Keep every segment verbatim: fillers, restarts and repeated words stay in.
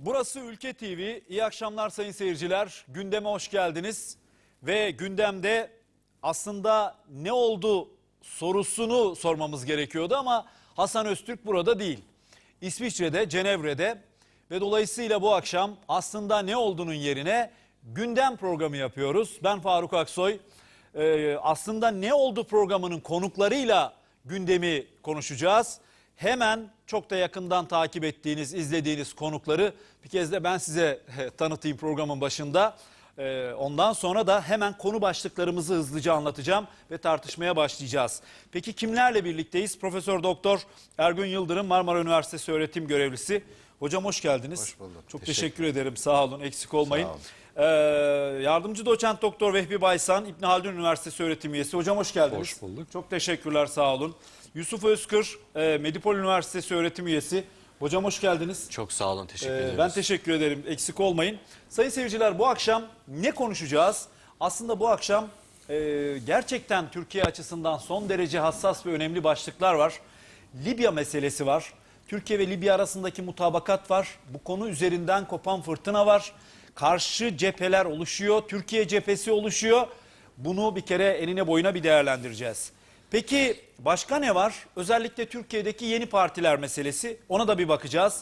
Burası Ülke T V. İyi akşamlar sayın seyirciler. Gündeme hoş geldiniz. Ve gündemde aslında ne oldu sorusunu sormamız gerekiyordu ama Hasan Öztürk burada değil. İsviçre'de, Cenevre'de ve dolayısıyla bu akşam aslında ne olduğunun yerine gündem programı yapıyoruz. Ben Faruk Aksoy. Ee, aslında ne oldu programının konuklarıyla gündemi konuşacağız. Hemen çok da yakından takip ettiğiniz, izlediğiniz konukları bir kez de ben size tanıtayım programın başında. Ee, ondan sonra da hemen konu başlıklarımızı hızlıca anlatacağım ve tartışmaya başlayacağız. Peki kimlerle birlikteyiz? Profesör Doktor Ergün Yıldırım, Marmara Üniversitesi öğretim görevlisi. Hocam hoş geldiniz. Hoş bulduk. Çok teşekkür, teşekkür ederim. Sağ olun, eksik olmayın. Sağ olun. Ee, yardımcı doçent doktor Vehbi Baysan, İbn Haldun Üniversitesi öğretim üyesi. Hocam hoş geldiniz. Hoş bulduk. Çok teşekkürler, sağ olun. Yusuf Özkır, e, Medipol Üniversitesi öğretim üyesi. Hocam hoş geldiniz. Çok sağ olun, teşekkür Ee, ederiz. ben teşekkür ederim, eksik olmayın. Sayın seyirciler, bu akşam ne konuşacağız? Aslında bu akşam e, gerçekten Türkiye açısından son derece hassas ve önemli başlıklar var. Libya meselesi var. Türkiye ve Libya arasındaki mutabakat var. Bu konu üzerinden kopan fırtına var. Karşı cepheler oluşuyor. Türkiye cephesi oluşuyor. Bunu bir kere enine boyuna bir değerlendireceğiz. Peki başka ne var? Özellikle Türkiye'deki yeni partiler meselesi. Ona da bir bakacağız.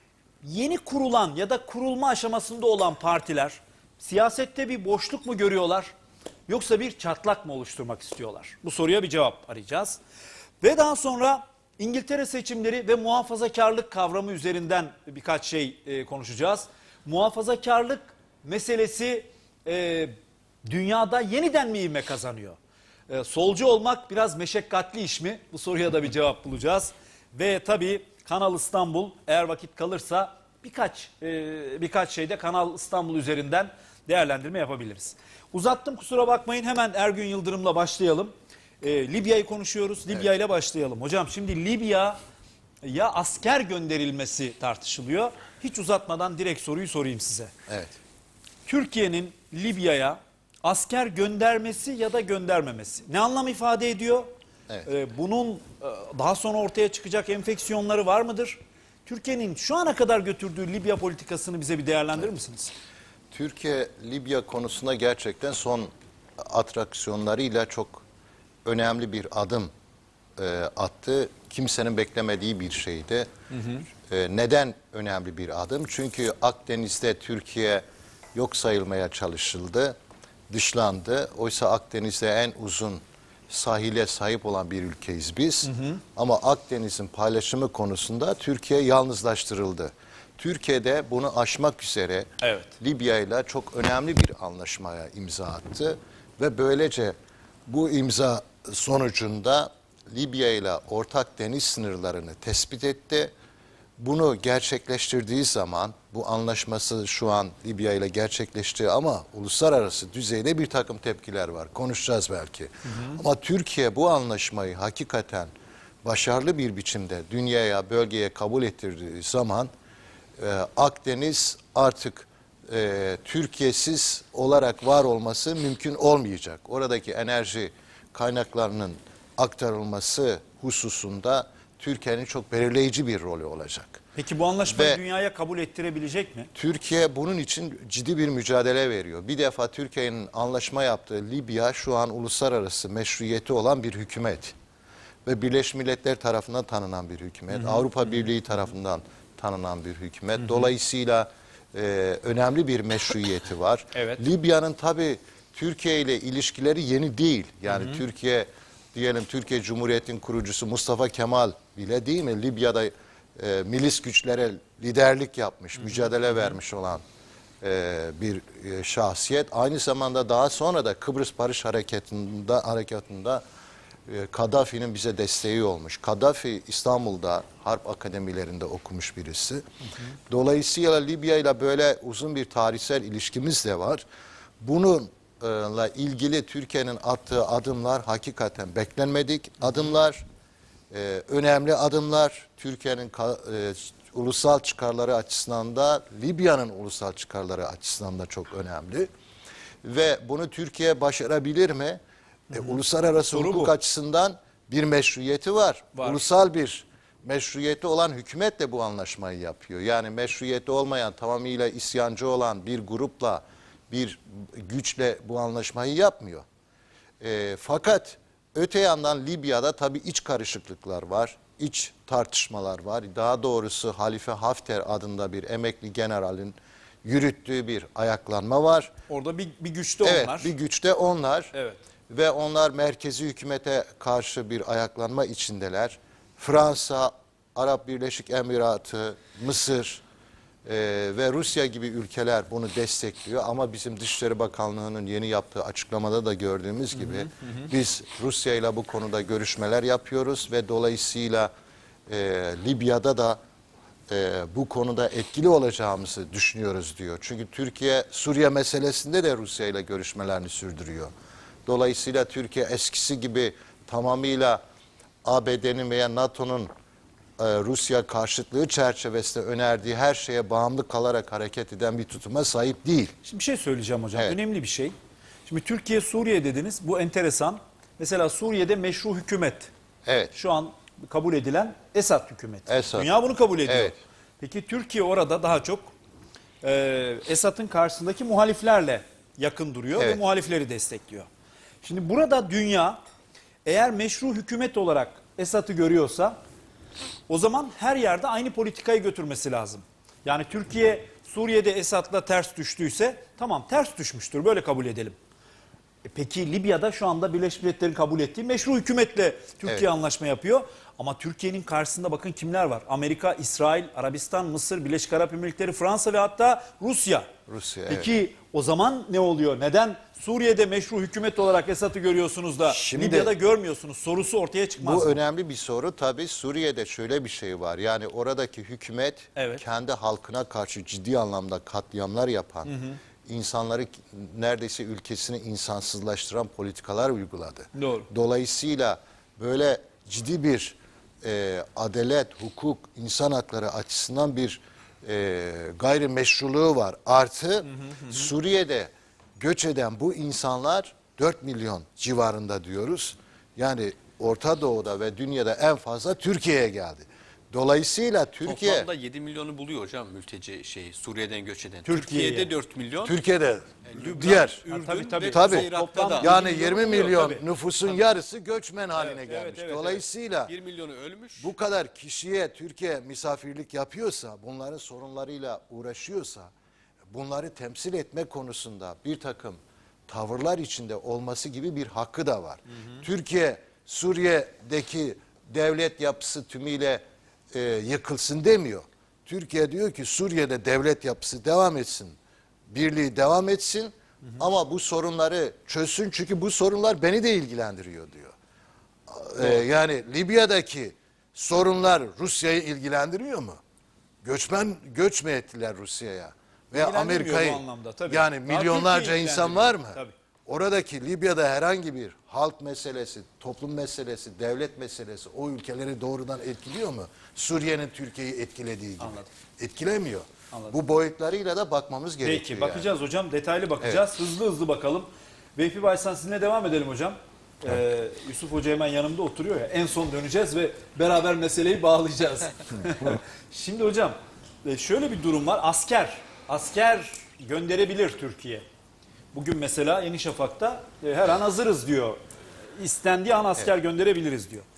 Yeni kurulan ya da kurulma aşamasında olan partiler siyasette bir boşluk mu görüyorlar? Yoksa bir çatlak mı oluşturmak istiyorlar? Bu soruya bir cevap arayacağız. Ve daha sonra İngiltere seçimleri ve muhafazakarlık kavramı üzerinden birkaç şey e, konuşacağız. Muhafazakarlık meselesi e, dünyada yeniden mi ivme kazanıyor? E, solcu olmak biraz meşakkatli iş mi? Bu soruya da bir cevap bulacağız. Ve tabii Kanal İstanbul, eğer vakit kalırsa birkaç e, birkaç şeyde Kanal İstanbul üzerinden değerlendirme yapabiliriz. Uzattım, kusura bakmayın, hemen Ergün Yıldırım'la başlayalım. E, Libya'yı konuşuyoruz. Libya ile başlayalım. Hocam şimdi Libya'ya asker gönderilmesi tartışılıyor. Hiç uzatmadan direkt soruyu sorayım size. Evet. Türkiye'nin Libya'ya asker göndermesi ya da göndermemesi ne anlam ifade ediyor? Evet. E, bunun e, daha sonra ortaya çıkacak enfeksiyonları var mıdır? Türkiye'nin şu ana kadar götürdüğü Libya politikasını bize bir değerlendirir evet. misiniz? Türkiye Libya konusunda gerçekten son atraksiyonlarıyla çok önemli bir adım e, attı. Kimsenin beklemediği bir şeydi. Hı hı. E, neden önemli bir adım? Çünkü Akdeniz'de Türkiye yok sayılmaya çalışıldı, dışlandı. Oysa Akdeniz'de en uzun sahile sahip olan bir ülkeyiz biz. Hı hı. Ama Akdeniz'in paylaşımı konusunda Türkiye yalnızlaştırıldı. Türkiye'de bunu aşmak üzere evet. Libya ile çok önemli bir anlaşmaya imza attı. Ve böylece bu imza sonucunda Libya ile ortak deniz sınırlarını tespit etti. Bunu gerçekleştirdiği zaman, bu anlaşması şu an Libya ile gerçekleşti ama uluslararası düzeyde bir takım tepkiler var. Konuşacağız belki. Hı hı. Ama Türkiye bu anlaşmayı hakikaten başarılı bir biçimde dünyaya, bölgeye kabul ettirdiği zaman e, Akdeniz artık e, Türkiye'siz olarak var olması mümkün olmayacak. Oradaki enerji kaynaklarının aktarılması hususunda Türkiye'nin çok belirleyici bir rolü olacak. Peki bu anlaşmayı Ve dünyaya kabul ettirebilecek mi? Türkiye bunun için ciddi bir mücadele veriyor. Bir defa Türkiye'nin anlaşma yaptığı Libya şu an uluslararası meşruiyeti olan bir hükümet. Ve Birleşmiş Milletler tarafından tanınan bir hükümet. Hı hı. Avrupa Birliği tarafından tanınan bir hükümet. Hı hı. Dolayısıyla e, önemli bir meşruiyeti var. Evet. Libya'nın tabii Türkiye ile ilişkileri yeni değil. Yani hı hı. Türkiye, diyelim Türkiye Cumhuriyeti'nin kurucusu Mustafa Kemal bile değil mi? Libya'da e, milis güçlere liderlik yapmış, hı hı. mücadele hı hı. vermiş olan e, bir e, şahsiyet. Aynı zamanda daha sonra da Kıbrıs Barış Harekatı'nda, harekatında e, Kaddafi'nin bize desteği olmuş. Kaddafi İstanbul'da harp akademilerinde okumuş birisi. Hı hı. Dolayısıyla Libya ile böyle uzun bir tarihsel ilişkimiz de var. Bununla ilgili Türkiye'nin attığı adımlar hakikaten beklenmedik adımlar, e, önemli adımlar. Türkiye'nin e, ulusal çıkarları açısından da Libya'nın ulusal çıkarları açısından da çok önemli. Ve bunu Türkiye başarabilir mi? E, uluslararası Soru hukuk bu. açısından bir meşruiyeti var. var. Ulusal bir meşruiyeti olan hükümet de bu anlaşmayı yapıyor. Yani meşruiyeti olmayan, tamamıyla isyancı olan bir grupla, bir güçle bu anlaşmayı yapmıyor. E, fakat öte yandan Libya'da tabii iç karışıklıklar var, iç tartışmalar var. Daha doğrusu Halife Hafter adında bir emekli generalin yürüttüğü bir ayaklanma var. Orada bir, bir güçte Evet, onlar. bir güçte onlar. Evet. Ve onlar merkezi hükümete karşı bir ayaklanma içindeler. Fransa, Arap Birleşik Emiratı, Mısır e, ve Rusya gibi ülkeler bunu destekliyor. Ama bizim Dışişleri Bakanlığı'nın yeni yaptığı açıklamada da gördüğümüz gibi hı hı hı. biz Rusya ile bu konuda görüşmeler yapıyoruz ve dolayısıyla e, Libya'da da e, bu konuda etkili olacağımızı düşünüyoruz diyor. Çünkü Türkiye Suriye meselesinde de Rusya ile görüşmelerini sürdürüyor. Dolayısıyla Türkiye eskisi gibi tamamıyla A B D'nin veya NATO'nun e, Rusya karşıtlığı çerçevesinde önerdiği her şeye bağımlı kalarak hareket eden bir tutuma sahip değil. Şimdi bir şey söyleyeceğim hocam. Evet. Önemli bir şey. Şimdi Türkiye, Suriye dediniz. Bu enteresan. Mesela Suriye'de meşru hükümet. Evet. Şu an kabul edilen Esad hükümeti. Esad. Dünya bunu kabul ediyor. Evet. Peki Türkiye orada daha çok e, Esad'ın karşısındaki muhaliflerle yakın duruyor Evet. ve muhalifleri destekliyor. Şimdi burada dünya eğer meşru hükümet olarak Esad'ı görüyorsa o zaman her yerde aynı politikayı götürmesi lazım. Yani Türkiye Suriye'de Esad'la ters düştüyse tamam ters düşmüştür, böyle kabul edelim. E peki Libya'da şu anda Birleşmiş Milletler'in kabul ettiği meşru hükümetle Türkiye Evet. anlaşma yapıyor. Ama Türkiye'nin karşısında bakın kimler var? Amerika, İsrail, Arabistan, Mısır, Birleşik Arap Emirlikleri, Fransa ve hatta Rusya. Rusya, Peki evet. O zaman ne oluyor? Neden Suriye'de meşru hükümet olarak Esad'ı görüyorsunuz da Şimdi, Libya'da görmüyorsunuz? Sorusu ortaya çıkmaz Bu mı? önemli bir soru. Tabii Suriye'de şöyle bir şey var. Yani oradaki hükümet Evet. kendi halkına karşı ciddi anlamda katliamlar yapan, hı hı. insanları neredeyse ülkesini insansızlaştıran politikalar uyguladı. Doğru. Dolayısıyla böyle ciddi bir e, adalet, hukuk, insan hakları açısından bir e, gayrimeşruluğu var. Artı hı hı hı. Suriye'de göç eden bu insanlar dört milyon civarında diyoruz. Yani Orta Doğu'da ve dünyada en fazla Türkiye'ye geldi. Dolayısıyla Türkiye... Toplamda yedi milyonu buluyor hocam mülteci şey Suriye'den göç eden. Türkiye'ye. Türkiye'de dört milyon. Türkiye'de Lübnan, diğer... Ürdün tabii, tabii. ve Tabii. Kuzey Irak'ta da. Yani milyon yirmi buluyor, milyon tabii. nüfusun yarısı göçmen haline Evet, gelmiş. evet, evet, Dolayısıyla bir milyonu ölmüş. bu kadar kişiye Türkiye misafirlik yapıyorsa, bunların sorunlarıyla uğraşıyorsa, bunları temsil etme konusunda bir takım tavırlar içinde olması gibi bir hakkı da var. Hı hı. Türkiye Suriye'deki devlet yapısı tümüyle e, yıkılsın demiyor. Türkiye diyor ki Suriye'de devlet yapısı devam etsin, birliği devam etsin, hı hı. ama bu sorunları çözsün çünkü bu sorunlar beni de ilgilendiriyor diyor. Ee, yani Libya'daki sorunlar Rusya'yı ilgilendiriyor mu? Göçmen göç mü ettiler Rusya'ya? Veya İlgilendirmiyor Amerika'yı? bu anlamda, tabii. Yani Daha milyonlarca Türkiye'yi insan var mı? ilgilendiriyor, tabii. Oradaki Libya'da herhangi bir halk meselesi, toplum meselesi, devlet meselesi o ülkeleri doğrudan etkiliyor mu? Suriye'nin Türkiye'yi etkilediği gibi. Anladım. Etkilemiyor. Anladım. Bu boyutlarıyla da bakmamız gerekiyor. Peki yani. bakacağız hocam, detaylı bakacağız. Hızlı hızlı bakalım. Vehbi Baysan sizinle devam edelim hocam. Ee, Yusuf Hoca hemen yanımda oturuyor ya. En son döneceğiz ve beraber meseleyi bağlayacağız. Şimdi hocam şöyle bir durum var. Asker, asker gönderebilir Türkiye. Bugün mesela Yeni Şafak'ta her an hazırız diyor. İstendiği an asker evet. gönderebiliriz diyor.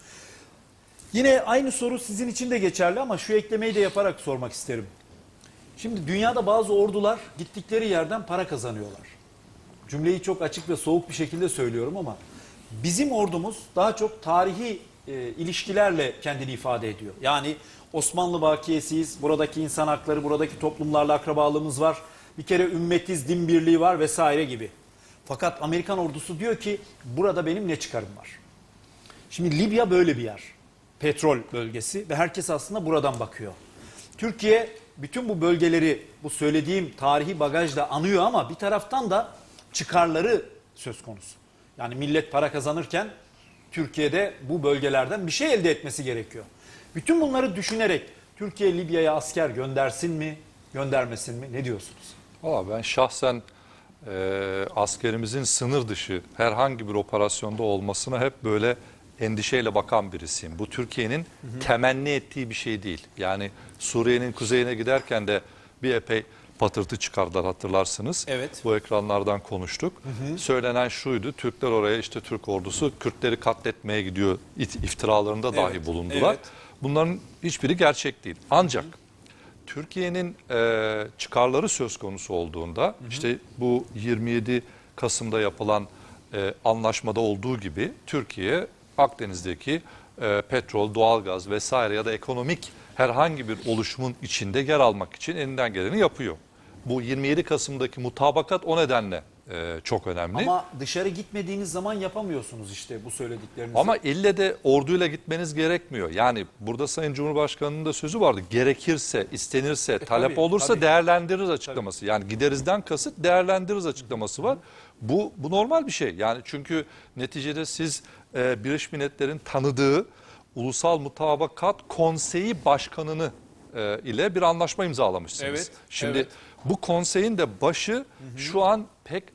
Yine aynı soru sizin için de geçerli ama şu eklemeyi de yaparak sormak isterim. Şimdi dünyada bazı ordular gittikleri yerden para kazanıyorlar. Cümleyi çok açık ve soğuk bir şekilde söylüyorum ama bizim ordumuz daha çok tarihi e, ilişkilerle kendini ifade ediyor. Yani Osmanlı bakiyesiyiz, buradaki insan hakları, buradaki toplumlarla akrabalığımız var. Bir kere ümmetiz, din birliği var vesaire gibi. Fakat Amerikan ordusu diyor ki burada benim ne çıkarım var? Şimdi Libya böyle bir yer. Petrol bölgesi ve herkes aslında buradan bakıyor. Türkiye bütün bu bölgeleri bu söylediğim tarihi bagajla anıyor ama bir taraftan da çıkarları söz konusu. Yani millet para kazanırken Türkiye'de bu bölgelerden bir şey elde etmesi gerekiyor. Bütün bunları düşünerek Türkiye Libya'ya asker göndersin mi, göndermesin mi? Ne diyorsunuz? Valla ben şahsen e, askerimizin sınır dışı herhangi bir operasyonda olmasına hep böyle endişeyle bakan birisiyim. Bu Türkiye'nin temenni ettiği bir şey değil. Yani Suriye'nin kuzeyine giderken de bir epey patırtı çıkardılar, hatırlarsınız. Evet. Bu ekranlardan konuştuk. Hı hı. Söylenen şuydu: Türkler oraya, işte Türk ordusu Kürtleri katletmeye gidiyor iftiralarında dahi Evet, bulundular. evet. Bunların hiçbiri gerçek değil. Ancak hı hı. Türkiye'nin e, çıkarları söz konusu olduğunda, hı hı. işte bu yirmi yedi Kasım'da yapılan e, anlaşmada olduğu gibi Türkiye Akdeniz'deki e, petrol, doğalgaz vesaire ya da ekonomik herhangi bir oluşumun içinde yer almak için elinden geleni yapıyor. Bu yirmi yedi Kasım'daki mutabakat o nedenle e, çok önemli. Ama dışarı gitmediğiniz zaman yapamıyorsunuz işte bu söylediklerinizi. Ama ille de orduyla gitmeniz gerekmiyor. Yani burada Sayın Cumhurbaşkanı'nın da sözü vardı. Gerekirse, istenirse, E, talep tabii, olursa tabii. değerlendiririz açıklaması. Tabii. Yani giderizden kasıt değerlendiririz açıklaması var. Bu, bu normal bir şey. Yani çünkü neticede siz e, Birleşmiş Milletler'in tanıdığı Ulusal Mutabakat Konseyi Başkanı'nı e, ile bir anlaşma imzalamışsınız. Evet, Şimdi evet. bu konseyin de başı, hı hı. şu an pek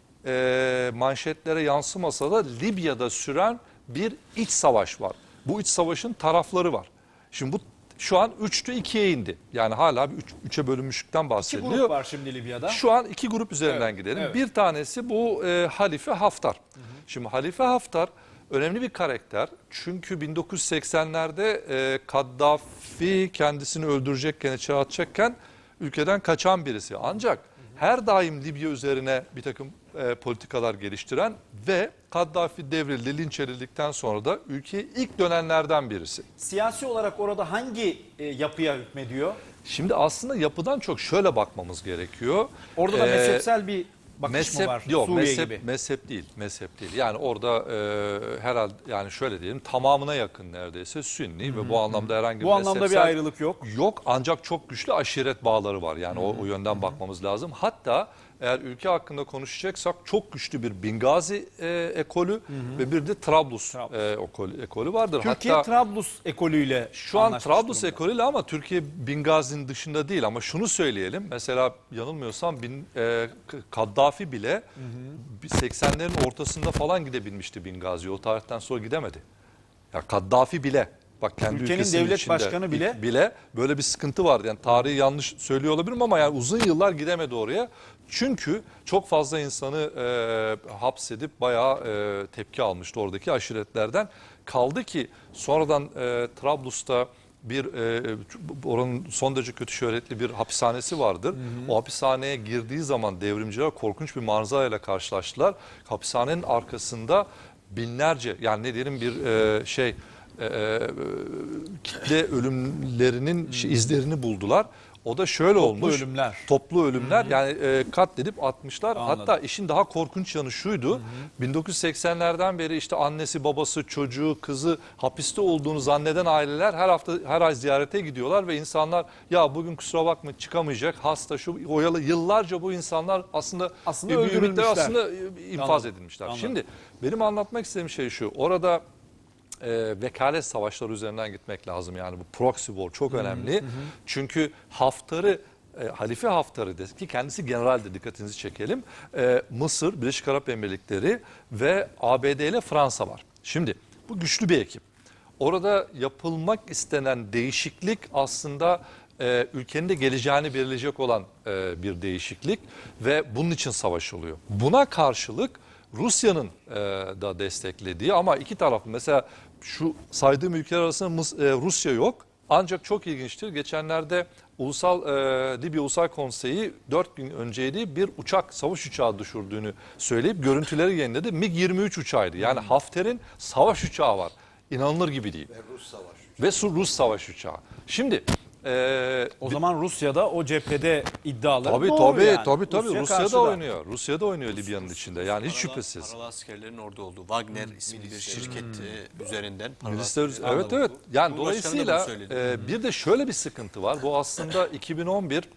e, manşetlere yansımasa da Libya'da süren bir iç savaş var. Bu iç savaşın tarafları var. Şimdi bu şu an üçtü ikiye indi. Yani hala bir üç, üçe bölünmüşlükten bahsediliyor. İki grup var şimdi Libya'da. Şu an iki grup üzerinden Evet, gidelim. evet. Bir tanesi bu e, Halife Haftar. Hı hı. Şimdi Halife Haftar önemli bir karakter. Çünkü bin dokuz yüz seksenlerde e, Kaddafi kendisini öldürecekken, içeri atacakken ülkeden kaçan birisi. Ancak her daim Libya üzerine bir takım e, politikalar geliştiren ve Kaddafi devrildi, linç edildikten sonra da ülkeye ilk dönenlerden birisi. Siyasi olarak orada hangi e, yapıya hükmediyor? Şimdi aslında yapıdan çok şöyle bakmamız gerekiyor. Orada da Ee, mezhepsel bir bakış mezhep, mı var? Yok, Suriye mezhep, gibi. mezhep değil, mezhep değil. Yani orada e, herhalde, yani şöyle diyelim, tamamına yakın neredeyse Sünni ve bu anlamda herhangi bir Bu anlamda bir mezhepsel ayrılık yok. Yok, ancak çok güçlü aşiret bağları var. Yani o, o yönden bakmamız lazım. Hatta eğer ülke hakkında konuşacaksak çok güçlü bir Bingazi e, ekolü ve bir de Trablus Trablus. e, ekolü, ekolü vardır. Türkiye Hatta Trablus ekolüyle şu an anlaşmış Trablus durumda. ekolüyle, ama Türkiye Bingazi'nin dışında değil. Ama şunu söyleyelim, mesela yanılmıyorsam bin, e, Kaddafi bile hı hı. seksenlerin ortasında falan gidebilmişti Bingazi'ye. O tarihten sonra gidemedi. Ya Kaddafi bile, bak kendi Ülkenin ülkesinin devlet içinde başkanı bile bile böyle bir sıkıntı vardı. Yani tarihi yanlış söylüyor olabilirim ama yani uzun yıllar gidemedi oraya. Çünkü çok fazla insanı e, hapsedip bayağı e, tepki almıştı oradaki aşiretlerden. Kaldı ki sonradan e, Trablus'ta bir e, oranın son derece kötü şöhretli bir hapishanesi vardır. Hı hı. O hapishaneye girdiği zaman devrimciler korkunç bir manzarayla karşılaştılar. Hapishanenin arkasında binlerce, yani ne diyelim, bir e, şey e, kitle ölümlerinin hmm. izlerini buldular. O da şöyle Toplu olmuş. ölümler. Toplu ölümler. Hmm. Yani e, katledip atmışlar. Anladım. Hatta işin daha korkunç yanı şuydu. Hmm. bin dokuz yüz seksenlerden beri işte annesi, babası, çocuğu, kızı hapiste olduğunu zanneden aileler her hafta, her ay ziyarete gidiyorlar ve insanlar, ya bugün kusura bakma çıkamayacak, hasta, şu oyalı, yıllarca bu insanlar aslında, aslında bir ümitler aslında infaz Anladım. edilmişler. Anladım. Şimdi benim anlatmak istediğim şey şu. Orada E, vekalet savaşları üzerinden gitmek lazım. Yani bu proxy war çok önemli. Hı hı. Çünkü Haftar'ı, e, Halife Haftar'ı ki kendisi generaldi, dikkatinizi çekelim. E, Mısır, Birleşik Arap Emirlikleri ve A B D ile Fransa var. Şimdi bu güçlü bir ekip. Orada yapılmak istenen değişiklik aslında e, ülkenin de geleceğini belirleyecek olan e, bir değişiklik ve bunun için savaş oluyor. Buna karşılık Rusya'nın e, da desteklediği, ama iki taraflı, mesela şu saydığım ülkeler arasında Mıs- e, Rusya yok. Ancak çok ilginçtir. Geçenlerde Ulusal e, Libya Ulusal Konseyi dört gün önceydi, bir uçak, savaş uçağı düşürdüğünü söyleyip görüntüleri yayınladı. MiG yirmi üç uçağıydı. Yani Hafter'in savaş uçağı var. İnanılır gibi değil. Ve Rus savaş uçağı. Ve Rus savaş uçağı. Şimdi e, O zaman Rusya'da o cephede iddiaları tabii doğru tabii yani. tabii tabii Rusya Rusya'da karşıda. oynuyor. Rusya'da oynuyor Libya'nın içinde. Yani hiç Paralı- şüphesiz. Paralı askerlerin orada olduğu Wagner isimli bir şirket e, üzerinden paralı Milisler, askerlerin evet orada evet. olduğu. Yani Cumhurbaşkanı da bunu dolayısıyla söyledi. e, bir de şöyle bir sıkıntı var. Bu aslında iki bin on bir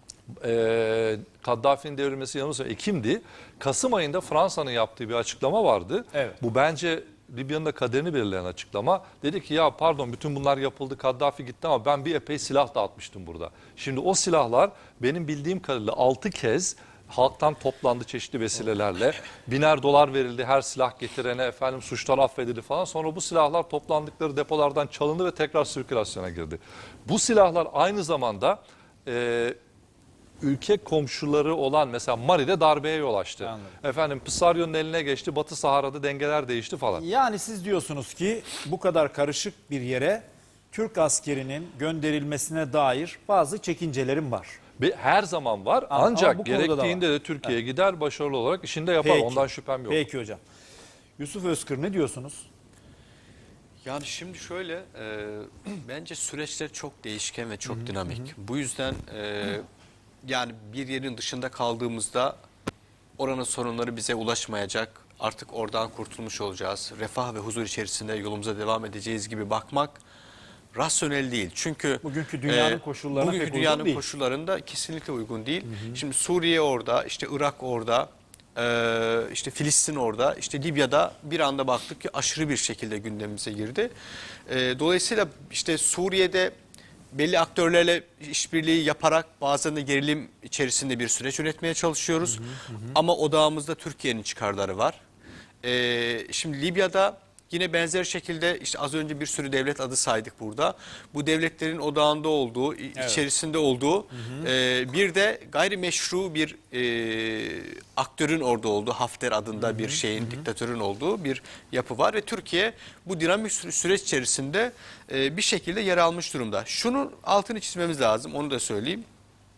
e, Kaddafi'nin devrilmesi yanılmıyorsam Ekim'di. Kasım ayında Fransa'nın yaptığı bir açıklama vardı. Evet. Bu bence Libya'nın da kaderini belirleyen açıklama. Dedi ki ya pardon, bütün bunlar yapıldı, Kaddafi gitti ama ben bir epey silah dağıtmıştım burada. Şimdi o silahlar benim bildiğim kadarıyla altı kez halktan toplandı çeşitli vesilelerle. Biner dolar verildi her silah getirene, efendim suçlar affedildi falan. Sonra bu silahlar toplandıkları depolardan çalındı ve tekrar sirkülasyona girdi. Bu silahlar aynı zamanda e, ülke komşuları olan mesela Mali'de darbeye yol açtı. Anladım. Efendim Pisario'nun eline geçti, Batı Sahara'da dengeler değişti falan. Yani siz diyorsunuz ki bu kadar karışık bir yere Türk askerinin gönderilmesine dair bazı çekincelerim var. Bir, her zaman var Ama- ancak ama bu konuda da gerektiğinde de Türkiye gider başarılı olarak işinde yapar. Peki. Ondan şüphem yok. Peki hocam. Yusuf Özkır ne diyorsunuz? Yani şimdi şöyle, e, bence süreçler çok değişken ve çok dinamik. Bu yüzden e, yani bir yerin dışında kaldığımızda oranın sorunları bize ulaşmayacak. Artık oradan kurtulmuş olacağız. Refah ve huzur içerisinde yolumuza devam edeceğiz gibi bakmak rasyonel değil. Çünkü Bugünkü dünyanın koşullarına bugünkü pek uygun dünyanın değil. koşullarında kesinlikle uygun değil. Şimdi Suriye orada, işte Irak orada, Ee, işte Filistin orada, işte Libya'da bir anda baktık ki aşırı bir şekilde gündemimize girdi. Ee, dolayısıyla işte Suriye'de belli aktörlerle işbirliği yaparak bazen de gerilim içerisinde bir süreç yönetmeye çalışıyoruz. Hı hı hı. Ama odağımızda Türkiye'nin çıkarları var. Ee, şimdi Libya'da yine benzer şekilde işte az önce bir sürü devlet adı saydık burada. Bu devletlerin odağında olduğu, Evet. içerisinde olduğu hı hı. E, bir de gayrimeşru bir e, aktörün orada olduğu, Hafter adında hı hı. bir şeyin, hı hı. diktatörün olduğu bir yapı var. Ve Türkiye bu dinamik süreç içerisinde e, bir şekilde yer almış durumda. Şunun altını çizmemiz lazım, onu da söyleyeyim.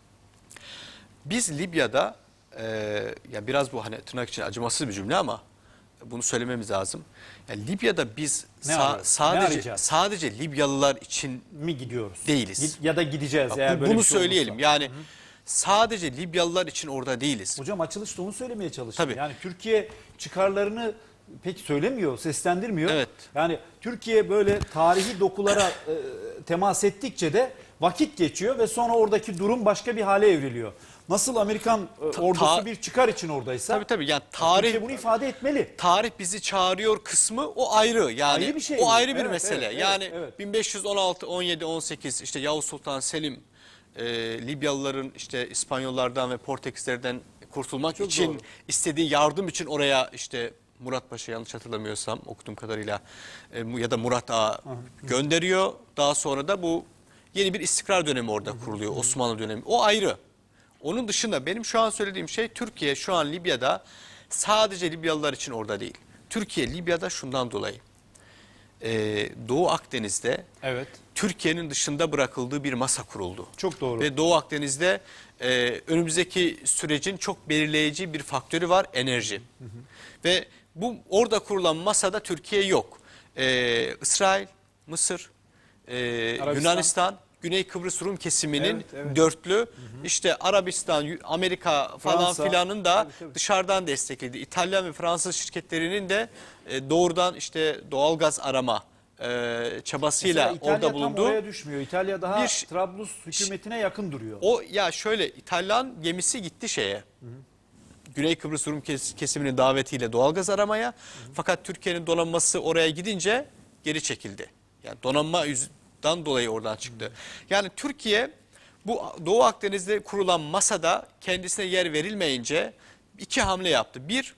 Biz Libya'da, e, ya biraz bu hani tırnak için acımasız bir cümle ama bunu söylememiz lazım. Yani Libya'da biz Ne sa arıyoruz? Ne sadece arayacağız? sadece Libyalılar için Mi gidiyoruz? değiliz. Gid- ya da gideceğiz Bak, eğer bu- böyle bunu bir şey söyleyelim. olursa. Yani sadece Libyalılar için orada değiliz. Hocam açılışta onu söylemeye çalıştım. Tabii. Yani Türkiye çıkarlarını pek söylemiyor, seslendirmiyor. Evet. Yani Türkiye böyle tarihi dokulara e, temas ettikçe de vakit geçiyor ve sonra oradaki durum başka bir hale evriliyor. Nasıl Amerikan e, ordusu ta- bir çıkar için oradaysa Tabii tabii yani tarih Türkiye bunu ifade etmeli. tarih bizi çağırıyor kısmı o ayrı. Yani Ayrı bir şey o bu. ayrı bir Evet, mesele. evet, yani evet, evet. bin beş yüz on altı, on yedi, on sekiz işte Yavuz Sultan Selim e, Libyalıların işte İspanyollardan ve Portekizlerden kurtulmak Çok için doğru. istediği yardım için oraya işte Murat Paşa yanlış hatırlamıyorsam okuduğum kadarıyla e, ya da Murat Ağa gönderiyor. Daha sonra da bu yeni bir istikrar dönemi orada kuruluyor. Osmanlı dönemi. O ayrı. Onun dışında benim şu an söylediğim şey Türkiye şu an Libya'da sadece Libyalılar için orada değil. Türkiye Libya'da şundan dolayı. Ee, Doğu Akdeniz'de Evet. Türkiye'nin dışında bırakıldığı bir masa kuruldu. Çok doğru. Ve Doğu Akdeniz'de e, önümüzdeki sürecin çok belirleyici bir faktörü var, enerji. Hı hı. Ve bu orada kurulan masada Türkiye yok. Ee, İsrail, Mısır, e, Yunanistan, Güney Kıbrıs Rum kesiminin Evet, evet. dörtlü, hı hı. işte Arabistan, Amerika falan Fransa, filanın da tabii, tabii. dışarıdan destekledi. İtalyan ve Fransız şirketlerinin de e, doğrudan işte doğalgaz arama e, çabasıyla Mesela İtalya orada tam bulundu. oraya düşmüyor. İtalya daha Bir- Trablus hükümetine yakın duruyor. O ya şöyle İtalyan gemisi gitti şeye. Hı hı. Güney Kıbrıs Rum kes- kesiminin davetiyle doğalgaz aramaya. Hı hı. Fakat Türkiye'nin donanması oraya gidince geri çekildi. Yani donanma yüzden dolayı oradan çıktı. Hı hı. Yani Türkiye bu Doğu Akdeniz'de kurulan masada kendisine yer verilmeyince iki hamle yaptı. Bir,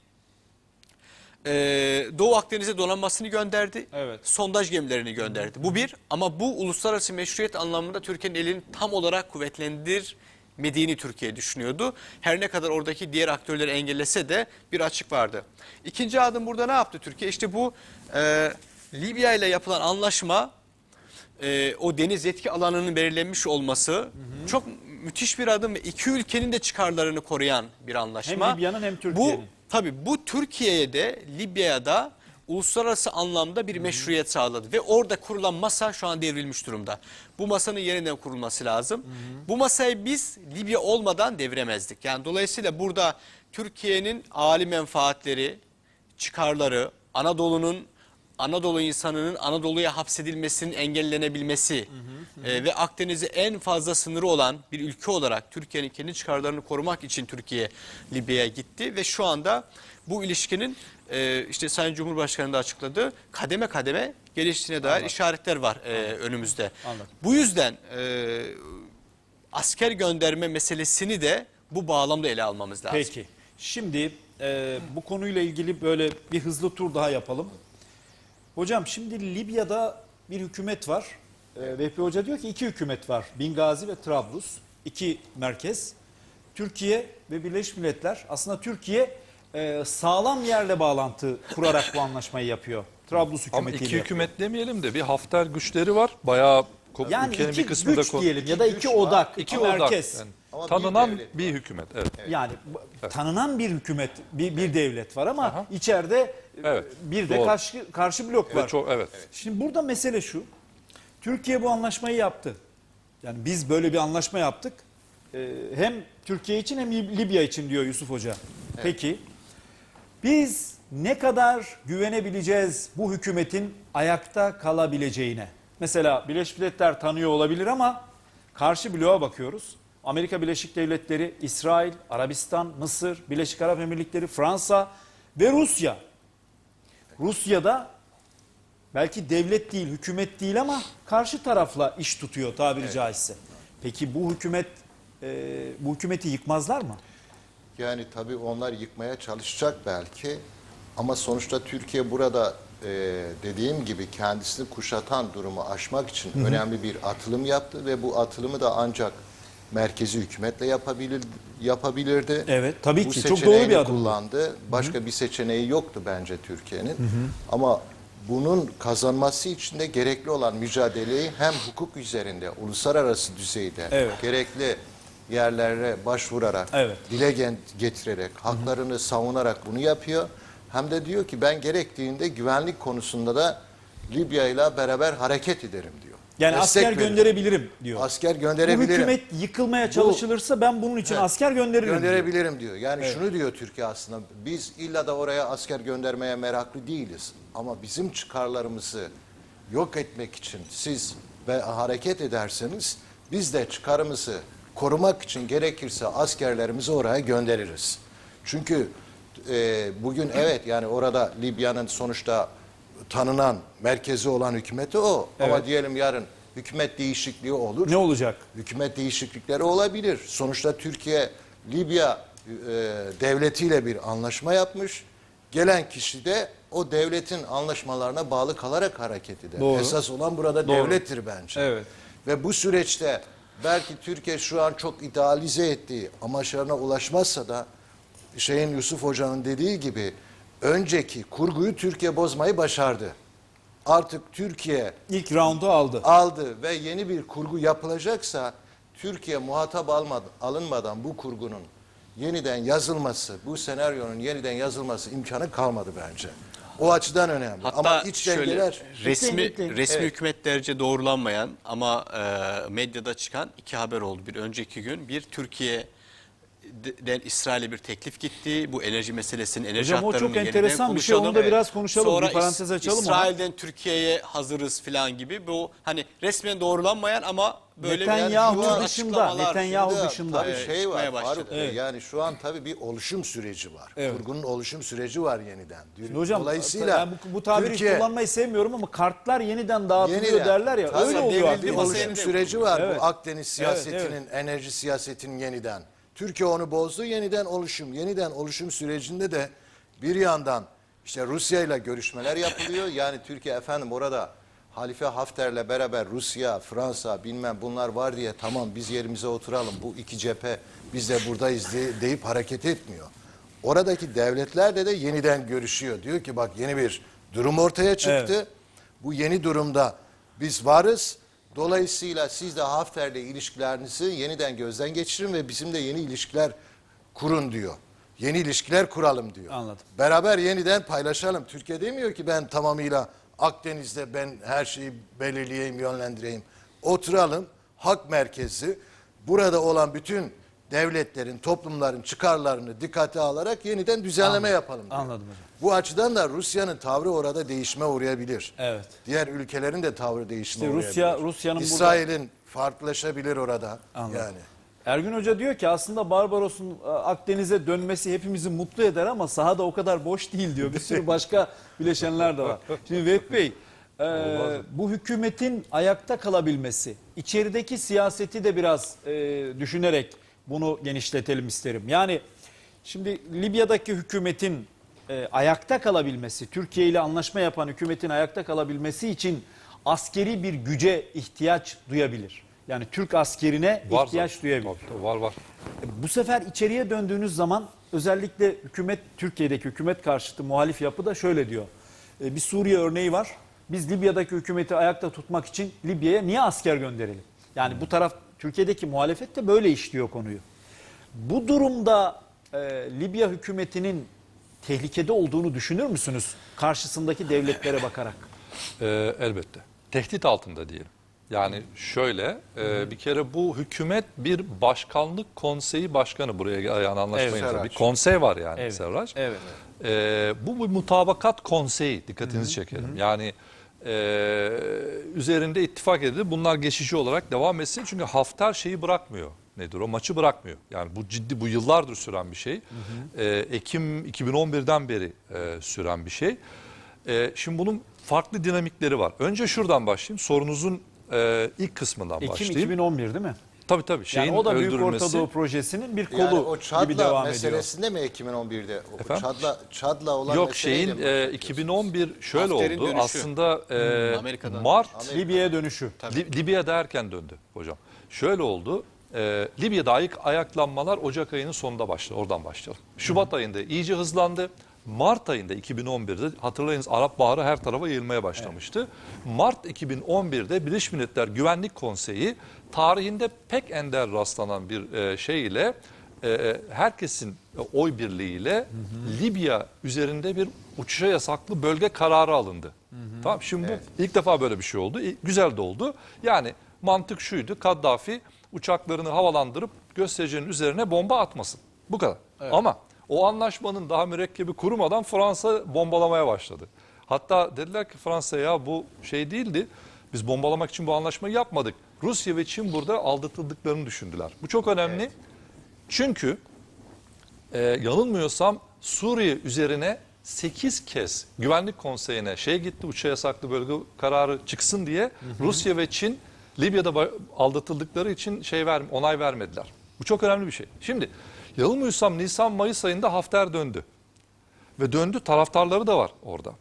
e, Doğu Akdeniz'e donanmasını gönderdi. Evet. Sondaj gemilerini gönderdi. Bu bir, ama bu uluslararası meşruiyet anlamında Türkiye'nin elini tam olarak kuvvetlendirmediğini Türkiye düşünüyordu. Her ne kadar oradaki diğer aktörleri engellese de bir açık vardı. İkinci adım burada ne yaptı Türkiye? İşte bu e, Libya ile yapılan anlaşma, e, o deniz yetki alanının belirlenmiş olması hı hı. çok müthiş bir adım ve iki ülkenin de çıkarlarını koruyan bir anlaşma. Hem Libya'nın hem Türkiye'nin. Bu tabii bu Türkiye'ye de Libya'ya da uluslararası anlamda bir meşruiyet sağladı ve orada kurulan masa şu an devrilmiş durumda. Bu masanın yeniden kurulması lazım. Hı hı. Bu masayı biz Libya olmadan deviremezdik. Yani dolayısıyla burada Türkiye'nin âli menfaatleri, çıkarları, Anadolu'nun Anadolu insanının Anadolu'ya hapsedilmesinin engellenebilmesi hı hı, hı. E, ve Akdeniz'e en fazla sınırı olan bir ülke olarak Türkiye'nin kendi çıkarlarını korumak için Türkiye Libya'ya gitti ve şu anda bu ilişkinin e, işte Sayın Cumhurbaşkanı da açıkladı, kademe kademe geliştiğine dair Anladım. işaretler var e, önümüzde. Anladım. Bu yüzden e, asker gönderme meselesini de bu bağlamda ele almamız lazım. Peki. Şimdi e, bu konuyla ilgili böyle bir hızlı tur daha yapalım. Hocam şimdi Libya'da bir hükümet var. E, Vehbi Hoca diyor ki iki hükümet var. Bingazi ve Trablus. İki merkez. Türkiye ve Birleşmiş Milletler. Aslında Türkiye e, sağlam yerle bağlantı kurarak bu anlaşmayı yapıyor. Trablus Ama hükümetiyle iki yapıyor. hükümet demeyelim de bir Hafter güçleri var. Bayağı ko- Yani ülkenin iki bir kısmı da güç ko- diyelim ya da iki güç var. odak, iki iki odak. merkez. Yani Ama bir tanınan devlet bir hükümet. Evet. Yani bu- tanınan bir hükümet, bir, bir devlet var ama Aha. içeride Evet, bir de doğru. karşı karşı blok var. Ve çok evet. Şimdi burada mesele şu. Türkiye bu anlaşmayı yaptı. Yani biz böyle bir anlaşma yaptık. Ee, hem Türkiye için hem Libya için diyor Yusuf Hoca. Peki biz ne kadar güvenebileceğiz bu hükümetin ayakta kalabileceğine? Mesela Birleşmiş Milletler tanıyor olabilir ama karşı bloğa bakıyoruz. Amerika Birleşik Devletleri, İsrail, Arabistan, Mısır, Birleşik Arap Emirlikleri, Fransa ve Rusya. Rusya'da belki devlet değil, hükümet değil ama karşı tarafla iş tutuyor tabiri caizse. Peki bu hükümet e, bu hükümeti yıkmazlar mı? Yani tabii onlar yıkmaya çalışacak belki ama sonuçta Türkiye burada e, dediğim gibi kendisini kuşatan durumu aşmak için hı hı. önemli bir atılım yaptı ve bu atılımı da ancak merkezi hükümetle yapabilir, yapabilirdi. Evet, tabii bu ki çok doğru bir adım. kullandı. Başka hı hı. bir seçeneği yoktu bence Türkiye'nin. Ama bunun kazanması için de gerekli olan mücadeleyi hem hukuk üzerinde, uluslararası düzeyde Evet. gerekli yerlere başvurarak, Evet. dile getirerek, haklarını hı hı. savunarak bunu yapıyor. Hem de diyor ki ben gerektiğinde güvenlik konusunda da Libya ile beraber hareket ederim diyor. Yani Destek asker veririm. gönderebilirim diyor. Asker Bu gönderebilirim. hükümet yıkılmaya çalışılırsa ben bunun için Evet. asker gönderirim diyor. Gönderebilirim diyor. Yani Evet. şunu diyor Türkiye aslında. Biz illa da oraya asker göndermeye meraklı değiliz. Ama bizim çıkarlarımızı yok etmek için siz ve hareket ederseniz biz de çıkarımızı korumak için gerekirse askerlerimizi oraya göndeririz. Çünkü e, bugün evet yani orada Libya'nın sonuçta tanınan merkezi olan hükümeti o. Evet. Ama diyelim yarın hükümet değişikliği olur. Ne olacak? Hükümet değişiklikleri olabilir. Sonuçta Türkiye Libya e, devletiyle bir anlaşma yapmış. Gelen kişi de o devletin anlaşmalarına bağlı kalarak hareket eder. Doğru. Esas olan burada Doğru. devlettir bence. Evet. Ve bu süreçte belki Türkiye şu an çok idealize ettiği amaçlarına ulaşmazsa da şeyin Yusuf Hoca'nın dediği gibi önceki kurguyu Türkiye bozmayı başardı. Artık Türkiye İlk roundu aldı. aldı ve yeni bir kurgu yapılacaksa Türkiye muhatap almadı, alınmadan bu kurgunun yeniden yazılması, bu senaryonun yeniden yazılması imkanı kalmadı bence. O açıdan önemli. Hatta ama iç şöyle dengeler resmi Kesinlikle. resmi Evet. hükümetlerce doğrulanmayan ama e, medyada çıkan iki haber oldu bir önceki gün. Bir Türkiye'den İsrail'e bir teklif gitti. Bu enerji meselesinin, enerji Hocam o hatlarının çok yeniden enteresan bir şey. Onu da konuşalım. biraz konuşalım. Sonra Bir parantez İs- açalım ona. İsrail'den Türkiye'ye hazırız falan gibi. Bu hani resmen doğrulanmayan ama böyle Netanyahu yani dışında, açıklamalar Netanyahu Şimdi dışında. Tabii e, şey çıkmaya var başladı. Faruk Bey, Evet. yani şu an tabii bir oluşum süreci var. Evet. Kurgunun oluşum süreci var yeniden. Şimdi hocam Dolayısıyla ben bu, bu tabiri Türkiye hiç kullanmayı sevmiyorum ama kartlar yeniden dağıtılıyor yeniden- derler ya. Tabii Öyle oluyor devrildi, artık. bir masaya oluşum evde süreci var Evet. bu Akdeniz siyasetinin, evet. enerji siyasetinin yeniden. Türkiye onu bozdu, yeniden oluşum. Yeniden oluşum sürecinde de bir yandan işte Rusya ile görüşmeler yapılıyor. Yani Türkiye efendim orada Halife Hafter'le beraber Rusya, Fransa bilmem bunlar var diye tamam biz yerimize oturalım. Bu iki cephe biz de buradayız de, deyip hareket etmiyor. Oradaki devletlerle de yeniden görüşüyor. Diyor ki bak yeni bir durum ortaya çıktı. Evet. Bu yeni durumda biz varız. Dolayısıyla siz de Hafter'le ilişkilerinizi yeniden gözden geçirin ve bizim de yeni ilişkiler kurun diyor. Yeni ilişkiler kuralım diyor. Anladım. Beraber yeniden paylaşalım. Türkiye demiyor ki ben tamamıyla Akdeniz'de ben her şeyi belirleyeyim, yönlendireyim. Oturalım, hak merkezi, burada olan bütün devletlerin, toplumların çıkarlarını dikkate alarak yeniden düzenleme Anladım. yapalım diyor. Anladım hocam. Bu açıdan da Rusya'nın tavrı orada değişime uğrayabilir. Evet. Diğer ülkelerin de tavrı değişime İşte uğrayabilir. Rusya- Rusya'nın burada- İsrail'in farklılaşabilir orada. Anladım. Yani. Ergün Hoca diyor ki aslında Barbaros'un e, Akdeniz'e dönmesi hepimizi mutlu eder ama sahada o kadar boş değil diyor. Bir sürü başka bileşenler de var. Şimdi Vehbi Bey, e, bu hükümetin ayakta kalabilmesi, içerideki siyaseti de biraz e, düşünerek bunu genişletelim isterim. Yani şimdi Libya'daki hükümetin e, ayakta kalabilmesi, Türkiye ile anlaşma yapan hükümetin ayakta kalabilmesi için askeri bir güce ihtiyaç duyabilir. Yani Türk askerine Var ihtiyaç zaten. duyabilir. Tabii, var var. Bu sefer içeriye döndüğünüz zaman özellikle hükümet, Türkiye'deki hükümet karşıtı muhalif yapı da şöyle diyor. E, bir Suriye örneği var. Biz Libya'daki hükümeti ayakta tutmak için Libya'ya niye asker gönderelim? Yani bu taraf, Türkiye'deki muhalefet de böyle işliyor konuyu. Bu durumda e, Libya hükümetinin tehlikede olduğunu düşünür müsünüz? Karşısındaki devletlere bakarak. Ee, elbette. Tehdit altında diyelim. Yani şöyle e, bir kere bu hükümet bir başkanlık konseyi başkanı, buraya yani anlaşmayın. Evet, tabii. Bir Serraç. konsey var yani Evet. Serraç. Evet. Ee, bu bir mutabakat konseyi, dikkatinizi çekelim. Yani e, üzerinde ittifak edildi. Bunlar geçici olarak devam etsin. Çünkü Hafter şeyi bırakmıyor. Nedir o? Maçı bırakmıyor. Yani bu ciddi, bu yıllardır süren bir şey. Ee, Ekim iki bin on birden beri e, süren bir şey. Ee, şimdi bunun farklı dinamikleri var. Önce şuradan başlayayım. Sorunuzun e, ilk kısmından Ekim başlayayım. iki bin on bir değil mi? Tabii tabii. Şeyin Yani o da Büyük öldürülmesi. Orta Doğu Projesi'nin bir kolu Yani o gibi Çadla devam ediyor. meselesinde mi iki bin on birde? O Efendim? Çadla, Çadla olan Yok meseleyle şeyin mi e, bahsediyorsunuz? iki bin on bir şöyle Hafter'in oldu. dönüşü. Aslında e, Amerika'dan. Mart Libya'ya dönüşü. Li- Libya'da erken döndü hocam. Şöyle oldu. E, Libya'da ayık, ayaklanmalar Ocak ayının sonunda başladı. Oradan başlayalım. Şubat ayında iyice hızlandı. Mart ayında iki bin on birde hatırlayınız Arap Baharı her tarafa yayılmaya başlamıştı. Mart iki bin on birde Birleşmiş Milletler Güvenlik Konseyi tarihinde pek ender rastlanan bir e, şey ile e, herkesin oy birliğiyle Libya üzerinde bir uçuşa yasaklı bölge kararı alındı. Tamam, şimdi bu ilk defa böyle bir şey oldu. İlk- Güzel de oldu. Yani mantık şuydu: Kaddafi uçaklarını havalandırıp göstericinin üzerine bomba atmasın. Bu kadar. Ama o anlaşmanın daha mürekkebi kurumadan Fransa bombalamaya başladı. Hatta dediler ki Fransa'ya, ya bu şey değildi. Biz bombalamak için bu anlaşmayı yapmadık. Rusya ve Çin burada aldatıldıklarını düşündüler. Bu çok önemli. Çünkü e, yanılmıyorsam Suriye üzerine sekiz kez Güvenlik Konseyi'ne şey gitti, uçuşa yasaklı bölge kararı çıksın diye. Hı hı. Rusya ve Çin Libya'da ba- aldatıldıkları için şey ver, onay vermediler. Bu çok önemli bir şey. Şimdi yanılmıyorsam Nisan-Mayıs ayında Hafter döndü. Ve döndü, taraftarları da var orada.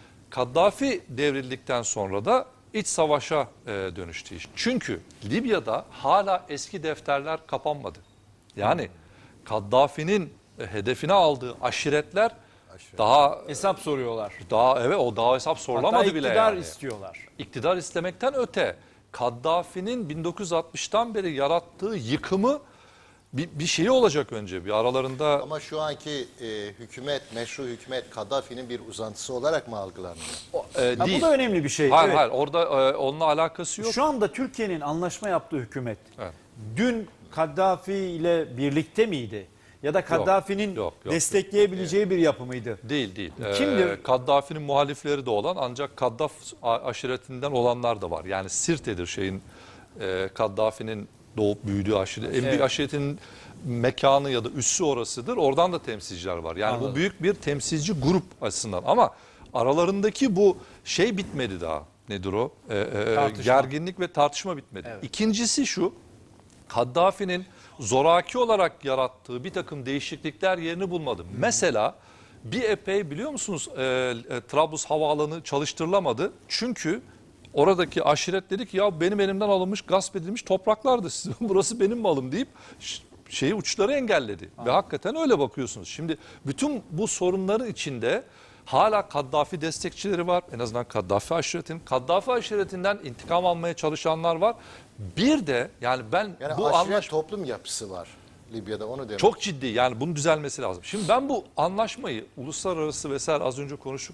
Kaddafi devrildikten sonra da iç savaşa e, dönüştü iş. Çünkü Libya'da hala eski defterler kapanmadı. Yani Kaddafi'nin e, hedefine aldığı aşiretler daha Hesap soruyorlar. daha evet o daha hesap sorulamadı Hatta bile iktidar yani. istiyorlar. İktidar istemekten öte Kaddafi'nin bin dokuz yüz altmıştan beri yarattığı yıkımı bir, bir şeyi olacak önce bir aralarında. Ama şu anki e, hükümet, meşru hükümet Kaddafi'nin bir uzantısı olarak mı algılanıyor? e, Ha, değil. bu da önemli bir şey. Hayır Evet. hayır orada e, onunla alakası yok. Şu anda Türkiye'nin anlaşma yaptığı hükümet Evet. dün Kaddafi ile birlikte miydi? Ya da Kaddafi'nin yok, yok, destekleyebileceği bir yapı mıydı? Değil değil. Kimdir? Ee, Kaddafi'nin muhalifleri de olan, ancak Kaddaf a- aşiretinden olanlar da var. Yani Sirte'dir şeyin e, Kaddafi'nin doğup büyüdüğü aşiret. En büyük Evet. aşiretin mekanı ya da üssü orasıdır. Oradan da temsilciler var. Yani Anladım. bu büyük bir temsilci grup açısından. Ama aralarındaki bu şey bitmedi daha. Nedir o? Ee, e, Tartışma. gerginlik ve tartışma bitmedi. İkincisi şu: Kaddafi'nin zoraki olarak yarattığı bir takım değişiklikler yerini bulmadı. Mesela bir epey biliyor musunuz e, e, Trablus havaalanı çalıştırılamadı. Çünkü oradaki aşiret dedi ki ya benim elimden alınmış, gasp edilmiş topraklardı. Siz- Burası benim malım deyip ş- şeyi uçları engelledi. Ve hakikaten öyle bakıyorsunuz. Şimdi bütün bu sorunların içinde hala Kaddafi destekçileri var. En azından Kaddafi aşiretin. Kaddafi aşiretinden intikam almaya çalışanlar var. Bir de yani ben Yani bu aşiret anlaş toplum yapısı var Libya'da, onu demek. çok ciddi, yani bunun düzelmesi lazım. Şimdi ben bu anlaşmayı uluslararası vesaire az önce konuştuk.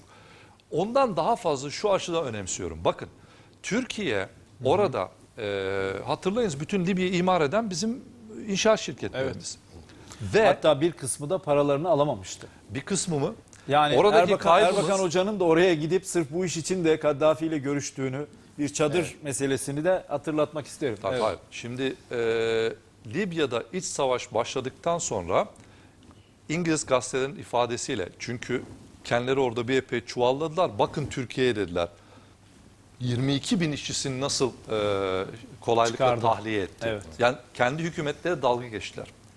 Ondan daha fazla şu açıdan önemsiyorum. Bakın Türkiye orada e, hatırlayınız bütün Libya'yı imar eden bizim inşaat şirketlerimiz. Ve Hatta bir kısmı da paralarını alamamıştı. bir kısmı mı? Yani Oradaki Erbakan, kaybımız- Erbakan Hoca'nın da oraya gidip sırf bu iş için de Kaddafi ile görüştüğünü, bir çadır meselesini de hatırlatmak isterim. Tabii, Evet. hayır. Şimdi e, Libya'da iç savaş başladıktan sonra İngiliz gazetelerin ifadesiyle, çünkü kendileri orada bir epey çuvalladılar. Bakın Türkiye'ye dediler. yirmi iki bin işçisini nasıl e, kolaylıkla Çıkardı. tahliye etti. Evet. Yani kendi hükümetleri dalga geçtiler.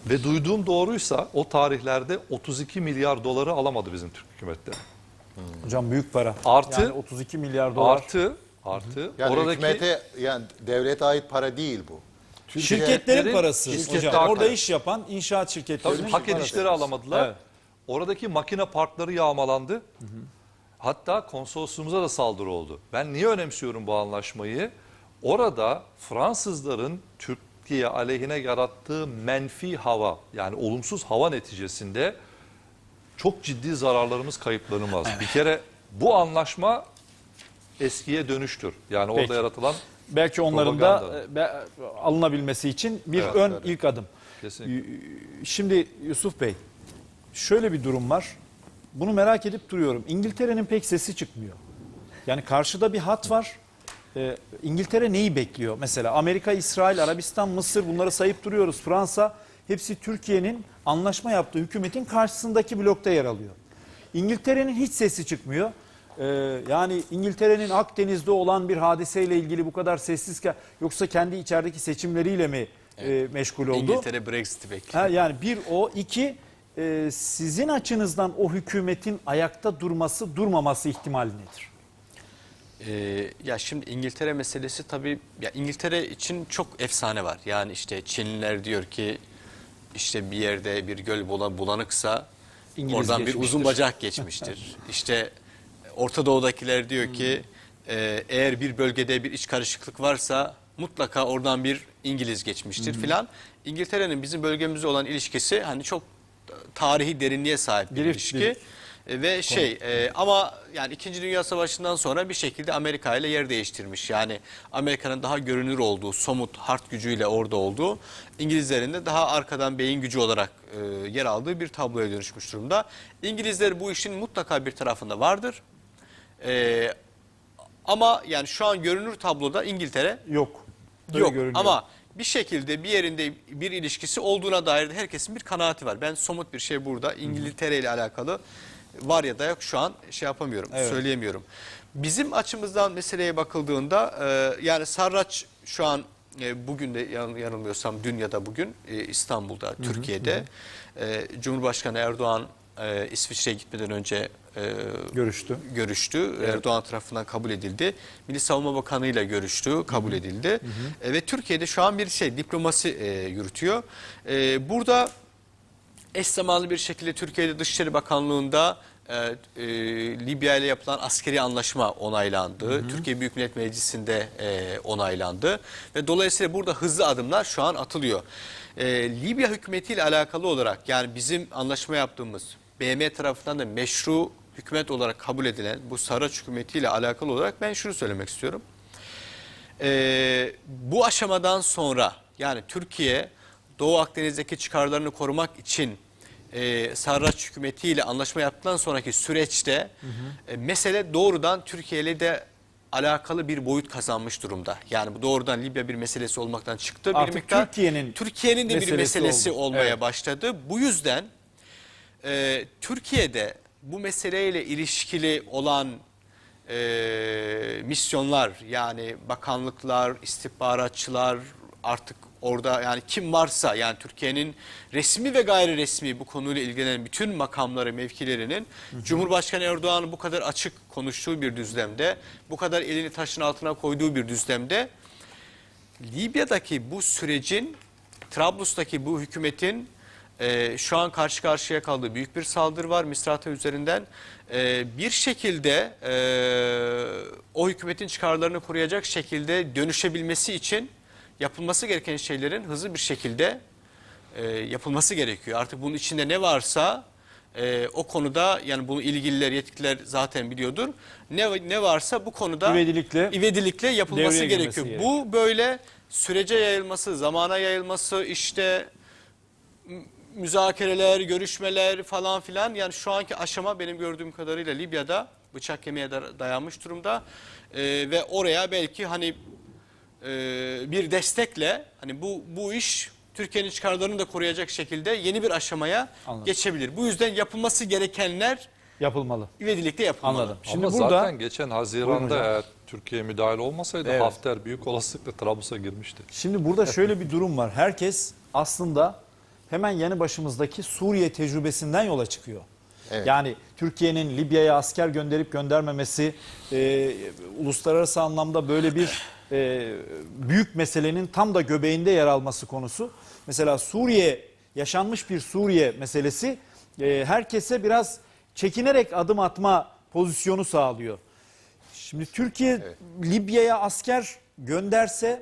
Ve duyduğum doğruysa o tarihlerde otuz iki milyar doları alamadı bizim Türk hükümetleri. Hocam büyük para. Artı- yani otuz iki milyar dolar. Artı, artı Yani oradaki hükümete, yani devlete ait para değil bu. Türkiye- Şirketlerin Şirketlerin- parası Şirketler hocam. Orada parası. iş yapan inşaat şirketlerinin tabii hak parası. edişleri alamadılar. Evet. Oradaki makine parkları yağmalandı. Hatta konsolosluğumuza da saldırı oldu. Ben niye önemsiyorum bu anlaşmayı? Orada Fransızların Türkiye aleyhine yarattığı menfi hava, yani olumsuz hava neticesinde çok ciddi zararlarımız, kayıplarımız var. Bir kere bu anlaşma eskiye dönüştür. Yani orada Peki. yaratılan Belki onların da Propaganda. e, be- alınabilmesi için bir Evet, ön evet. ilk adım. kesinlikle. Y- Şimdi Yusuf Bey, şöyle bir durum var. Bunu merak edip duruyorum. İngiltere'nin pek sesi çıkmıyor. Yani karşıda bir hat var. Ee, İngiltere neyi bekliyor? Mesela Amerika, İsrail, Arabistan, Mısır, bunları sayıp duruyoruz. Fransa, hepsi Türkiye'nin anlaşma yaptığı hükümetin karşısındaki blokta yer alıyor. İngiltere'nin hiç sesi çıkmıyor. Ee, yani İngiltere'nin Akdeniz'de olan bir hadiseyle ilgili bu kadar sessizken, yoksa kendi içerideki seçimleriyle mi e, meşgul oldu? İngiltere Brexit'i bekliyor. Ha, yani bir o, iki e, sizin açınızdan o hükümetin ayakta durması, durmaması ihtimali nedir? Ee, ya şimdi İngiltere meselesi tabii, ya İngiltere için çok efsane var. Yani işte Çinliler diyor ki işte bir yerde bir göl bulan- bulanıksa İngiliz oradan bir geçmiştir. uzun bacak geçmiştir. İşte Orta Doğu'dakiler diyor ki e, eğer bir bölgede bir iç karışıklık varsa mutlaka oradan bir İngiliz geçmiştir filan. İngiltere'nin bizim bölgemizle olan ilişkisi hani çok tarihi derinliğe sahip bir Girift, ilişki. girift. E, Ve şey e, ama yani İkinci Dünya Savaşı'ndan sonra bir şekilde Amerika ile yer değiştirmiş. Yani Amerika'nın daha görünür olduğu, somut harp gücüyle orada olduğu, İngilizlerin de daha arkadan beyin gücü olarak e, yer aldığı bir tabloya dönüşmüş durumda. İngilizler bu işin mutlaka bir tarafında vardır. E, ama yani şu an görünür tabloda İngiltere Yok. Böyle yok. görünüyor. Ama bir şekilde bir yerinde bir ilişkisi olduğuna dair de herkesin bir kanaati var. Ben somut bir şey burada İngiltere ile alakalı var ya da yok şu an şey yapamıyorum, Evet. söyleyemiyorum. Bizim açımızdan meseleye bakıldığında e, yani Sarraç şu an e, bugün de yan- yanılmıyorsam dün ya da bugün e, İstanbul'da, Türkiye'de e, Cumhurbaşkanı Erdoğan e, İsviçre'ye gitmeden önce e, Görüştü. görüştü. Erdoğan tarafından kabul edildi. Milli Savunma Bakanı ile görüştü, kabul edildi. E, ve Türkiye'de şu an bir şey diplomasi e, yürütüyor. E, burada eş zamanlı bir şekilde Türkiye'de Dışişleri Bakanlığı'nda e, e, Libya ile yapılan askeri anlaşma onaylandı. Türkiye Büyük Millet Meclisi'nde e, onaylandı. Ve dolayısıyla burada hızlı adımlar şu an atılıyor. E, Libya hükümetiyle alakalı olarak yani bizim anlaşma yaptığımız B M tarafından da meşru hükümet olarak kabul edilen bu Sarraç hükümetiyle alakalı olarak ben şunu söylemek istiyorum. E, bu aşamadan sonra yani Türkiye Doğu Akdeniz'deki çıkarlarını korumak için e, Sarraç hükümetiyle anlaşma yaptıktan sonraki süreçte hı hı. E, mesele doğrudan Türkiye ile de alakalı bir boyut kazanmış durumda. Yani bu doğrudan Libya bir meselesi olmaktan çıktı. Artık bir miktar Türkiye'nin Türkiye'nin de bir meselesi meselesi oldu. olmaya Evet. başladı. Bu yüzden e, Türkiye'de bu meseleyle ilişkili olan e, misyonlar yani bakanlıklar, istihbaratçılar artık orada yani kim varsa yani Türkiye'nin resmi ve gayri resmi bu konuyla ilgilenen bütün makamları, mevkilerinin hı hı. Cumhurbaşkanı Erdoğan'ın bu kadar açık konuştuğu bir düzlemde, bu kadar elini taşın altına koyduğu bir düzlemde Libya'daki bu sürecin, Trablus'taki bu hükümetin e, şu an karşı karşıya kaldığı büyük bir saldırı var Misrata üzerinden. E, bir şekilde e, o hükümetin çıkarlarını koruyacak şekilde dönüşebilmesi için yapılması gereken şeylerin hızlı bir şekilde e, yapılması gerekiyor. Artık bunun içinde ne varsa e, o konuda yani bunu ilgililer, yetkililer zaten biliyordur. Ne ne varsa bu konuda İvedilikle ivedilikle yapılması devreye girmesi gerekiyor. gerekiyor. Bu böyle sürece yayılması, zamana yayılması, işte m- müzakereler, görüşmeler falan filan yani şu anki aşama benim gördüğüm kadarıyla Libya'da bıçak kemiğe da- dayanmış durumda. E, ve oraya belki hani e, bir destekle hani bu bu iş Türkiye'nin çıkarlarını da koruyacak şekilde yeni bir aşamaya Anladım. geçebilir. Bu yüzden yapılması gerekenler yapılmalı. ivedilikle yapılmalı. Anladım. Şimdi Ama burada zaten geçen Buyurun Haziran'da hocam. eğer Türkiye müdahale olmasaydı Evet. Hafter büyük olasılıkla Trablus'a girmişti. Şimdi burada şöyle bir durum var. Herkes aslında hemen yanı başımızdaki Suriye tecrübesinden yola çıkıyor. Evet. Yani Türkiye'nin Libya'ya asker gönderip göndermemesi e, uluslararası anlamda böyle bir e, büyük meselenin tam da göbeğinde yer alması konusu. Mesela Suriye, yaşanmış bir Suriye meselesi e, herkese biraz çekinerek adım atma pozisyonu sağlıyor. Şimdi Türkiye Evet. Libya'ya asker gönderse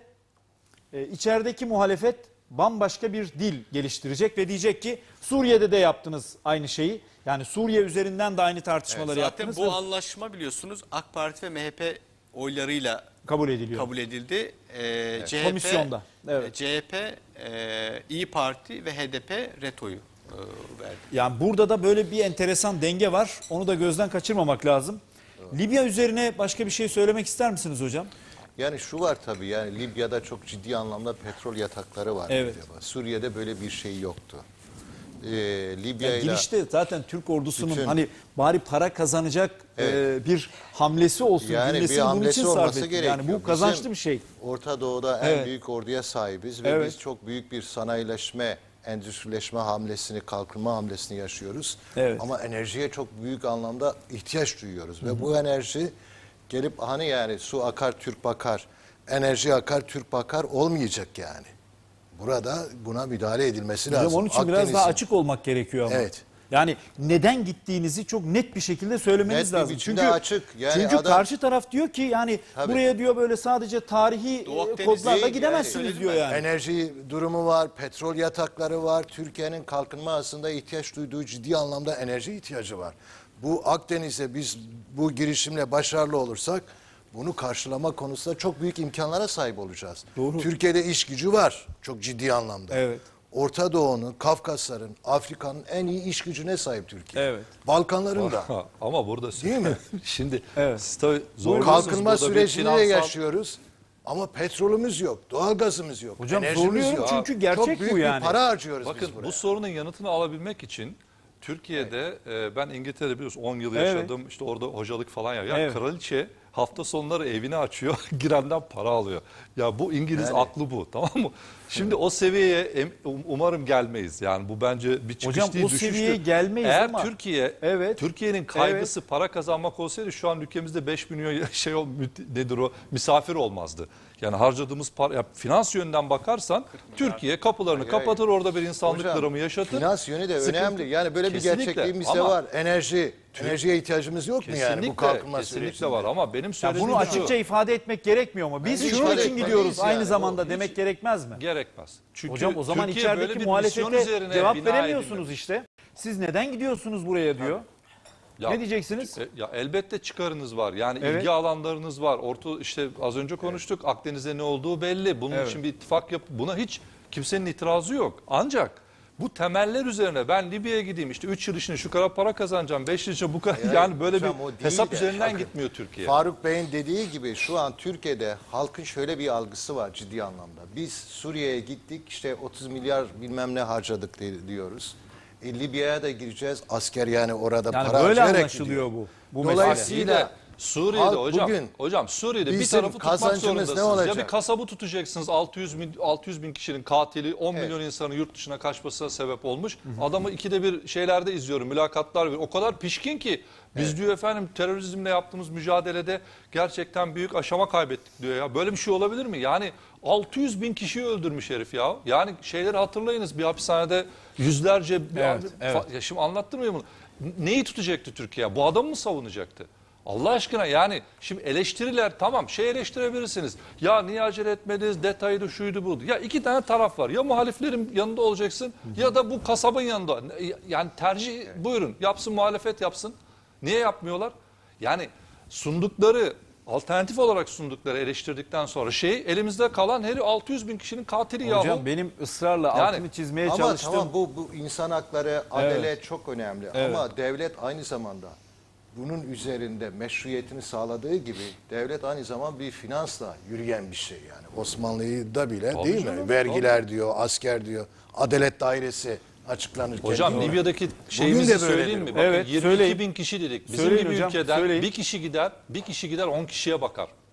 e, içerideki muhalefet bambaşka bir dil geliştirecek ve diyecek ki Suriye'de de yaptınız aynı şeyi. Yani Suriye üzerinden de aynı tartışmaları Zaten yaptınız bu ve anlaşma biliyorsunuz AK Parti ve M H P oylarıyla kabul ediliyor. kabul edildi. Ee, C H P, Komisyonda, evet. C H P, e, İyi Parti ve H D P retoyu e, verdi. Yani burada da böyle bir enteresan denge var. Onu da gözden kaçırmamak lazım. Libya üzerine başka bir şey söylemek ister misiniz hocam? Yani şu var tabii, yani Libya'da çok ciddi anlamda petrol yatakları var. Evet. Libya'da. Suriye'de böyle bir şey yoktu. Ee, Libya Yani ile girişte zaten Türk ordusunun bütün- hani bari para kazanacak Evet. e, bir hamlesi olsun. yani bir cümlesini bunun hamlesi için sarf olması etti. gerekiyor. Yani bu kazançlı Bizim bir şey. Orta Doğu'da en Evet. büyük orduya sahibiz ve Evet. biz çok büyük bir sanayileşme, endüstrileşme hamlesini, kalkınma hamlesini yaşıyoruz. Evet. Ama enerjiye çok büyük anlamda ihtiyaç duyuyoruz ve bu enerji gelip hani yani su akar Türk bakar, enerji akar Türk bakar olmayacak yani. Burada buna müdahale edilmesi Hocam lazım. onun için biraz Akdeniz'in- daha açık olmak gerekiyor ama. Evet. Yani neden gittiğinizi çok net bir şekilde söylemeniz Net bir lazım. biçimde Çünkü açık. Yani çünkü adam- karşı taraf diyor ki yani Tabii. buraya diyor böyle sadece tarihi Doğu e, Akdeniz kodlarla değil, gidemezsiniz yani. diyor yani. Enerji durumu var, petrol yatakları var. Türkiye'nin kalkınma aslında ihtiyaç duyduğu ciddi anlamda enerji ihtiyacı var. Bu Akdeniz'e biz bu girişimle başarılı olursak bunu karşılama konusunda çok büyük imkanlara sahip olacağız. Doğru. Türkiye'de iş gücü var çok ciddi anlamda. Evet. Orta Doğu'nun, Kafkasların, Afrika'nın en iyi iş gücüne sahip Türkiye. Evet. Balkanların da. Ha, ama burada Değil mi? Şimdi Evet. siz tabii Bu zorluyorsunuz kalkınma burada bir sürecini de finansal- yaşıyoruz. Ama petrolümüz yok, doğalgazımız yok, Hocam enerjimiz zorluyorum yok. çünkü gerçek Çok büyük bu yani. bir para harcıyoruz Bakın biz buraya. bu sorunun yanıtını alabilmek için Türkiye'de e, ben İngiltere'de biliyorsun on yıl Evet. yaşadım. İşte orada hocalık falan ya. Ya Evet. kraliçe hafta sonları evini açıyor, girenden para alıyor. Ya bu İngiliz Yani. aklı bu, tamam mı? Şimdi o seviyeye em- um- umarım gelmeyiz. Yani bu bence bir çıkış Hocam, değil, o düşüştür. seviyeye gelmeyiz Eğer ama- Türkiye Evet. Türkiye'nin kaygısı para kazanmak olsaydı şu an ülkemizde beş milyon şey ol, müt- nedir o misafir olmazdı. Yani harcadığımız para, ya finans yönden bakarsan Türkiye kapılarını Hayır, kapatır, orada bir insanlık Hocam, dramı yaşatır. finans yönü de Sıkıntı- önemli. Yani böyle bir Kesinlikle. gerçekliğimiz de Ama var. Enerji, enerjiye ihtiyacımız yok mu yani bu Kesinlikle, kalkınma kesinlikle sürecinde? var ama benim Ya söylediğim bunu şu, açıkça ifade etmek gerekmiyor mu? Biz Bence şunun ifade için etmeliyiz gidiyoruz yani. aynı O zamanda hiç- demek gerekmez mi? gerekmez. Çünkü Hocam o zaman Türkiye böyle içerideki bir misyon muhalefete üzerine cevap bina veremiyorsunuz edilmemiş. işte. Siz neden gidiyorsunuz buraya diyor. Ya- Ne diyeceksiniz? E, Ya elbette çıkarınız var. Yani Evet. ilgi alanlarınız var. Orta işte az önce konuştuk. Akdeniz'de ne olduğu belli. Bunun Evet. için bir ittifak yap. Buna hiç kimsenin itirazı yok. Ancak bu temeller üzerine ben Libya'ya gideyim işte üç yıl içinde şu kadar para kazanacağım, beş yıl içinde bu kadar, Hayır, yani böyle hocam, o bir değil hesap de, üzerinden bakın, gitmiyor Türkiye. Faruk Bey'in dediği gibi şu an Türkiye'de halkın şöyle bir algısı var ciddi anlamda. Biz Suriye'ye gittik işte otuz milyar bilmem ne harcadık di- diyoruz. E, Libya'ya da gireceğiz asker yani orada Yani para böyle harcayarak anlaşılıyor gidiyor. bu. Bu mesele. Dolayısıyla Suriye'de halk hocam, bugün hocam Suriye'de bir bizim tarafı tutmak kazancımız ne zorundasınız. Ya olacak? bir kasabı tutacaksınız altı yüz bin, altı yüz bin kişinin katili on Evet. milyon insanın yurt dışına kaçmasına sebep olmuş. Adamı ikide bir şeylerde izliyorum, mülakatlar veriyor. O kadar pişkin ki biz diyor efendim terörizmle yaptığımız mücadelede gerçekten büyük aşama kaybettik diyor ya. Böyle bir şey olabilir mi? Yani altı yüz bin kişiyi öldürmüş herif ya. Yani şeyleri hatırlayınız, bir hapishanede yüzlerce Evet, ya, evet. ya şimdi anlattırmıyor bunu. Neyi tutacaktı Türkiye? Bu adamı mı savunacaktı? Allah aşkına yani şimdi eleştiriler tamam şey eleştirebilirsiniz. Ya niye acele etmediniz detaylı şuydu buydu. Ya iki tane taraf var. Ya muhaliflerin yanında olacaksın ya da bu kasabın yanında. Yani tercih buyurun yapsın muhalefet yapsın. Niye yapmıyorlar? Yani sundukları alternatif olarak sundukları eleştirdikten sonra şey elimizde kalan her altı yüz bin kişinin katili yahu. Hocam benim ısrarla Yani- altını çizmeye Ama çalıştım. tamam bu, bu insan hakları, adalet çok önemli. Evet. Ama devlet aynı zamanda bunun üzerinde meşruiyetini sağladığı gibi devlet aynı zamanda bir finansla yürüyen bir şey yani. Osmanlı'da bile Tabii değil canım, mi? Vergiler diyor, asker diyor, adalet dairesi açıklanırken. Hocam değil mi? Libya'daki Bugün şeyimizi de böyledir. söyleyeyim mi? Bakın Evet, yirmi iki söyleyin. bin kişi dedik. Bizim Söyleyin gibi hocam, ülkeden söyleyin. bir kişi gider, bir kişi gider on kişiye bakar.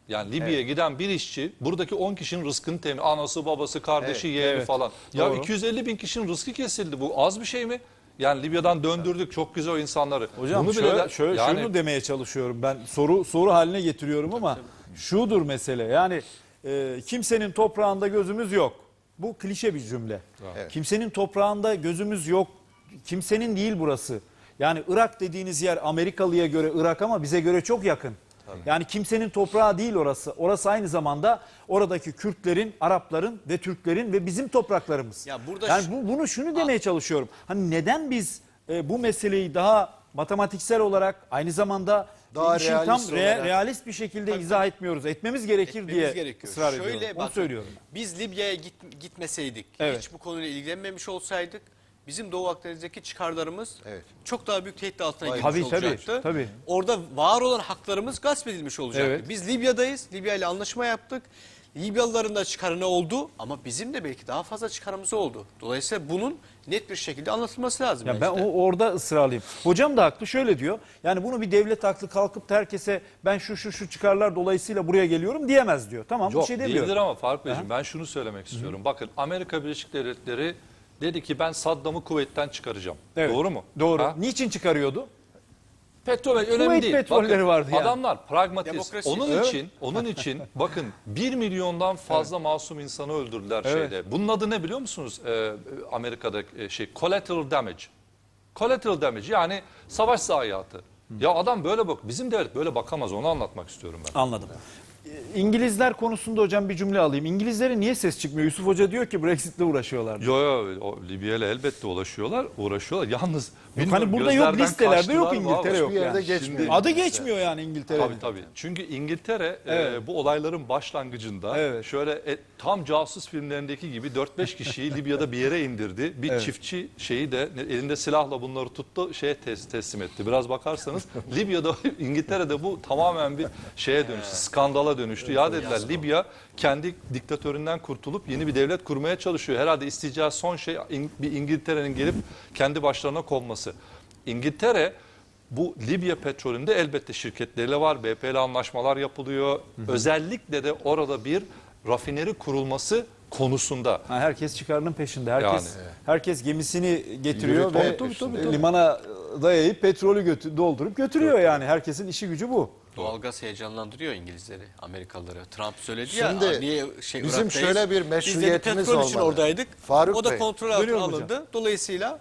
Yani Libya'ya giden bir işçi buradaki on kişinin rızkını temin, anası, babası, kardeşi, Evet, yeğeni evet. falan. Ya Doğru. iki yüz elli bin kişinin rızkı kesildi. Bu az bir şey mi? Yani Libya'dan döndürdük çok güzel o insanları. Hocam Bunu şöyle, de- şöyle yani, şunu demeye çalışıyorum ben, soru soru haline getiriyorum ama şudur mesele, yani e, kimsenin toprağında gözümüz yok. Bu klişe bir cümle. Evet. Kimsenin toprağında gözümüz yok. Kimsenin değil burası. Yani Irak dediğiniz yer Amerikalıya göre Irak ama bize göre çok yakın. Yani kimsenin toprağı değil orası. Orası aynı zamanda oradaki Kürtlerin, Arapların ve Türklerin ve bizim topraklarımız. Ya burada yani şu- bu, bunu şunu demeye çalışıyorum. Hani neden biz e, bu meseleyi daha matematiksel olarak aynı zamanda Daha işin tam realist re- olarak. realist bir şekilde izah etmiyoruz. Etmemiz gerekir Etmemiz diye gerekiyor. ısrar Şöyle ediyorum. Onu bakın, söylüyorum. Biz Libya'ya git, gitmeseydik, Evet. hiç bu konuyla ilgilenmemiş olsaydık, bizim Doğu Akdeniz'deki çıkarlarımız Evet. çok daha büyük tehdit altına girmiş Tabii, tabii, olacaktı. tabii. Orada var olan haklarımız gasp edilmiş olacaktı. Evet. Biz Libya'dayız, Libya ile anlaşma yaptık. Libyalıların da çıkarını oldu ama bizim de belki daha fazla çıkarımız oldu. Dolayısıyla bunun net bir şekilde anlatılması lazım. Ya ben bence de. o, orada ısrarlıyım. Hocam da haklı, şöyle diyor. Yani bunu bir devlet haklı kalkıp da herkese ben şu şu şu çıkarlar dolayısıyla buraya geliyorum diyemez diyor. Tamam, Yok bir şey demiyor. değildir ama Faruk Beyciğim ben şunu söylemek istiyorum. Bakın Amerika Birleşik Devletleri dedi ki ben Saddam'ı kuvvetten çıkaracağım. Evet. Doğru mu? Doğru. Ha? Niçin çıkarıyordu? Petrol önemli Kuveyt değil. petrolleri vardı yani. Adamlar pragmatist. Demokrasi. Onun Evet. için, onun için bakın bir milyondan fazla masum insanı öldürdüler Evet. şeyde. Bunun adı ne biliyor musunuz? Ee, Amerika'da e, şey collateral damage. Collateral damage yani savaş zayiatı. Ya adam böyle bak. Bizim devlet böyle bakamaz. Onu anlatmak istiyorum ben. Anladım. İngilizler konusunda hocam bir cümle alayım. İngilizlerin niye ses çıkmıyor? Yusuf Hoca diyor ki Brexit'le uğraşıyorlar. Yo yo o Libya ile elbette ulaşıyorlar, uğraşıyorlar. Yalnız bilmiyorum, Hani burada yok, gözlerden listelerde yok, kaçtılar mı İngiltere abi? yok Hiçbir yerde yani. geçmiyor. Adı geçmiyor yani İngiltere'nin. Tabii tabii. Çünkü İngiltere Evet. e, bu olayların başlangıcında Evet. şöyle e, tam casus filmlerindeki gibi dört beş kişiyi Libya'da bir yere indirdi. Bir Evet. çiftçi şeyi de elinde silahla bunları tuttu, şeye tes- teslim etti. Biraz bakarsanız Libya'da İngiltere'de bu tamamen bir şeye dönüştü, skandala dönüştü. Ya dediler Libya kendi diktatöründen kurtulup yeni bir devlet kurmaya çalışıyor. Herhalde isteyeceği son şey İng- bir İngiltere'nin gelip kendi başlarına konması. İngiltere bu Libya petrolünde elbette şirketleriyle var. B P ile anlaşmalar yapılıyor. Özellikle de orada bir rafineri kurulması konusunda. Ha, herkes çıkarının peşinde. Herkes Yani. herkes gemisini getiriyor Yürütme ve peşinde. limana dayayıp petrolü götü, doldurup götürüyor yani. Herkesin işi gücü bu. Doğalgaz heyecanlandırıyor İngilizleri, Amerikalıları. Trump söyledi Şimdi ya niye şey bizim Irak'tayız? şöyle bir Biz dedi meşruiyetimiz petrol için olmalı. oradaydık. Faruk o da Bey. kontrol altına Buyurun hocam. alındı. Dolayısıyla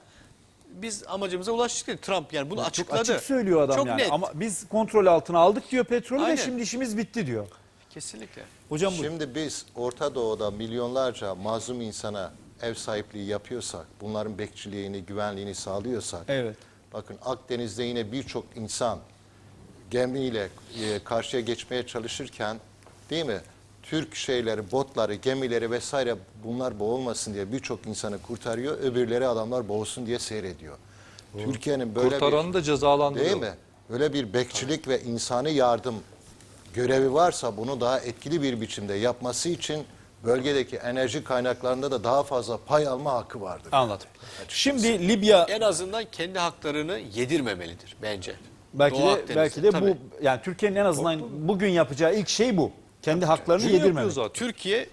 biz amacımıza ulaştık dedi. Trump yani bunu Çok açıkladı. açık söylüyor adam Çok yani. net. Ama biz kontrol altına aldık diyor petrolü Aynen. ve şimdi işimiz bitti diyor. Kesinlikle. Hocam bu. Şimdi biz Orta Doğu'da milyonlarca mazlum insana ev sahipliği yapıyorsak, bunların bekçiliğini, güvenliğini sağlıyorsak, Evet. bakın Akdeniz'de yine birçok insan gemiyle e, karşıya geçmeye çalışırken, değil mi? Türk şeyleri, botları, gemileri vesaire bunlar boğulmasın diye birçok insanı kurtarıyor, öbürleri adamlar boğulsun diye seyrediyor. Türkiye'nin böyle Kurtaranı bir, da cezalandırıyor. değil mi? Böyle bir bekçilik ve insani yardım görevi varsa bunu daha etkili bir biçimde yapması için bölgedeki enerji kaynaklarında da daha fazla pay alma hakkı vardır. Anladım. Şimdi Libya En azından kendi haklarını yedirmemelidir bence. belki Doğu de Akdeniz'de, belki de tabii. bu yani Türkiye'nin en azından bugün yapacağı ilk şey bu. Kendi haklarını Bunu yapıyor yedirmemek. zaten. Türkiye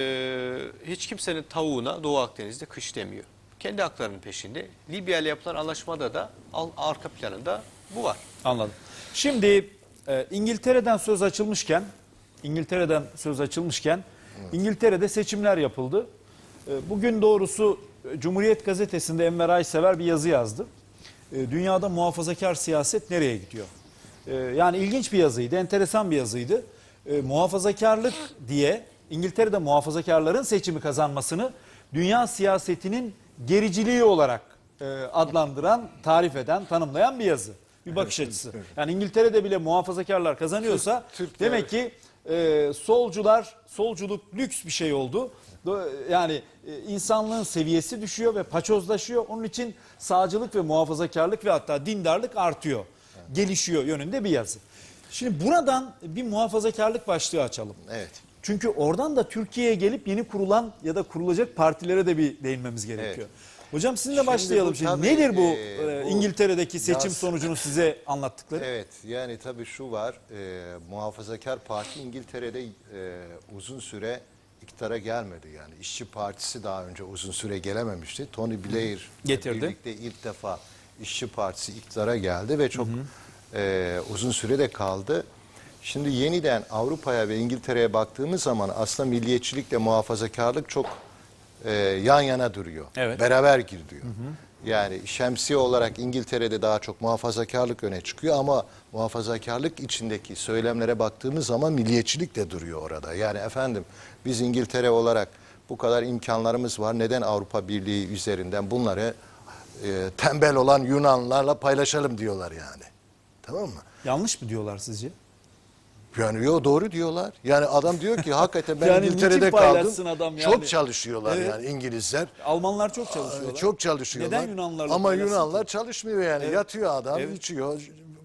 e, hiç kimsenin tavuğuna Doğu Akdeniz'de kış demiyor. Kendi haklarının peşinde. Libya ile yapılan anlaşmada da al- arka planında bu var. Anladım. Şimdi e, İngiltere'den söz açılmışken, İngiltere'den söz açılmışken, İngiltere'de seçimler yapıldı. E, bugün doğrusu e, Cumhuriyet Gazetesi'nde Enver Aysever bir yazı yazdı. E, dünyada muhafazakar siyaset nereye gidiyor? E, yani ilginç bir yazıydı, enteresan bir yazıydı. E, muhafazakarlık diye İngiltere'de muhafazakarların seçimi kazanmasını dünya siyasetinin gericiliği olarak e, adlandıran, tarif eden, tanımlayan bir yazı. Bir bakış açısı. Yani İngiltere'de bile muhafazakarlar kazanıyorsa Türk- demek ki e, solcular, solculuk lüks bir şey oldu. Do- Yani e, insanlığın seviyesi düşüyor ve paçozlaşıyor. Onun için sağcılık ve muhafazakarlık ve hatta dindarlık artıyor. Gelişiyor yönünde bir yazı. Şimdi buradan bir muhafazakarlık başlığı açalım. Evet. Çünkü oradan da Türkiye'ye gelip yeni kurulan ya da kurulacak partilere de bir değinmemiz gerekiyor. Hocam sizinle Şimdi başlayalım. bu Şimdi tabii, nedir bu, e, e, bu İngiltere'deki seçim yaz- sonucunu size anlattıkları? Evet, yani tabii şu var, e, Muhafazakar Parti İngiltere'de e, uzun süre iktidara gelmedi. Yani İşçi Partisi daha önce uzun süre gelememişti. Tony Blair Getirdi. birlikte ilk defa İşçi Partisi iktidara geldi ve çok e, uzun süre de kaldı. Şimdi yeniden Avrupa'ya ve İngiltere'ye baktığımız zaman aslında milliyetçilikle muhafazakarlık çok e, yan yana duruyor. Evet. Beraber gidiyor. Yani şemsiye olarak İngiltere'de daha çok muhafazakarlık öne çıkıyor ama muhafazakarlık içindeki söylemlere baktığımız zaman milliyetçilik de duruyor orada. Yani efendim biz İngiltere olarak bu kadar imkanlarımız var. Neden Avrupa Birliği üzerinden bunları e, tembel olan Yunanlarla paylaşalım diyorlar yani. Tamam mı? Yanlış mı diyorlar sizce? Yani yo doğru diyorlar. Yani adam diyor ki hakikaten ben Yani İngiltere'de niçin kaldım. paylaşsın adam yani? Çok çalışıyorlar Evet. yani İngilizler. Almanlar çok çalışıyorlar. Çok çalışıyorlar. Neden Yunanlarla Ama paylaşsın Yunanlar ki? çalışmıyor yani. Evet. Yatıyor adam, Evet. içiyor,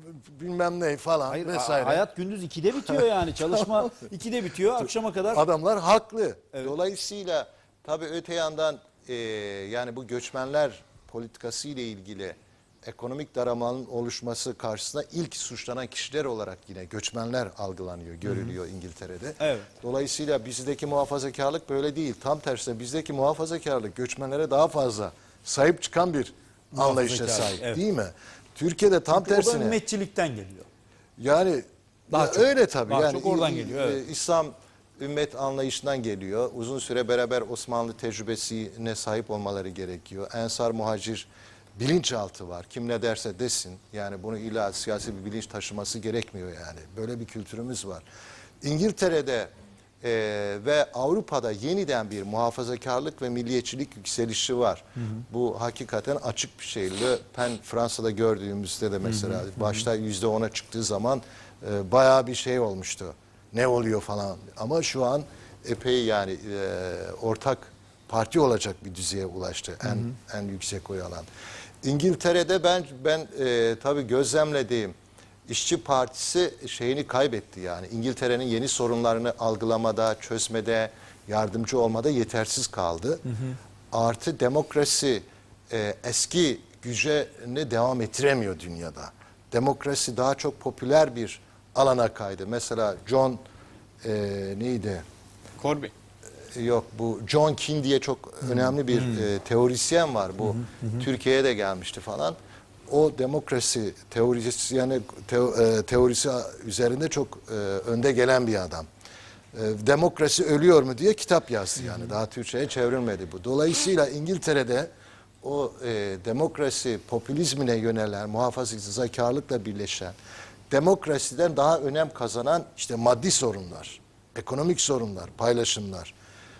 bilmem ne falan Hayır, vesaire. hayat gündüz ikide bitiyor yani. Çalışma ikide bitiyor, akşama kadar. Adamlar haklı. Evet. Dolayısıyla tabii öte yandan e, yani bu göçmenler politikası ile ilgili ekonomik daramanın oluşması karşısında ilk suçlanan kişiler olarak yine göçmenler algılanıyor, görülüyor İngiltere'de. Evet. Dolayısıyla bizdeki muhafazakarlık böyle değil. Tam tersine bizdeki muhafazakarlık göçmenlere daha fazla sahip çıkan bir anlayışa Muhafazakarlık, sahip evet. değil mi? Türkiye'de tam O da tersine. ümmetçilikten geliyor. Yani Daha ya çok. öyle tabii. Daha yani çok oradan İ- geliyor, e, evet. İslam ümmet anlayışından geliyor. Uzun süre beraber Osmanlı tecrübesine sahip olmaları gerekiyor. Ensar muhacir bilinçaltı var. Kim ne derse desin. Yani bunu illa siyasi bir bilinç taşıması gerekmiyor yani. Böyle bir kültürümüz var. İngiltere'de e, ve Avrupa'da yeniden bir muhafazakarlık ve milliyetçilik yükselişi var. Hı hı. Bu hakikaten açık bir şey. Le Pen Fransa'da gördüğümüzde de mesela hı hı. başta yüzde ona çıktığı zaman e, bayağı bir şey olmuştu. Ne oluyor falan. Ama şu an epey yani e, ortak parti olacak bir düzeye ulaştı. En hı hı. en yüksek oy alan. İngiltere'de ben ben e, tabii gözlemlediğim İşçi Partisi şeyini kaybetti yani. İngiltere'nin yeni sorunlarını algılamada, çözmede, yardımcı olmada yetersiz kaldı. Hı hı. Artı demokrasi e, eski gücüne devam ettiremiyor dünyada. Demokrasi daha çok popüler bir alana kaydı. Mesela John e, neydi? Corby. Yok bu John Keane diye çok önemli bir e, teorisyen var. Bu Türkiye'ye de gelmişti falan. O demokrasi teorisyeni teo, e, teorisi üzerinde çok e, önde gelen bir adam. E, demokrasi ölüyor mu diye kitap yazdı yani. Daha Türkçe'ye çevrilmedi bu. Dolayısıyla İngiltere'de o e, demokrasi popülizmine yönelen, muhafazakarlıkla birleşen, demokrasiden daha önem kazanan işte maddi sorunlar, ekonomik sorunlar, paylaşımlar,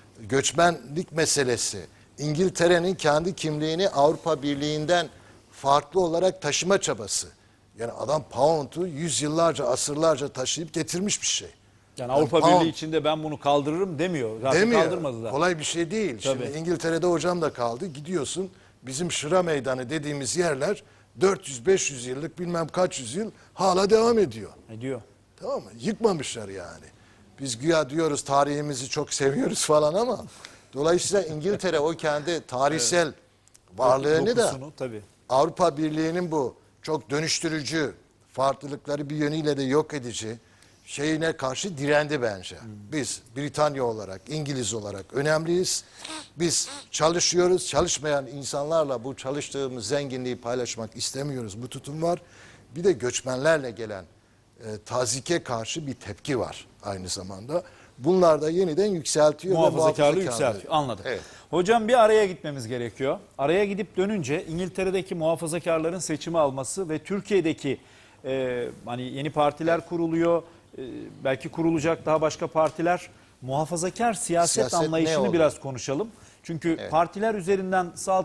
göçmenlik meselesi, İngiltere'nin kendi kimliğini Avrupa Birliği'nden farklı olarak taşıma çabası. Yani adam pound'u yüzyıllarca, asırlarca taşıyıp getirmiş bir şey. Yani Avrupa Yani pound Birliği içinde ben bunu kaldırırım demiyor. Zaten demiyor. kaldırmadı da. Kolay bir şey değil. Tabii. Şimdi İngiltere'de hocam da kaldı. Gidiyorsun bizim Şıra Meydanı dediğimiz yerler dört yüz beş yüz yıllık bilmem kaç yüzyıl hala devam ediyor. Ne diyor? Tamam mı? Yıkmamışlar yani. Biz güya diyoruz tarihimizi çok seviyoruz falan ama dolayısıyla İngiltere o kendi tarihsel evet. varlığını da Dokusunu, tabii. Avrupa Birliği'nin bu çok dönüştürücü, farklılıkları bir yönüyle de yok edici şeyine karşı direndi bence. Hmm. Biz Britanya olarak, İngiliz olarak önemliyiz. Biz çalışıyoruz. Çalışmayan insanlarla bu çalıştığımız zenginliği paylaşmak istemiyoruz. Bu tutum var. Bir de göçmenlerle gelen e, tazike karşı bir tepki var aynı zamanda. Bunlar da yeniden yükseltiyor. Muhafazakarlığı yükseltiyor. Anladım. Evet. Hocam bir araya gitmemiz gerekiyor. Araya gidip dönünce İngiltere'deki muhafazakarların seçimi alması ve Türkiye'deki e, hani yeni partiler evet. kuruluyor. E, belki kurulacak daha başka partiler. Muhafazakar siyaset, Siyaset anlayışını biraz konuşalım. Çünkü evet. partiler üzerinden salt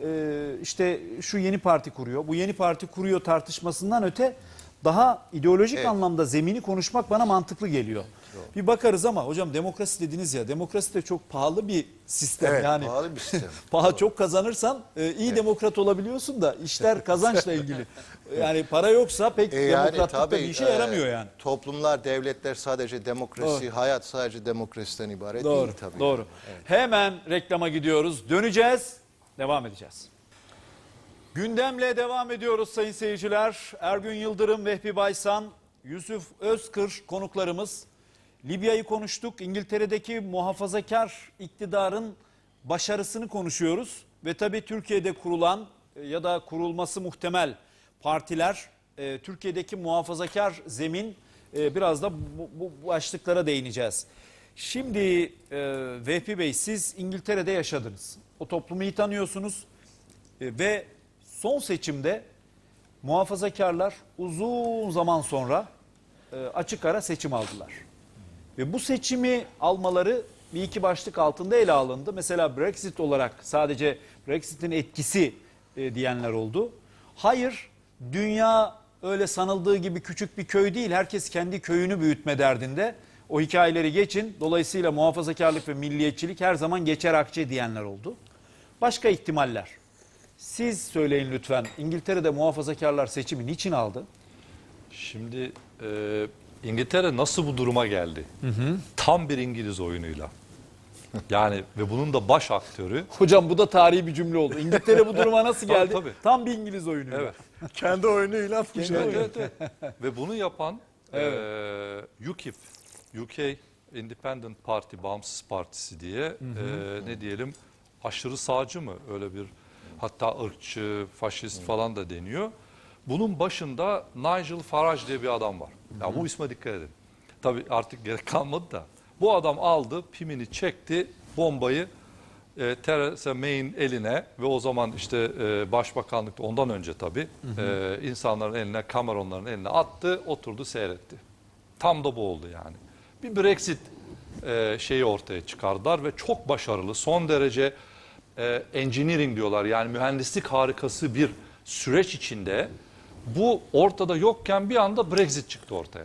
e, işte şu yeni parti kuruyor, bu yeni parti kuruyor tartışmasından öte daha ideolojik evet. anlamda zemini konuşmak bana mantıklı geliyor. Doğru. Bir bakarız ama hocam demokrasi dediniz ya, demokrasi de çok pahalı bir sistem. Evet, yani pahalı bir sistem. paha çok kazanırsan e, iyi evet. demokrat olabiliyorsun da işler kazançla ilgili. Yani para yoksa pek e yani, demokratlıkta bir işe e, yaramıyor yani. Toplumlar, devletler sadece demokrasi, doğru. hayat sadece demokrasiden ibaret doğru, değil tabii. Doğru. Evet. Hemen reklama gidiyoruz. Döneceğiz. devam edeceğiz. Gündemle devam ediyoruz sayın seyirciler. Ergün Yıldırım, Vehbi Baysan, Yusuf Özkır konuklarımız. Libya'yı konuştuk. İngiltere'deki muhafazakar iktidarın başarısını konuşuyoruz. Ve tabii Türkiye'de kurulan ya da kurulması muhtemel partiler, e, Türkiye'deki muhafazakar zemin, e, biraz da bu, bu başlıklara değineceğiz. Şimdi e, Vehbi Bey, siz İngiltere'de yaşadınız. O toplumu iyi tanıyorsunuz e, ve son seçimde muhafazakarlar uzun zaman sonra e, açık ara seçim aldılar. Ve bu seçimi almaları bir iki başlık altında ele alındı. Mesela Brexit olarak sadece Brexit'in etkisi e, diyenler oldu. Hayır, dünya öyle sanıldığı gibi küçük bir köy değil. Herkes kendi köyünü büyütme derdinde. O hikayeleri geçin. Dolayısıyla muhafazakarlık ve milliyetçilik her zaman geçer akçe diyenler oldu. Başka ihtimaller. Siz söyleyin lütfen. İngiltere'de muhafazakarlar seçimi niçin aldı? Şimdi e, İngiltere nasıl bu duruma geldi? Hı hı. Tam bir İngiliz oyunuyla. Yani ve bunun da baş aktörü. Hocam bu da tarihi bir cümle oldu. İngiltere bu duruma nasıl geldi? Tabii, tabii. Tam bir İngiliz oyunuyla. Evet. Kendi oyunuyla atmış. Evet, evet, evet. Ve bunu yapan evet. e, U K I P, U K Independent Party, Bağımsız Partisi diye hı hı. E, ne diyelim aşırı sağcı mı öyle bir, hatta ırkçı, faşist hı. falan da deniyor. Bunun başında Nigel Farage diye bir adam var. Ya bu isme dikkat edin. Tabii artık gerek kalmadı da. Bu adam aldı, pimini çekti, bombayı e, Theresa May'in eline ve o zaman işte e, başbakanlıkta ondan önce tabii hı hı. E, insanların eline, Cameron'ların eline attı, oturdu seyretti. Tam da bu oldu yani. Bir Brexit e, şeyi ortaya çıkardılar ve çok başarılı, son derece e, engineering diyorlar, yani mühendislik harikası bir süreç içinde bu ortada yokken bir anda Brexit çıktı ortaya.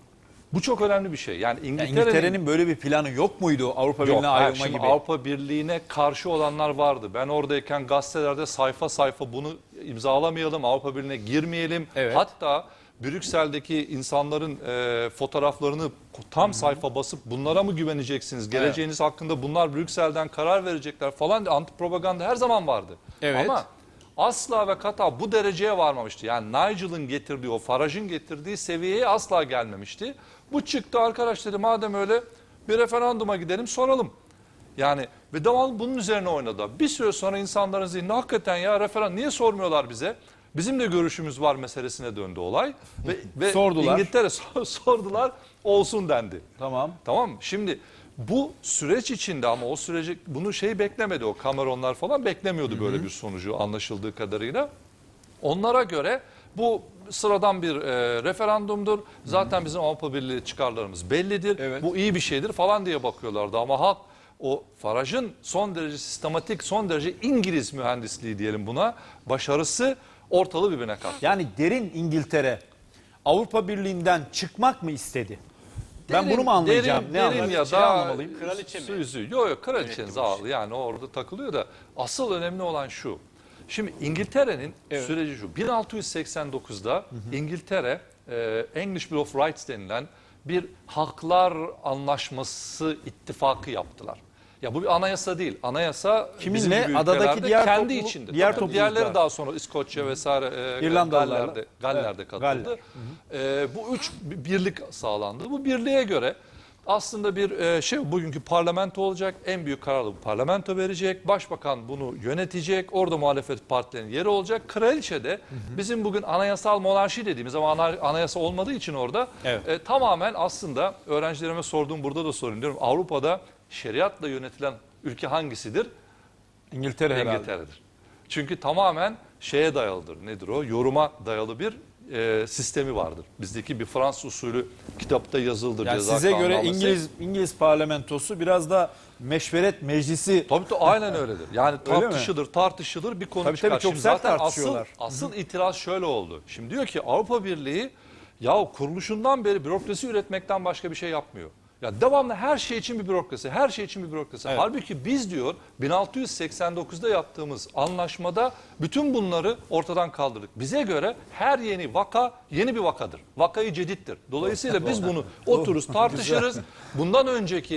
Bu çok önemli bir şey. Yani İngiltere'nin, yani İngiltere'nin böyle bir planı yok muydu Avrupa Birliği'ne ayrılma gibi? Avrupa Birliği'ne karşı olanlar vardı. Ben oradayken gazetelerde sayfa sayfa bunu imzalamayalım, Avrupa Birliği'ne girmeyelim. Evet. Hatta Brüksel'deki insanların e, fotoğraflarını tam Hı-hı. sayfa basıp bunlara mı güveneceksiniz? Geleceğiniz evet. hakkında bunlar Brüksel'den karar verecekler falan diye anti propaganda her zaman vardı. Evet. Ama asla ve kata bu dereceye varmamıştı. Yani Nigel'ın getirdiği, o Farage'ın getirdiği seviyeye asla gelmemişti. Bu çıktı, arkadaş dedi, madem öyle bir referanduma gidelim soralım. Yani ve devamlı bunun üzerine oynadı. Bir süre sonra insanların zihni hakikaten ya referandum niye sormuyorlar bize? Bizim de görüşümüz var meselesine döndü olay. Ve, ve sordular. İngiltere sordular, olsun dendi. Tamam. Tamam mı? Şimdi bu süreç içinde ama o süreci bunu şey beklemedi, o Cameron'lar falan beklemiyordu böyle Hı-hı. bir sonucu anlaşıldığı kadarıyla. Onlara göre bu sıradan bir e, referandumdur. Zaten Hı-hı. bizim Avrupa Birliği çıkarlarımız bellidir. Evet. Bu iyi bir şeydir falan diye bakıyorlardı ama halk o Farage'ın son derece sistematik, son derece İngiliz mühendisliği diyelim buna, başarısı ortalığı birbirine kattı. Yani derin İngiltere Avrupa Birliği'nden çıkmak mı istedi? Ben bunu mu anlayacağım? Derin, ne derin ya şey da anlamalıyım. Kraliçe mi? Yok yok, kraliçenin zavallı yani orada takılıyor da asıl önemli olan şu. Şimdi İngiltere'nin evet. süreci şu. bin altı yüz seksen dokuzda hı hı. İngiltere e, English Bill of Rights denilen bir haklar anlaşması ittifakı yaptılar. Ya bu bir anayasa değil. Anayasa kiminle? Adadaki diğer kendi topluluk, içinde. Diğer diğerleri daha sonra İskoçya vesaire e, Galler'de, Galler'de evet. katıldı. Galler. E, bu üç birlik sağlandı. Bu birliğe göre aslında bir e, şey, bugünkü parlamento olacak. En büyük kararı bu parlamento verecek. Başbakan bunu yönetecek. Orada muhalefet partilerinin yeri olacak. Kraliçe de hı hı. bizim bugün anayasal monarşi dediğimiz ama anayasa olmadığı için orada evet. e, tamamen aslında öğrencilerime sorduğum, burada da sorayım diyorum. Avrupa'da şeriatla yönetilen ülke hangisidir? İngiltere herhalde. İngiltere'dir. Çünkü tamamen şeye dayalıdır. Nedir o? Yoruma dayalı bir e, sistemi vardır. Bizdeki bir Fransız usulü kitapta yazıldır. Yani ceza size göre kanunnaması. İngiliz İngiliz parlamentosu biraz da meşveret meclisi. Tabii tabii aynen öyledir. Yani tartışılır, tartışılır bir konu tabii, çıkar. Tabii çok Şimdi sert zaten tartışıyorlar. Asıl, asıl itiraz şöyle oldu. Şimdi diyor ki Avrupa Birliği ya kuruluşundan beri bürokrasi üretmekten başka bir şey yapmıyor. Ya devamlı her şey için bir bürokrasi, her şey için bir bürokrasi. Evet. Halbuki biz diyor bin altı yüz seksen dokuzda yaptığımız anlaşmada bütün bunları ortadan kaldırdık. Bize göre her yeni vaka yeni bir vakadır. Vakayı cedittir. Dolayısıyla biz bunu otururuz, tartışırız. Bundan önceki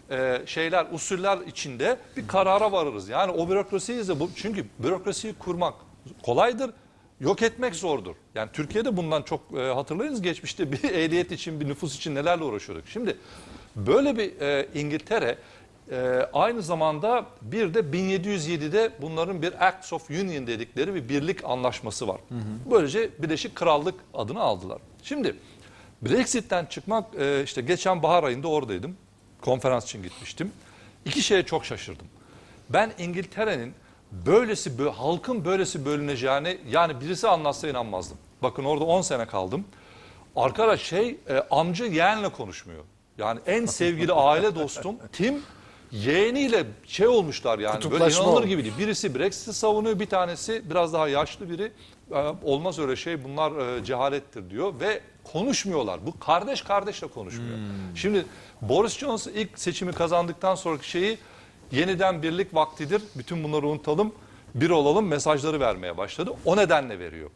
e, şeyler, usuller içinde bir karara varırız. Yani o bürokrasiyi de bu, çünkü bürokrasiyi kurmak kolaydır, yok etmek zordur. Yani Türkiye'de bundan çok e, hatırlayınız geçmişte bir ehliyet için, bir nüfus için nelerle uğraşıyorduk. Şimdi böyle bir e, İngiltere e, aynı zamanda bir de bin yedi yüz yedi'de bunların bir Acts of Union dedikleri bir birlik anlaşması var. Hı hı. Böylece Birleşik Krallık adını aldılar. Şimdi Brexit'ten çıkmak, e, işte geçen bahar ayında oradaydım. Konferans için gitmiştim. İki şeye çok şaşırdım. Ben İngiltere'nin böylesi, böyle, halkın böylesi bölüneceğini, yani birisi anlatsa inanmazdım. Bakın orada on sene kaldım. Arkadaş şey, e, amca yeğenle konuşmuyor. Yani en sevgili aile dostum Tim yeğeniyle şey olmuşlar yani. Böyle inanılır olmuş. gibi değil. Birisi Brexit'i savunuyor, bir tanesi biraz daha yaşlı biri. E, olmaz öyle şey, bunlar e, cehalettir diyor ve konuşmuyorlar. Bu kardeş kardeşle konuşmuyor. Hmm. Şimdi Boris Johnson ilk seçimi kazandıktan sonraki şeyi yeniden birlik vaktidir. Bütün bunları unutalım, bir olalım mesajları vermeye başladı. O nedenle veriyor.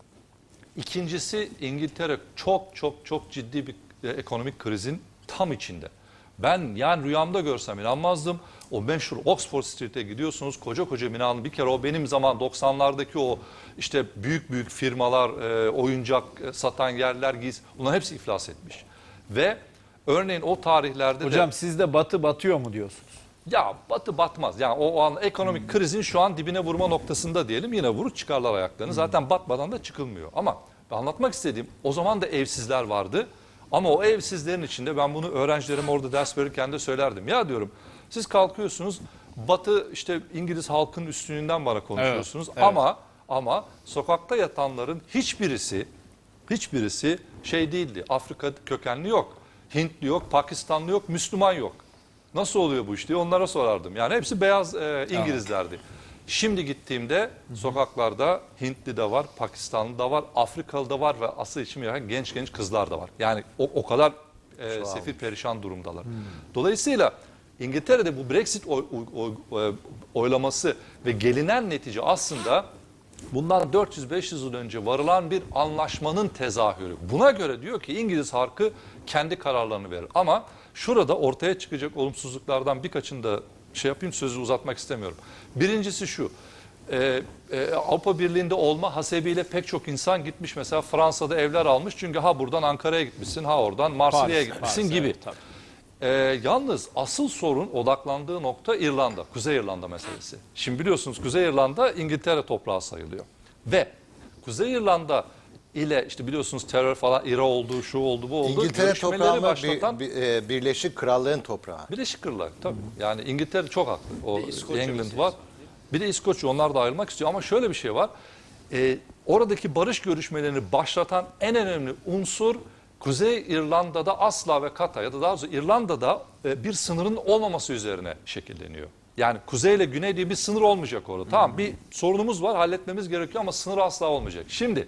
İkincisi İngiltere çok çok çok ciddi bir e, ekonomik krizin tam içinde. Ben yani rüyamda görsem inanmazdım. O meşhur Oxford Street'e gidiyorsunuz, koca koca binalı, bir kere o benim zaman doksanlardaki o işte büyük büyük firmalar, e, oyuncak e, satan yerler, giz, bunların hepsi iflas etmiş. Ve örneğin o tarihlerde Hocam de... siz de batı batıyor mu diyorsunuz? Ya batı batmaz. Yani o, o an ekonomik hmm. krizin şu an dibine vurma noktasında diyelim. Yine vurur çıkarlar ayaklarını. Hmm. Zaten batmadan da çıkılmıyor. Ama anlatmak istediğim, o zaman da evsizler vardı. Ama o evsizlerin içinde ben bunu öğrencilerime orada ders verirken de söylerdim. Ya diyorum, siz kalkıyorsunuz batı işte İngiliz halkın üstünlüğünden bana konuşuyorsunuz. Evet, evet. Ama ama sokakta yatanların hiçbirisi hiçbirisi şey değildi. Afrika kökenli yok. Hintli yok, Pakistanlı yok, Müslüman yok. Nasıl oluyor bu iş diye onlara sorardım. Yani hepsi beyaz e, İngilizlerdi. Şimdi gittiğimde sokaklarda Hintli de var, Pakistanlı da var, Afrikalı da var ve asıl içim yakan genç genç kızlar da var. Yani o, o kadar e, sefil perişan durumdalar. Hmm. Dolayısıyla İngiltere'de bu Brexit oy, oy, oy, oylaması ve gelinen netice aslında bundan dört yüz beş yüz yıl önce varılan bir anlaşmanın tezahürü. Buna göre diyor ki İngiliz halkı kendi kararlarını verir. Ama şurada ortaya çıkacak olumsuzluklardan birkaçını da şey yapayım, sözü uzatmak istemiyorum. Birincisi şu, e, e, Avrupa Birliği'nde olma hasebiyle pek çok insan gitmiş mesela Fransa'da evler almış. Çünkü ha buradan Ankara'ya gitmişsin, ha oradan Marsilya'ya gitmişsin Paris, gibi. Evet, e, yalnız asıl sorun odaklandığı nokta İrlanda, Kuzey İrlanda meselesi. Şimdi biliyorsunuz Kuzey İrlanda İngiltere toprağı sayılıyor. Ve Kuzey İrlanda ile işte biliyorsunuz terör falan, İRA oldu, şu oldu, bu oldu. İngiltere toprağı mı, başlatan, bir, bir, Birleşik Krallığın toprağı? Birleşik Krallık tabii. Yani İngiltere çok haklı. O England var. Bir de İskoçya, onlar da ayrılmak istiyor. Ama şöyle bir şey var. Ee, oradaki barış görüşmelerini başlatan en önemli unsur Kuzey İrlanda'da asla ve kata ya da daha doğrusu İrlanda'da e, bir sınırın olmaması üzerine şekilleniyor. Yani kuzey ile güney diye bir sınır olmayacak orada. Tamam, bir sorunumuz var, halletmemiz gerekiyor ama sınır asla olmayacak. Şimdi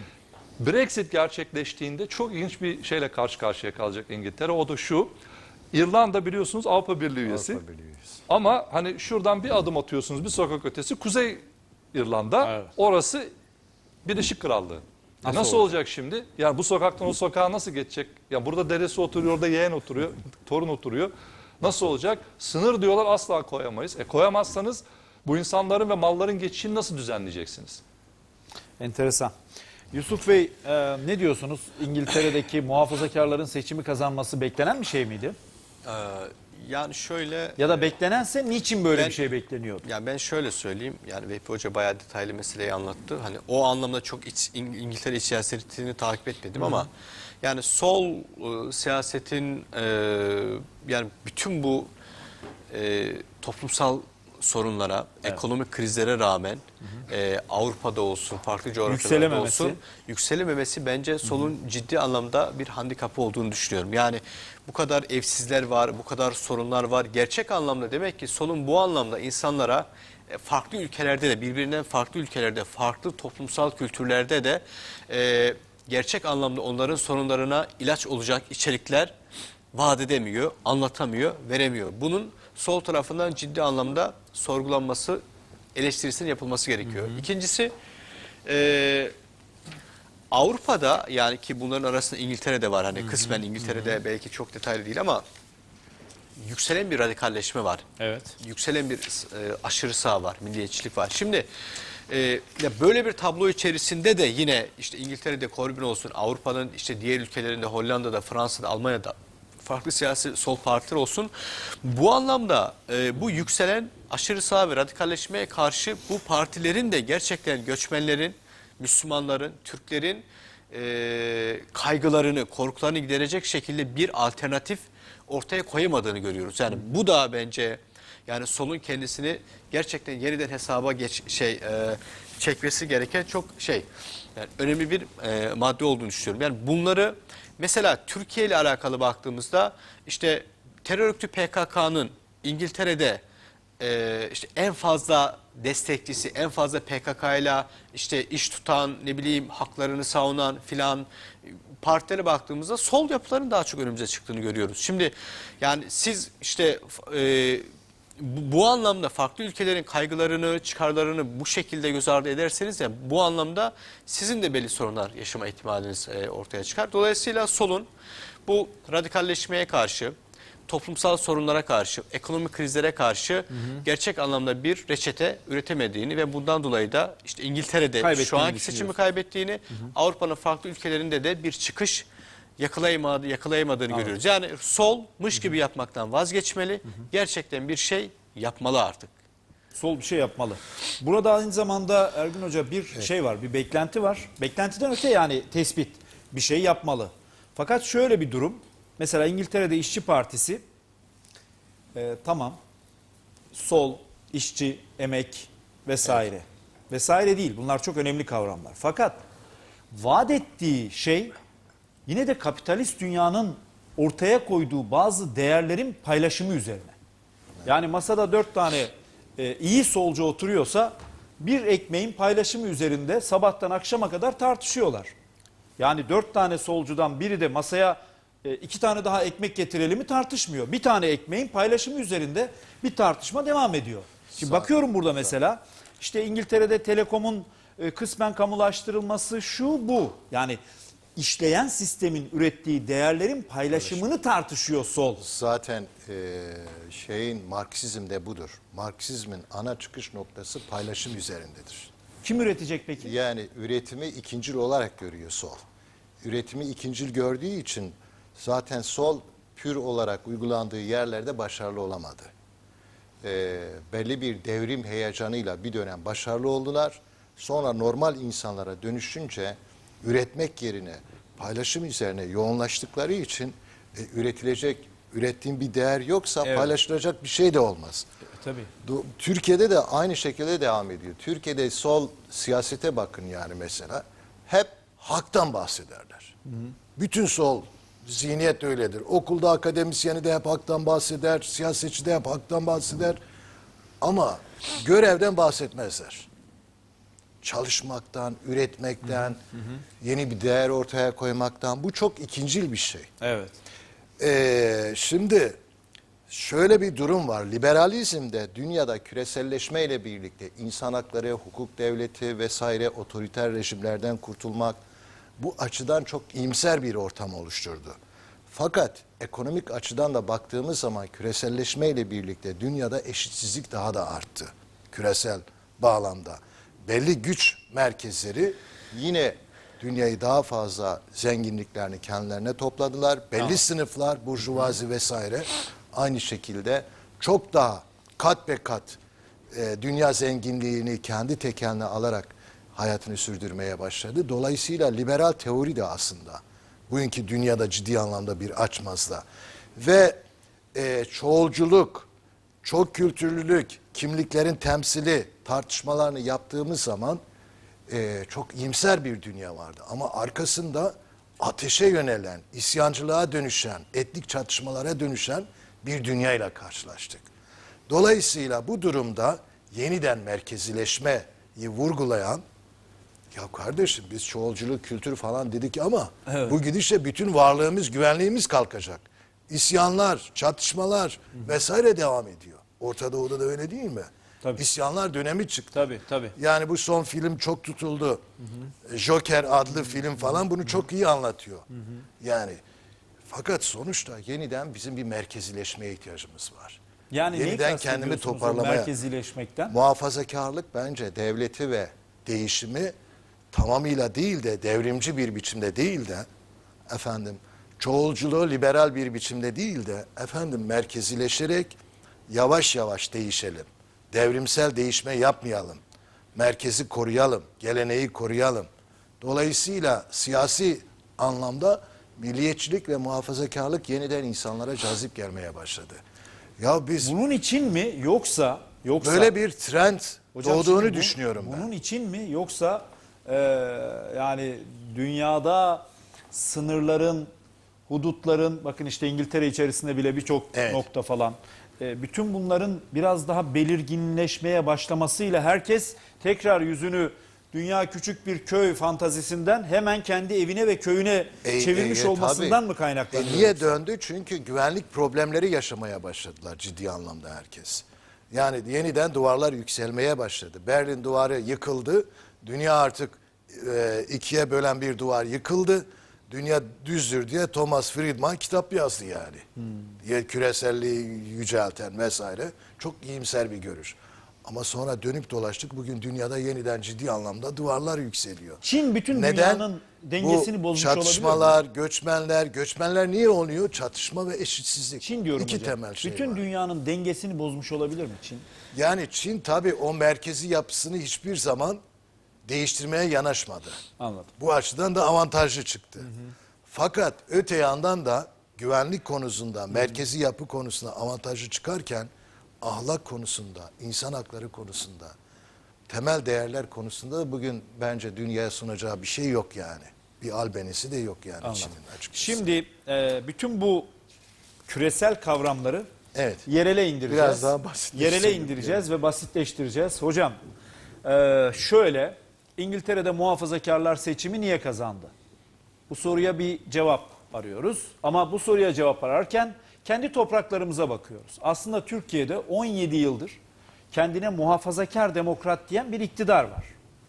Brexit gerçekleştiğinde çok ilginç bir şeyle karşı karşıya kalacak İngiltere. O da şu, İrlanda biliyorsunuz Avrupa Birliği üyesi. Avrupa Birliği üyesi. Ama hani şuradan bir adım atıyorsunuz, bir sokak ötesi Kuzey İrlanda, evet. Orası Birleşik Krallığı. Nasıl, nasıl olacak? olacak şimdi? Yani bu sokaktan o sokağa nasıl geçecek? Ya burada dedesi oturuyor, orada yeğen oturuyor, torun oturuyor. Nasıl olacak? Sınır diyorlar, asla koyamayız. E koyamazsanız bu insanların ve malların geçişini nasıl düzenleyeceksiniz? Enteresan. Yusuf Bey, e, ne diyorsunuz? İngiltere'deki muhafazakarların seçimi kazanması beklenen bir şey miydi? Ee, yani şöyle... Ya da beklenense niçin böyle ben, bir şey bekleniyordu? Yani ben şöyle söyleyeyim. Yani Vehbi Hoca bayağı detaylı meseleyi anlattı. Hani o anlamda çok iç, İngiltere iç siyasetini takip etmedim. Hı. Ama yani sol e, siyasetin e, yani bütün bu e, toplumsal sorunlara, evet. ekonomik krizlere rağmen hı hı. E, Avrupa'da olsun, farklı coğrafyalarda olsun yükselememesi bence solun hı hı. ciddi anlamda bir handikapı olduğunu düşünüyorum. Yani bu kadar evsizler var, bu kadar sorunlar var. Gerçek anlamda demek ki solun bu anlamda insanlara e, farklı ülkelerde de, birbirinden farklı ülkelerde, farklı toplumsal kültürlerde de e, gerçek anlamda onların sorunlarına ilaç olacak içerikler vaat edemiyor, anlatamıyor, veremiyor. Bunun sol tarafından ciddi anlamda sorgulanması, eleştirisinin yapılması gerekiyor. Hı hı. İkincisi, e, Avrupa'da, yani ki bunların arasında İngiltere'de var. Hani hı hı. kısmen İngiltere'de hı hı. belki çok detaylı değil ama yükselen bir radikalleşme var. Evet. Yükselen bir e, aşırı sağ var, milliyetçilik var. Şimdi e, ya böyle bir tablo içerisinde de yine işte İngiltere'de Corbyn olsun, Avrupa'nın işte diğer ülkelerinde, Hollanda'da, Fransa'da, Almanya'da farklı siyasi sol partiler olsun. Bu anlamda e, bu yükselen aşırı sağ ve radikalleşmeye karşı bu partilerin de gerçekten göçmenlerin, Müslümanların, Türklerin e, kaygılarını, korkularını giderecek şekilde bir alternatif ortaya koyamadığını görüyoruz. Yani bu da bence yani solun kendisini gerçekten yeniden hesaba geç şey e, çekmesi gereken çok şey yani önemli bir e, madde olduğunu düşünüyorum. Yani bunları mesela Türkiye ile alakalı baktığımızda işte terör örgütü P K K'nın İngiltere'de e, işte en fazla destekçisi, en fazla P K K ile işte iş tutan, ne bileyim haklarını savunan filan partilere baktığımızda sol yapıların daha çok önümüze çıktığını görüyoruz. Şimdi yani siz işte e, bu, bu anlamda farklı ülkelerin kaygılarını, çıkarlarını bu şekilde göz ardı ederseniz ya bu anlamda sizin de belli sorunlar yaşama ihtimaliniz e, ortaya çıkar. Dolayısıyla solun bu radikalleşmeye karşı, toplumsal sorunlara karşı, ekonomik krizlere karşı hı hı. gerçek anlamda bir reçete üretemediğini ve bundan dolayı da işte İngiltere'de şu anki seçimi kaybettiğini, hı hı. Avrupa'nın farklı ülkelerinde de bir çıkış yakalayamadı, yakalayamadığını evet. görüyoruz. Yani solmuş hı hı. gibi yapmaktan vazgeçmeli, hı hı. gerçekten bir şey yapmalı artık. Sol bir şey yapmalı. Burada aynı zamanda Ergün Hoca bir evet. şey var, bir beklenti var. Beklentiden öte yani tespit, bir şey yapmalı. Fakat şöyle bir durum. Mesela İngiltere'de İşçi Partisi e, tamam sol, işçi, emek vesaire evet. vesaire değil. Bunlar çok önemli kavramlar. Fakat vaat ettiği şey yine de kapitalist dünyanın ortaya koyduğu bazı değerlerin paylaşımı üzerine. Yani masada dört tane e, iyi solcu oturuyorsa bir ekmeğin paylaşımı üzerinde sabahtan akşama kadar tartışıyorlar. Yani dört tane solcudan biri de masaya İki tane daha ekmek getirelim mi tartışmıyor. Bir tane ekmeğin paylaşımı üzerinde bir tartışma devam ediyor. Şimdi bakıyorum burada mesela işte İngiltere'de Telekom'un kısmen kamulaştırılması şu bu. Yani işleyen sistemin ürettiği değerlerin paylaşımını tartışıyor sol. Zaten e, şeyin Marksizm'de budur. Marksizmin ana çıkış noktası paylaşım üzerindedir. Kim üretecek peki? Yani üretimi ikincil olarak görüyor sol. Üretimi ikincil gördüğü için zaten sol pür olarak uygulandığı yerlerde başarılı olamadı. E, belli bir devrim heyecanıyla bir dönem başarılı oldular. Sonra normal insanlara dönüşünce üretmek yerine paylaşım üzerine yoğunlaştıkları için e, üretilecek, ürettiğin bir değer yoksa evet. paylaşılacak bir şey de olmaz. E, tabii. Türkiye'de de aynı şekilde devam ediyor. Türkiye'de sol siyasete bakın yani mesela. Hep haktan bahsederler. Hı hı. Bütün sol zihniyet öyledir. Okulda akademisyeni de hep haktan bahseder, siyasetçi de hep haktan bahseder. Ama görevden bahsetmezler. Çalışmaktan, üretmekten, hı hı. yeni bir değer ortaya koymaktan. Bu çok ikincil bir şey. Evet. Ee, şimdi şöyle bir durum var. Liberalizmde dünyada küreselleşmeyle birlikte insan hakları, hukuk devleti vesaire otoriter rejimlerden kurtulmak bu açıdan çok iyimser bir ortam oluşturdu. Fakat ekonomik açıdan da baktığımız zaman küreselleşmeyle birlikte dünyada eşitsizlik daha da arttı. Küresel bağlamda. Belli güç merkezleri yine dünyayı daha fazla zenginliklerini kendilerine topladılar. Belli tamam. sınıflar, burjuvazi vesaire aynı şekilde çok daha kat be kat e, dünya zenginliğini kendi tekeline alarak hayatını sürdürmeye başladı. Dolayısıyla liberal teori de aslında bugünkü dünyada ciddi anlamda bir açmazda. Ve e, çoğulculuk, çok kültürlülük, kimliklerin temsili tartışmalarını yaptığımız zaman e, çok iyimser bir dünya vardı. Ama arkasında ateşe yönelen, isyancılığa dönüşen, etnik çatışmalara dönüşen bir dünyayla karşılaştık. Dolayısıyla bu durumda yeniden merkezileşmeyi vurgulayan, ya kardeşim biz çoğulculuk, kültür falan dedik ama evet. bu gidişle bütün varlığımız, güvenliğimiz kalkacak. İsyanlar, çatışmalar Hı. vesaire devam ediyor. Orta Doğu'da da öyle değil mi? Tabii. İsyanlar dönemi çıktı. Tabii, tabii. Yani bu son film çok tutuldu. Hı hı. Joker adlı hı hı. film falan bunu çok iyi anlatıyor. Hı hı. Yani Fakat sonuçta yeniden bizim bir merkezileşmeye ihtiyacımız var. Yani neyi Yeniden kendimi kastediyorsunuz o toparlamaya. merkezileşmekten? Muhafazakarlık bence devleti ve değişimi tamamıyla değil de devrimci bir biçimde değil de efendim çoğulculuğu liberal bir biçimde değil de efendim merkezileşerek yavaş yavaş değişelim. Devrimsel değişme yapmayalım. Merkezi koruyalım, geleneği koruyalım. Dolayısıyla siyasi anlamda milliyetçilik ve muhafazakarlık yeniden insanlara cazip gelmeye başladı. Ya biz Bunun için mi yoksa yoksa böyle bir trend Hocam doğduğunu şimdi bu- düşünüyorum ben. Bunun için mi yoksa e, yani dünyada sınırların, hudutların, bakın işte İngiltere içerisinde bile birçok Evet. nokta falan. E, bütün bunların biraz daha belirginleşmeye başlamasıyla herkes tekrar yüzünü dünya küçük bir köy fantazisinden hemen kendi evine ve köyüne E, çevirmiş e, e, olmasından tabii. mı kaynaklanıyor? E, niye döndü? Çünkü güvenlik problemleri yaşamaya başladılar ciddi anlamda herkes. Yani yeniden duvarlar yükselmeye başladı. Berlin duvarı yıkıldı. Dünya artık e, ikiye bölen bir duvar yıkıldı. Dünya düzdür diye Thomas Friedman kitap yazdı yani. Hmm. Küreselliği yücelten vesaire. Çok iyimser bir görüş. Ama sonra dönüp dolaştık. Bugün dünyada yeniden ciddi anlamda duvarlar yükseliyor. Çin bütün Neden? dünyanın dengesini Bu bozmuş olabilir mi? çatışmalar, göçmenler, göçmenler niye oluyor? Çatışma ve eşitsizlik. Çin diyorum İki hocam. temel şey Bütün var. dünyanın dengesini bozmuş olabilir mi Çin? Yani Çin tabii o merkezi yapısını hiçbir zaman değiştirmeye yanaşmadı. Anladım. Bu açıdan da avantajlı çıktı. Hı hı. Fakat öte yandan da güvenlik konusunda, merkezi yapı konusunda avantajlı çıkarken ahlak konusunda, insan hakları konusunda, temel değerler konusunda da bugün bence dünyaya sunacağı bir şey yok yani. Bir albenisi de yok yani Anladım. Çin'in açıkçası. Şimdi e, bütün bu küresel kavramları Evet. yerele indireceğiz. Biraz daha basitleştirelim. Yerele indireceğiz ve basitleştireceğiz. Hocam e, şöyle, İngiltere'de muhafazakarlar seçimi niye kazandı? Bu soruya bir cevap arıyoruz. Ama bu soruya cevap ararken kendi topraklarımıza bakıyoruz. Aslında Türkiye'de on yedi yıldır kendine muhafazakar demokrat diyen bir iktidar var.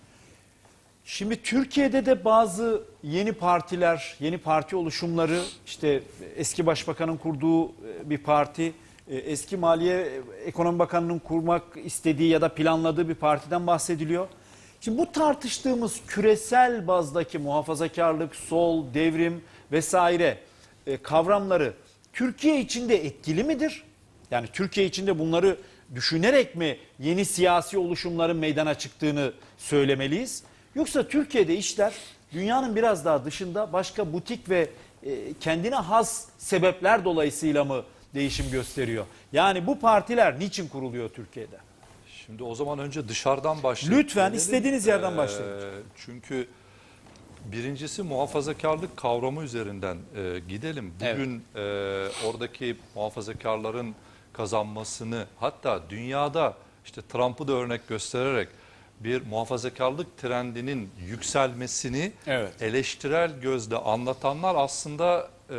Şimdi Türkiye'de de bazı yeni partiler, yeni parti oluşumları, işte eski başbakanın kurduğu bir parti, eski Maliye Ekonomi Bakanı'nın kurmak istediği ya da planladığı bir partiden bahsediliyor. Şimdi bu tartıştığımız küresel bazdaki muhafazakarlık, sol, devrim vesaire kavramları Türkiye içinde etkili midir? Yani Türkiye içinde bunları düşünerek mi yeni siyasi oluşumların meydana çıktığını söylemeliyiz? Yoksa Türkiye'de işler dünyanın biraz daha dışında başka butik ve kendine has sebepler dolayısıyla mı değişim gösteriyor? Yani bu partiler niçin kuruluyor Türkiye'de? Şimdi o zaman önce dışarıdan başlayalım. Lütfen istediğiniz yerden başlayın. Ee, çünkü birincisi muhafazakarlık kavramı üzerinden e, gidelim. Bugün e, oradaki muhafazakarların kazanmasını, hatta dünyada işte Trump'ı da örnek göstererek bir muhafazakarlık trendinin yükselmesini Evet. eleştirel gözle anlatanlar aslında e,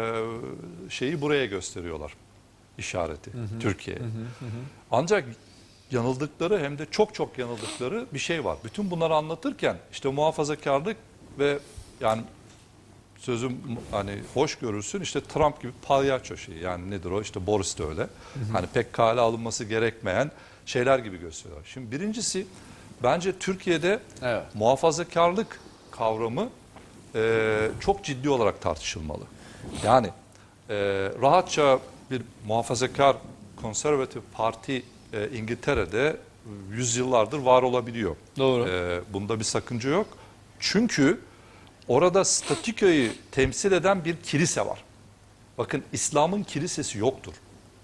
şeyi buraya gösteriyorlar, işareti, Türkiye'ye. Ancak yanıldıkları, hem de çok çok yanıldıkları bir şey var. Bütün bunları anlatırken işte muhafazakarlık ve yani sözüm hani hoş görürsün, işte Trump gibi palyaço şeyi, yani nedir o, işte Boris de öyle. Hı hı. Hani pek kale alınması gerekmeyen şeyler gibi gösteriyorlar. Şimdi birincisi, bence Türkiye'de Evet. muhafazakarlık kavramı e, çok ciddi olarak tartışılmalı. Yani e, rahatça bir muhafazakar konservatif parti e, İngiltere'de yüzyıllardır var olabiliyor. Doğru. E, bunda bir sakınca yok. Çünkü orada statükoyu temsil eden bir kilise var. Bakın, İslam'ın kilisesi yoktur.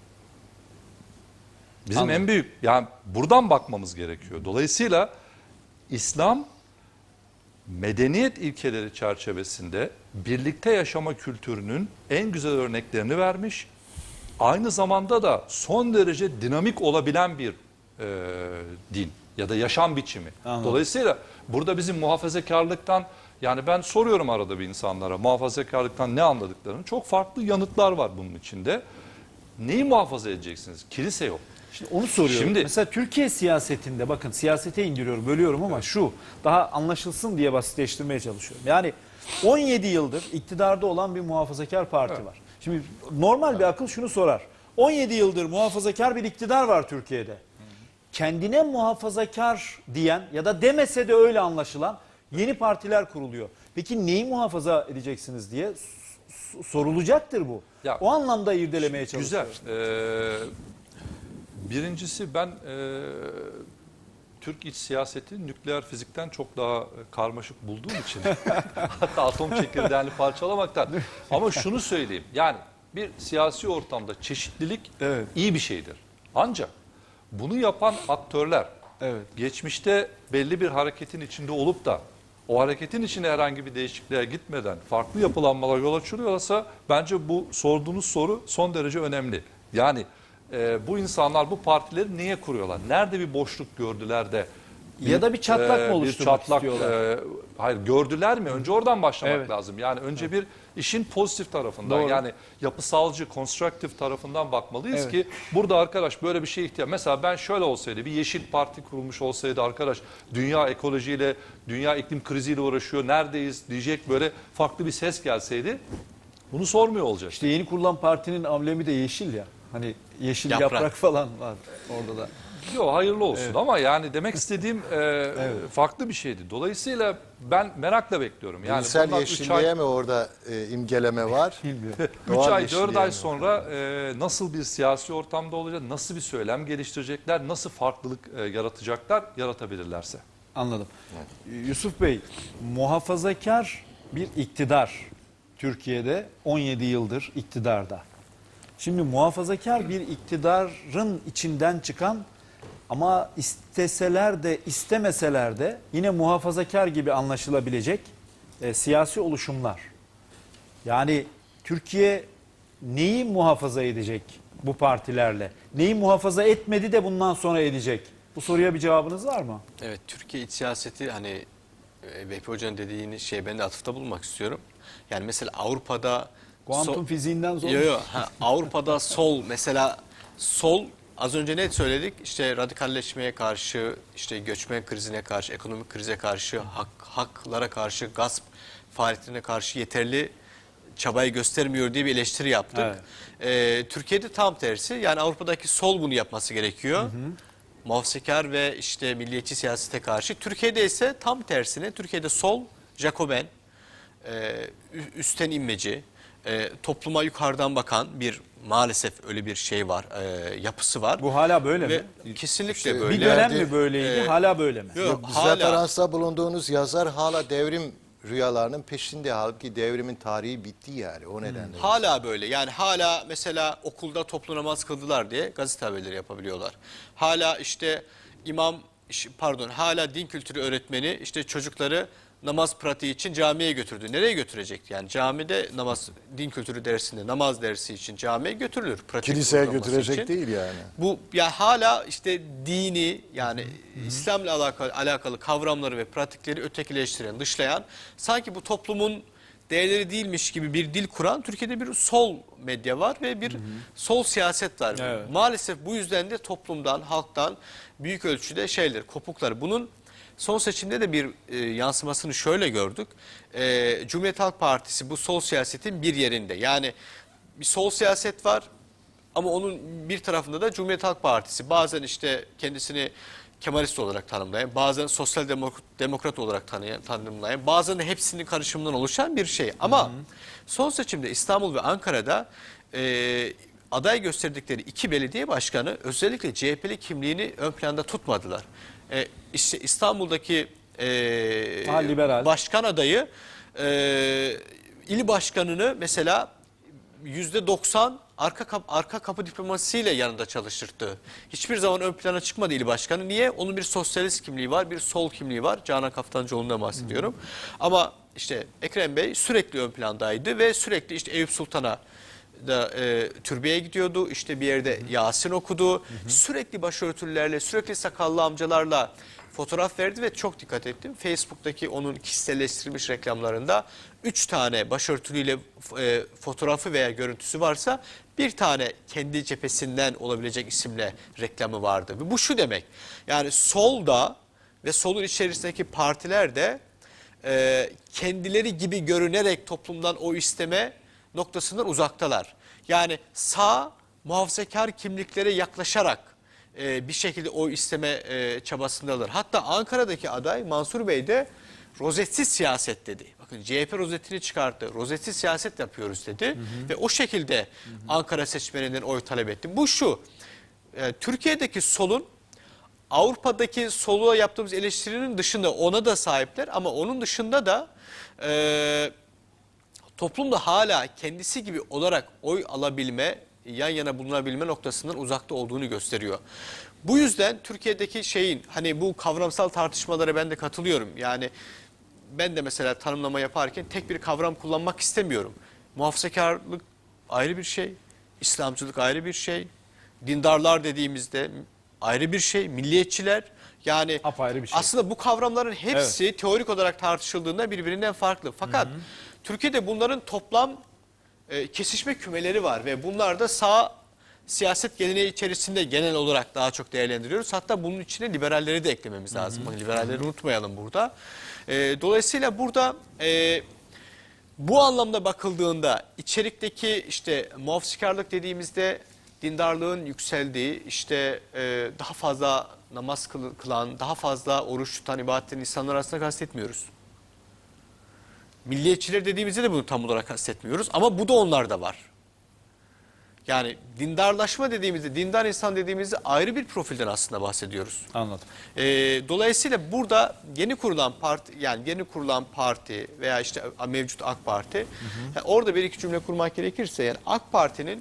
Bizim Anladım. en büyük, yani buradan bakmamız gerekiyor. Dolayısıyla İslam medeniyet ilkeleri çerçevesinde birlikte yaşama kültürünün en güzel örneklerini vermiş. Aynı zamanda da son derece dinamik olabilen bir e, din ya da yaşam biçimi. Anladım. Dolayısıyla burada bizim muhafazakarlıktan, yani ben soruyorum arada bir insanlara muhafazakarlıktan ne anladıklarını, çok farklı yanıtlar var bunun içinde. Neyi muhafaza edeceksiniz? Kilise yok. Şimdi onu soruyorum. Şimdi- Mesela Türkiye siyasetinde, bakın siyasete indiriyorum, bölüyorum ama şu daha anlaşılsın diye basitleştirmeye çalışıyorum. Yani on yedi yıldır iktidarda olan bir muhafazakar parti Evet. var. Şimdi normal bir akıl şunu sorar. on yedi yıldır muhafazakar bir iktidar var Türkiye'de. Kendine muhafazakar diyen ya da demese de öyle anlaşılan yeni partiler kuruluyor. Peki neyi muhafaza edeceksiniz diye s- sorulacaktır bu. Ya, o anlamda irdelemeye çalışıyoruz. Güzel. Ee, birincisi ben e, Türk iç siyaseti nükleer fizikten çok daha karmaşık bulduğum için hatta atom çekirdeğini parçalamaktan. Ama şunu söyleyeyim, yani bir siyasi ortamda çeşitlilik Evet. iyi bir şeydir. Ancak bunu yapan aktörler Evet. geçmişte belli bir hareketin içinde olup da o hareketin içine herhangi bir değişikliğe gitmeden farklı yapılanmalar yol açılıyorsa bence bu sorduğunuz soru son derece önemli. Yani e, bu insanlar bu partileri niye kuruyorlar? Nerede bir boşluk gördüler de Ya da bir çatlak mı oluşturmak istiyorlar? e, hayır, gördüler mi? Önce oradan başlamak Evet. lazım. Yani önce bir işin pozitif tarafından, Doğru. yani yapısalcı, konstruktif tarafından bakmalıyız Evet. ki burada arkadaş böyle bir şeye ihtiyaç. Mesela ben şöyle olsaydı, bir yeşil parti kurulmuş olsaydı arkadaş, dünya ekolojiyle, dünya iklim kriziyle uğraşıyor, neredeyiz diyecek böyle farklı bir ses gelseydi bunu sormuyor olacak. İşte yeni kurulan partinin amblemi de yeşil ya. Hani yeşil yaprak, Yaprak. falan var orada da. Yok, hayırlı olsun ama yani demek istediğim e, farklı bir şeydi. Dolayısıyla ben merakla bekliyorum. Yani Bilimsel bundan üç yeşilliğe ay, mi orada e, imgeleme var? Bilmiyorum. üç Doğal ay, yeşilliğe dört ay mi? sonra e, nasıl bir siyasi ortamda olacak, nasıl bir söylem geliştirecekler, nasıl farklılık e, yaratacaklar, yaratabilirlerse. Anladım. Yusuf Bey, muhafazakar bir iktidar Türkiye'de on yedi yıldır iktidarda. Şimdi muhafazakar bir iktidarın içinden çıkan ama isteseler de istemeseler de yine muhafazakar gibi anlaşılabilecek e, siyasi oluşumlar. Yani Türkiye neyi muhafaza edecek bu partilerle? Neyi muhafaza etmedi de bundan sonra edecek? Bu soruya bir cevabınız var mı? Evet, Türkiye iç siyaseti hani e, Vehbi Hoca'nın dediğini şey ben de atıfta bulunmak istiyorum. Yani mesela Avrupa'da Kuantum sol- fiziğinden zor. Yo, yo, ha, Avrupa'da sol mesela sol az önce ne söyledik? İşte radikalleşmeye karşı, işte göçmen krizine karşı, ekonomik krize karşı, hak, haklara karşı, gasp faaliyetlerine karşı yeterli çabayı göstermiyor diye bir eleştiri yaptık. Evet. Ee, Türkiye'de tam tersi. Yani Avrupa'daki sol bunu yapması gerekiyor. Hı hı. Muhafazakar ve işte milliyetçi siyasete karşı. Türkiye'de ise tam tersine. Türkiye'de sol, Jacoben, e, üstten inmeci, e, topluma yukarıdan bakan bir maalesef öyle bir şey var, e, yapısı var. Bu hala böyle Ve mi? kesinlikle İşte böyle. Bir dönem Verdi- mi böyleydi? Ee, hala böyle mi? Yok, Biz hala. referansta bulunduğunuz yazar hala devrim rüyalarının peşinde. Halbuki devrimin tarihi bitti yani o nedenle. Hala böyle, yani hala mesela okulda toplu namaz kıldılar diye gazete haberleri yapabiliyorlar. Hala işte imam, pardon hala din kültürü öğretmeni işte çocukları namaz pratiği için camiye götürdü. Nereye götürecekti? Yani camide namaz, din kültürü dersinde namaz dersi için camiye götürülür. Pratik Kiliseye uygulaması götürecek için. değil yani. Bu ya hala işte dini yani İslam'la alakalı, alakalı kavramları ve pratikleri ötekileştiren, dışlayan, sanki bu toplumun değerleri değilmiş gibi bir dil kuran Türkiye'de bir sol medya var ve bir sol siyaset var. Evet. Maalesef bu yüzden de toplumdan, halktan büyük ölçüde şeyler, kopuklar. Bunun son seçimde de bir e, yansımasını şöyle gördük. E, Cumhuriyet Halk Partisi bu sol siyasetin bir yerinde. Yani bir sol siyaset var ama onun bir tarafında da Cumhuriyet Halk Partisi. Bazen işte kendisini Kemalist olarak tanımlayan, bazen sosyal demokrat, demokrat olarak tanıyan, tanımlayan, bazen de hepsinin karışımından oluşan bir şey. Ama hı hı. son seçimde İstanbul ve Ankara'da e, aday gösterdikleri iki belediye başkanı özellikle C H P'li kimliğini ön planda tutmadılar. E, işte İstanbul'daki e, Ha, liberal. başkan adayı e, il başkanını mesela yüzde doksan arka kapı, arka kapı diplomasisiyle yanında çalıştırdı. Hiçbir zaman ön plana çıkmadı il başkanı. Niye? Onun bir sosyalist kimliği var, bir sol kimliği var. Canan Kaftancıoğlu'ndan bahsediyorum. Hmm. Ama işte Ekrem Bey sürekli ön plandaydı ve sürekli işte Eyüp Sultan'a da e, türbeye gidiyordu. İşte bir yerde Yasin okudu. Hı hı. Sürekli başörtülerle, sürekli sakallı amcalarla fotoğraf verdi ve çok dikkat ettim. Facebook'taki onun kişiselleştirilmiş reklamlarında üç tane başörtülüyle e, fotoğrafı veya görüntüsü varsa bir tane kendi cephesinden olabilecek isimle reklamı vardı. Ve bu şu demek, yani solda ve solun içerisindeki partiler de e, kendileri gibi görünerek toplumdan oy isteme noktasından uzaktalar. Yani sağ muhafazakar kimliklere yaklaşarak e, bir şekilde oy isteme e, çabasındalar. Hatta Ankara'daki aday Mansur Bey de rozetsiz siyaset dedi. Bakın C H P rozetini çıkarttı. Rozetsiz siyaset yapıyoruz dedi. Hı hı. Ve o şekilde hı hı. Ankara seçmeninden oy talep etti. Bu şu, e, Türkiye'deki solun Avrupa'daki soluğa yaptığımız eleştirinin dışında ona da sahipler. Ama onun dışında da e, toplumda hala kendisi gibi olarak oy alabilme, yan yana bulunabilme noktasından uzakta olduğunu gösteriyor. Bu yüzden Türkiye'deki şeyin, hani bu kavramsal tartışmalara ben de katılıyorum. Yani ben de mesela tanımlama yaparken tek bir kavram kullanmak istemiyorum. Muhafazakarlık ayrı bir şey, İslamcılık ayrı bir şey, dindarlar dediğimizde ayrı bir şey, milliyetçiler. Yani apayrı bir şey. Aslında bu kavramların hepsi evet. teorik olarak tartışıldığında birbirinden farklı. Fakat hı hı. Türkiye'de bunların toplam e, kesişme kümeleri var ve bunlar da sağ siyaset geleneği içerisinde genel olarak daha çok değerlendiriyoruz. Hatta bunun içine liberalleri de eklememiz lazım. Hı hı. Liberalleri unutmayalım burada. E, dolayısıyla burada e, bu anlamda bakıldığında içerikteki işte muhafazakarlık dediğimizde dindarlığın yükseldiği, işte e, daha fazla namaz kılan, daha fazla oruç tutan, ibadet eden insanlar arasında kastetmiyoruz. Milliyetçiler dediğimizde de bunu tam olarak kastetmiyoruz ama bu da onlarda var. Yani dindarlaşma dediğimizde, dindar insan dediğimizde ayrı bir profilden aslında bahsediyoruz. Anladım. Ee, dolayısıyla burada yeni kurulan parti, yani yeni kurulan parti veya işte mevcut AK Parti, hı hı. Yani orada bir iki cümle kurmak gerekirse, yani AK Parti'nin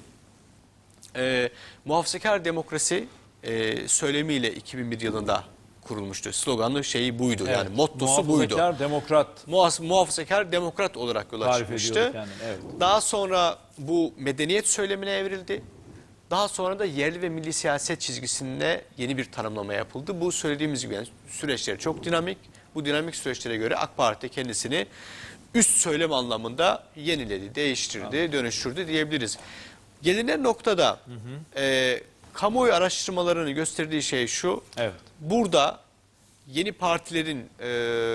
e, muhafazakar demokrasi e, söylemiyle iki bin bir yılında kurulmuştu. Sloganı şeyi buydu, evet. Yani mottosu buydu. Muhafazakar demokrat. Muhaf muhafazakar demokrat olarak yola çıkmıştı. Evet. Daha sonra bu medeniyet söylemine evrildi. Daha sonra da yerli ve milli siyaset çizgisinde yeni bir tanımlama yapıldı. Bu söylediğimiz gibi yani süreçler çok dinamik. Bu dinamik süreçlere göre AK Parti kendisini üst söylem anlamında yeniledi, değiştirdi, evet. dönüştürdü diyebiliriz. Gelinen noktada hı hı. E, kamuoyu araştırmalarını gösterdiği şey şu. Evet. Burada yeni partilerin e,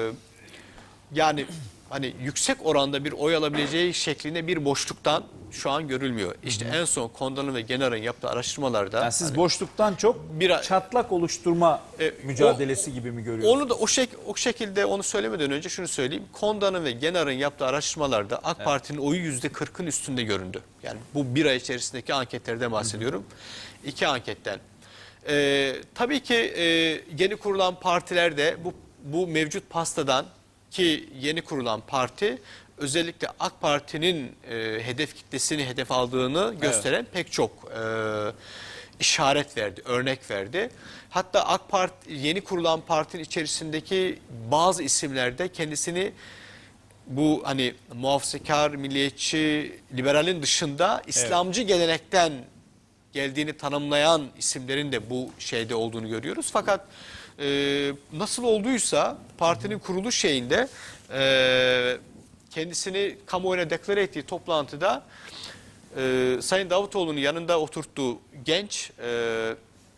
yani hani yüksek oranda bir oy alabileceği şeklinde bir boşluktan şu an görülmüyor. İşte hı hı. en son Kondan'ın ve Genar'ın yaptığı araştırmalarda. Yani siz hani, boşluktan çok bir çatlak oluşturma e, mücadelesi o, gibi mi görüyorsunuz? Onu da o, şek, o şekilde onu söylemeden önce şunu söyleyeyim. Kondan'ın ve Genar'ın yaptığı araştırmalarda AK evet. Parti'nin oyu yüzde kırkın üstünde göründü. Yani bu bir ay içerisindeki anketlerden bahsediyorum. Hı hı. İki anketten. Ee, tabii ki e, yeni kurulan partiler de bu, bu mevcut pastadan ki yeni kurulan parti özellikle AK Parti'nin e, hedef kitlesini hedef aldığını gösteren evet. pek çok e, işaret verdi, örnek verdi. Hatta AK Parti yeni kurulan partinin içerisindeki bazı isimlerde kendisini bu hani muhafazakar, milliyetçi, liberalin dışında İslamcı evet. gelenekten geldiğini tanımlayan isimlerin de bu şeyde olduğunu görüyoruz. Fakat e, nasıl olduysa partinin kuruluş şeyinde e, kendisini kamuoyuna deklare ettiği toplantıda e, Sayın Davutoğlu'nun yanında oturttuğu genç e,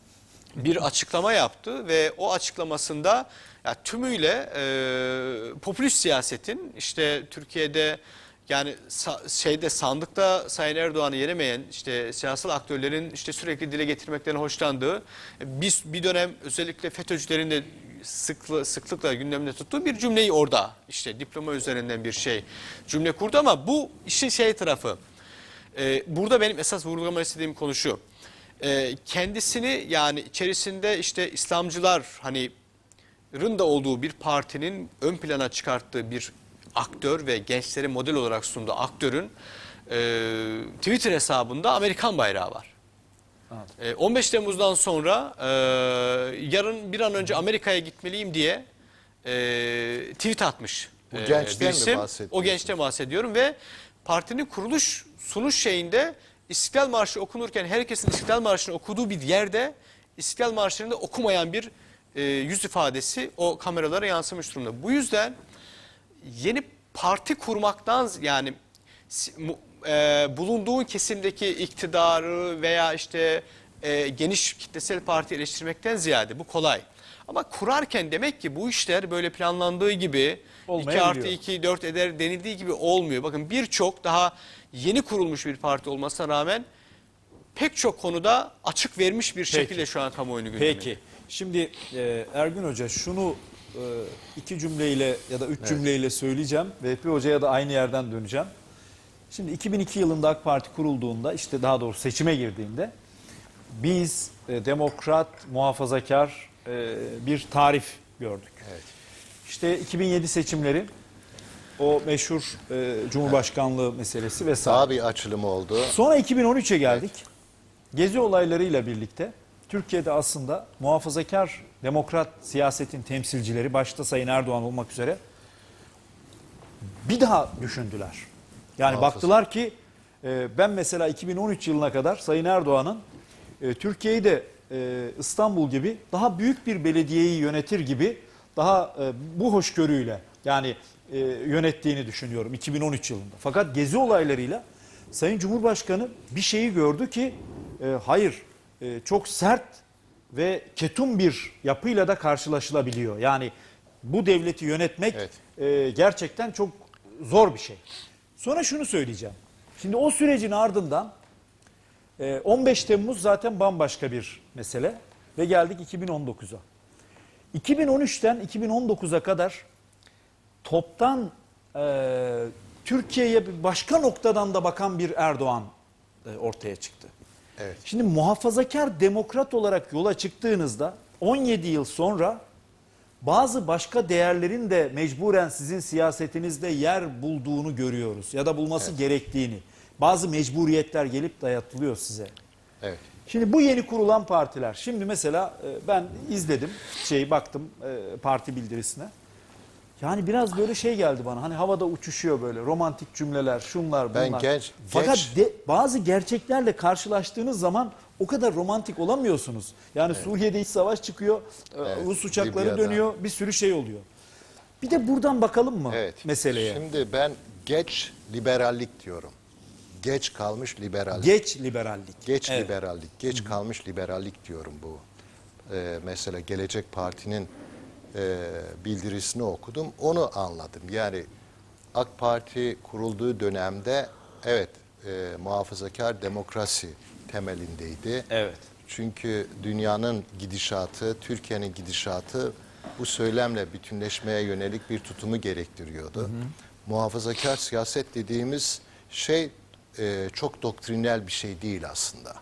bir açıklama yaptı ve o açıklamasında ya, tümüyle e, popülist siyasetin işte Türkiye'de yani şeyde sandıkta Sayın Erdoğan'ı yenemeyen işte siyasal aktörlerin işte sürekli dile getirmekten hoşlandığı bir, bir dönem özellikle FETÖ'cülerin de sıklı, sıklıkla gündemde tuttuğu bir cümleyi orada işte diploma üzerinden bir şey cümle kurdu ama bu işin şey tarafı e, burada benim esas vurgulamak istediğim konu şu e, kendisini yani içerisinde işte İslamcılar hani da olduğu bir partinin ön plana çıkarttığı bir aktör ve gençlere model olarak sunduğu aktörün e, Twitter hesabında Amerikan bayrağı var. E, on beş Temmuz'dan sonra e, yarın bir an önce Amerika'ya gitmeliyim diye e, tweet atmış. Bu e, gençten mi bahsediyorsun? O gençten bahsediyorum ve partinin kuruluş sunuş şeyinde İstiklal Marşı okunurken herkesin İstiklal Marşı'nı okuduğu bir yerde İstiklal Marşı'nı da okumayan bir e, yüz ifadesi o kameralara yansımış durumda. Bu yüzden yeni parti kurmaktan yani e, bulunduğun kesimdeki iktidarı veya işte e, geniş kitlesel parti eleştirmekten ziyade bu kolay. Ama kurarken demek ki bu işler böyle planlandığı gibi iki artı iki dört eder denildiği gibi olmuyor. Bakın birçok daha yeni kurulmuş bir parti olmasına rağmen pek çok konuda açık vermiş bir şekilde Peki. şu an kamuoyunu gündemi. Peki. Şimdi e, Ergün Hoca şunu e, iki cümleyle ya da üç evet. cümleyle söyleyeceğim. Vehbi Hoca'ya da aynı yerden döneceğim. Şimdi iki bin iki yılında AK Parti kurulduğunda, işte daha doğrusu seçime girdiğinde biz e, demokrat, muhafazakar e, bir tarif gördük. Evet. İşte iki bin yedi seçimleri, o meşhur e, Cumhurbaşkanlığı evet. meselesi vesaire. Daha bir açılım oldu. Sonra iki bin on üçe geldik. Evet. Gezi olaylarıyla birlikte Türkiye'de aslında muhafazakar demokrat siyasetin temsilcileri, başta Sayın Erdoğan olmak üzere, bir daha düşündüler. Yani Muhafız. baktılar ki e, ben mesela iki bin on üç yılına kadar Sayın Erdoğan'ın e, Türkiye'yi de e, İstanbul gibi daha büyük bir belediyeyi yönetir gibi daha e, bu hoşgörüyle yani e, yönettiğini düşünüyorum iki bin on üç yılında. Fakat Gezi olaylarıyla Sayın Cumhurbaşkanı bir şeyi gördü ki e, hayır e, çok sert ve ketum bir yapıyla da karşılaşılabiliyor. Yani bu devleti yönetmek evet. e, gerçekten çok zor bir şey. Sonra şunu söyleyeceğim. Şimdi o sürecin ardından e, on beş Temmuz zaten bambaşka bir mesele ve geldik iki bin on dokuza. iki bin on üçten iki bin on dokuza kadar toptan e, Türkiye'ye bir başka noktadan da bakan bir Erdoğan e, ortaya çıktı. Evet. Şimdi muhafazakar demokrat olarak yola çıktığınızda on yedi yıl sonra bazı başka değerlerin de mecburen sizin siyasetinizde yer bulduğunu görüyoruz ya da bulması evet. gerektiğini. Bazı mecburiyetler gelip dayatılıyor size. Evet. Şimdi bu yeni kurulan partiler. Şimdi mesela ben izledim, şey baktım parti bildirisine. Yani biraz böyle şey geldi bana. Hani havada uçuşuyor böyle romantik cümleler, şunlar bunlar. Ben genç, Fakat genç... De, bazı gerçeklerle karşılaştığınız zaman o kadar romantik olamıyorsunuz. Yani evet. Suriye'de iç savaş çıkıyor, evet. Rus uçakları Libya'da. dönüyor, bir sürü şey oluyor. Bir de buradan bakalım mı evet. meseleye? Şimdi ben geç liberallik diyorum. Geç kalmış liberallik. Geç liberallik. Geç evet. liberallik, geç Hı-hı. kalmış liberallik diyorum bu. Ee, mesela Gelecek Parti'nin e, bildirisini okudum, onu anladım. Yani AK Parti kurulduğu dönemde evet e, muhafazakar demokrasi temelindeydi. Evet. Çünkü dünyanın gidişatı, Türkiye'nin gidişatı bu söylemle bütünleşmeye yönelik bir tutumu gerektiriyordu. Hı hı. Muhafazakar siyaset dediğimiz şey e, çok doktrinal bir şey değil aslında.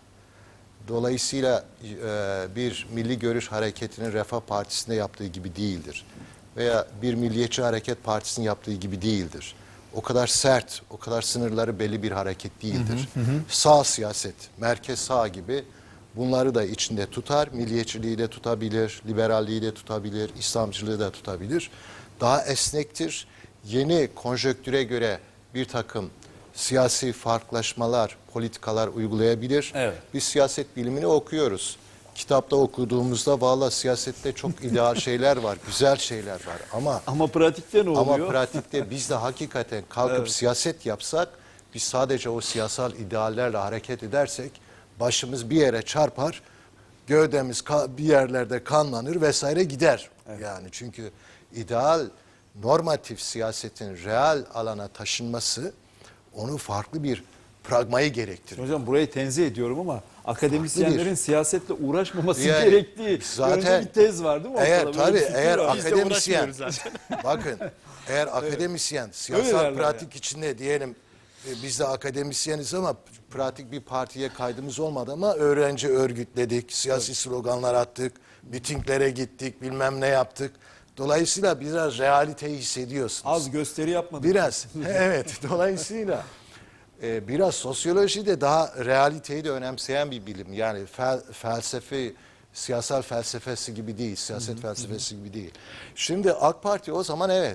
Dolayısıyla e, bir Milli Görüş Hareketi'nin Refah Partisi'nde yaptığı gibi değildir. Veya bir Milliyetçi Hareket Partisi'nin yaptığı gibi değildir. O kadar sert, o kadar sınırları belli bir hareket değildir. Hı hı hı. Sağ siyaset, merkez sağ gibi bunları da içinde tutar. Milliyetçiliği de tutabilir, liberalliği de tutabilir, İslamcılığı da tutabilir. Daha esnektir. Yeni konjonktüre göre bir takım siyasi farklılaşmalar, politikalar uygulayabilir. Evet. Biz siyaset bilimini okuyoruz. Kitapta okuduğumuzda valla siyasette çok ideal şeyler var, güzel şeyler var ama ama pratikte ne oluyor? Ama pratikte biz de hakikaten kalkıp evet. siyaset yapsak, biz sadece o siyasal ideallerle hareket edersek başımız bir yere çarpar, gövdemiz bir yerlerde kanlanır vesaire gider. Evet. Yani çünkü ideal normatif siyasetin real alana taşınması onu farklı bir pragmayı gerektiriyor. Hocam burayı tenzih ediyorum ama akademisyenlerin siyasetle uğraşmaması yani, gerektiği zaten bir tez var değil mi? Eğer ortada? tabii eğer akademisyen bakın eğer akademisyen siyasal pratik yani. içinde diyelim e, biz de akademisyeniz ama pratik bir partiye kaydımız olmadı ama öğrenci örgütledik, siyasi evet. sloganlar attık, mitinglere gittik, bilmem ne yaptık. Dolayısıyla biraz realiteyi hissediyorsunuz. Az gösteri yapmadık. Biraz. Evet. Dolayısıyla e, biraz sosyoloji de daha realiteyi de önemseyen bir bilim. Yani fel, felsefe, siyasal felsefesi gibi değil, siyaset hı hı. felsefesi gibi değil. Şimdi AK Parti o zaman evet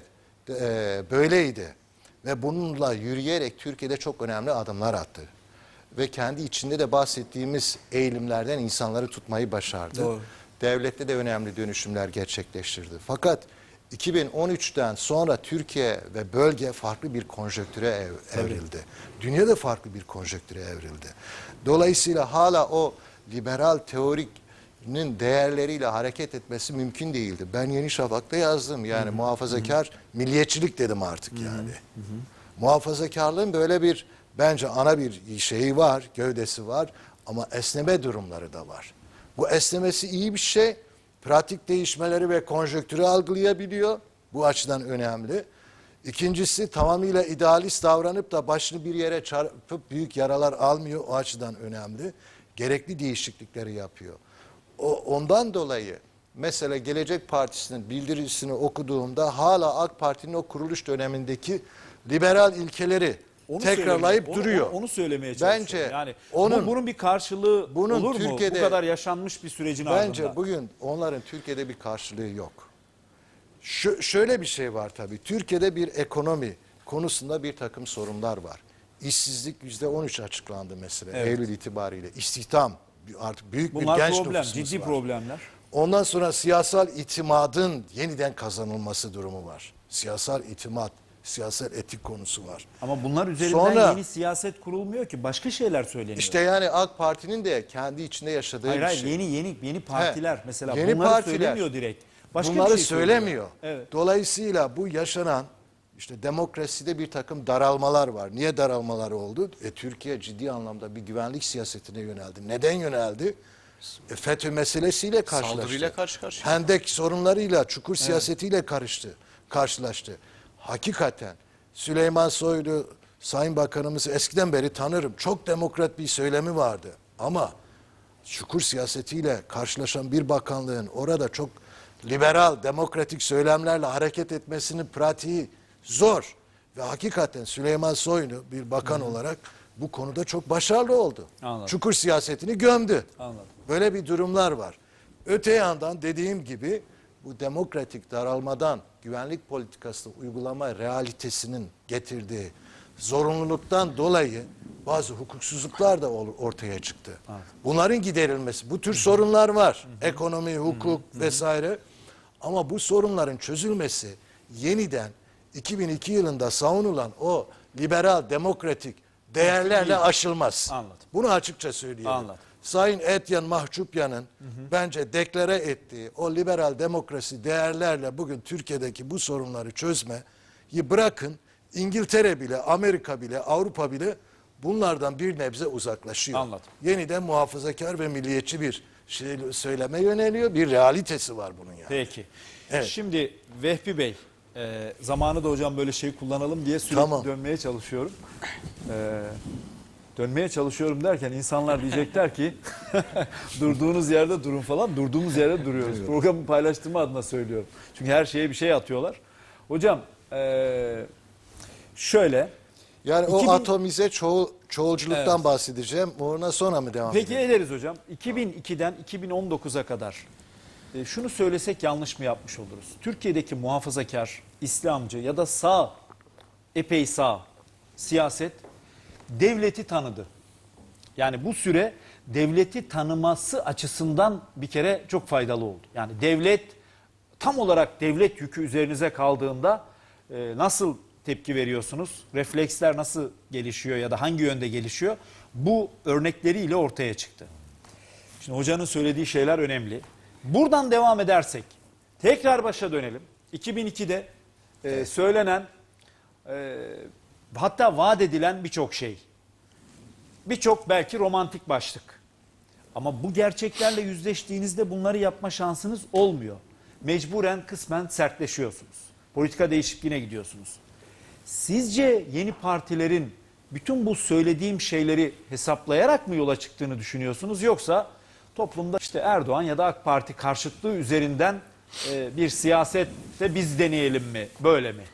e, böyleydi. Ve bununla yürüyerek Türkiye'de çok önemli adımlar attı. Ve kendi içinde de bahsettiğimiz eğilimlerden insanları tutmayı başardı. Doğru. Devlette de önemli dönüşümler gerçekleştirdi. Fakat iki bin on üçten sonra Türkiye ve bölge farklı bir konjonktüre ev, evrildi. Dünya da farklı bir konjonktüre evrildi. Dolayısıyla hala o liberal teorik değerleriyle hareket etmesi mümkün değildi. Ben Yeni Şafak'ta yazdım. Yani muhafazakar milliyetçilik dedim artık yani. Muhafazakarlığın böyle bir bence ana bir şeyi var, gövdesi var ama esneme durumları da var. Bu esnemesi iyi bir şey. Pratik değişmeleri ve konjonktürü algılayabiliyor. Bu açıdan önemli. İkincisi tamamıyla idealist davranıp da başını bir yere çarpıp büyük yaralar almıyor. O açıdan önemli. Gerekli değişiklikleri yapıyor. O, ondan dolayı mesela Gelecek Partisi'nin bildirisini okuduğumda hala AK Parti'nin o kuruluş dönemindeki liberal ilkeleri Onu tekrarlayıp söylemeye- onu- duruyor. Onu, onu söylemeye çalışıyorum. Bence yani onun- bu, bunun bir karşılığı bunun olur mu? Türkiye'de- Bu kadar yaşanmış bir sürecin Bence ardından. bugün onların Türkiye'de bir karşılığı yok. Şu, şöyle bir şey var tabii. Türkiye'de bir ekonomi konusunda bir takım sorunlar var. İşsizlik yüzde on üç açıklandı mesela Evet. Eylül itibariyle. İstihdam artık büyük Bunlar bir genç problem, nüfusumuz ciddi var. problemler. Ondan sonra siyasal itimadın yeniden kazanılması durumu var. Siyasal itimat, siyasal etik konusu var. Ama bunlar üzerinden Sonra- yeni siyaset kurulmuyor ki. Başka şeyler söyleniyor. İşte yani AK Parti'nin de kendi içinde yaşadığı hayır bir hayır şey. yeni yeni yeni partiler mesela Yeni bunları partiler. söylemiyor direkt. Başka Bunları bir şey söylüyor. söylemiyor. Evet. Dolayısıyla bu yaşanan işte demokraside bir takım daralmalar var. Niye daralmalar oldu? E, Türkiye ciddi anlamda bir güvenlik siyasetine yöneldi. Neden yöneldi? E, FETÖ meselesiyle karşılaştı. Saldırıyla karşı karşıya. Hendek sorunlarıyla, çukur siyasetiyle karıştı, karşılaştı. Hakikaten Süleyman Soylu, Sayın Bakanımızı eskiden beri tanırım. Çok demokrat bir söylemi vardı. Ama çukur siyasetiyle karşılaşan bir bakanlığın orada çok liberal, demokratik söylemlerle hareket etmesinin pratiği zor. Ve hakikaten Süleyman Soylu bir bakan olarak bu konuda çok başarılı oldu. Anladım. Çukur siyasetini gömdü. Anladım. Böyle bir durumlar var. Öte yandan dediğim gibi bu demokratik daralmadan güvenlik politikasını uygulama realitesinin getirdiği zorunluluktan dolayı bazı hukuksuzluklar da ol- ortaya çıktı. Bunların giderilmesi, bu tür sorunlar var. Ekonomi, hukuk vesaire. Ama bu sorunların çözülmesi yeniden iki bin iki yılında savunulan o liberal demokratik değerlerle aşılmaz. Anladım. Bunu açıkça söyleyelim. Anladım. Sayın Etyen Mahçupyan'ın bence deklare ettiği o liberal demokrasi değerlerle bugün Türkiye'deki bu sorunları çözmeyi bırakın, İngiltere bile, Amerika bile, Avrupa bile bunlardan bir nebze uzaklaşıyor. Anladım. Yeniden muhafazakar ve milliyetçi bir şey söyleme yöneliyor. Bir realitesi var bunun yani. Peki. Evet. Şimdi Vehbi Bey, e, zamanı da hocam böyle şey kullanalım diye sürekli Tamam. dönmeye çalışıyorum. E, dönmeye çalışıyorum derken insanlar diyecekler ki durduğunuz yerde durun falan. Durduğumuz yerde duruyoruz. Programı paylaştırma adına söylüyorum. Çünkü her şeye bir şey atıyorlar. Hocam e, şöyle. Yani o iki bin atomize çoğul, çoğulculuktan Evet. bahsedeceğim. Ona sonra mı devam Peki edelim? ederiz hocam. iki bin ikiden iki bin on dokuza kadar e, şunu söylesek yanlış mı yapmış oluruz? Türkiye'deki muhafazakar, İslamcı ya da sağ, epey sağ siyaset devleti tanıdı. Yani bu süre devleti tanıması açısından bir kere çok faydalı oldu. Yani devlet tam olarak devlet yükü üzerinize kaldığında e, nasıl tepki veriyorsunuz? Refleksler nasıl gelişiyor ya da hangi yönde gelişiyor? Bu örnekleriyle ortaya çıktı. Şimdi hocanın söylediği şeyler önemli. Buradan devam edersek tekrar başa dönelim. iki bin ikide e, söylenen e, hatta vaat edilen birçok şey. Birçok belki romantik başlık. Ama bu gerçeklerle yüzleştiğinizde bunları yapma şansınız olmuyor. Mecburen kısmen sertleşiyorsunuz. Politika değişikliğine gidiyorsunuz. Sizce yeni partilerin bütün bu söylediğim şeyleri hesaplayarak mı yola çıktığını düşünüyorsunuz? Yoksa toplumda işte Erdoğan ya da AK Parti karşıtlığı üzerinden e, bir siyasette biz deneyelim mi? Böyle mi?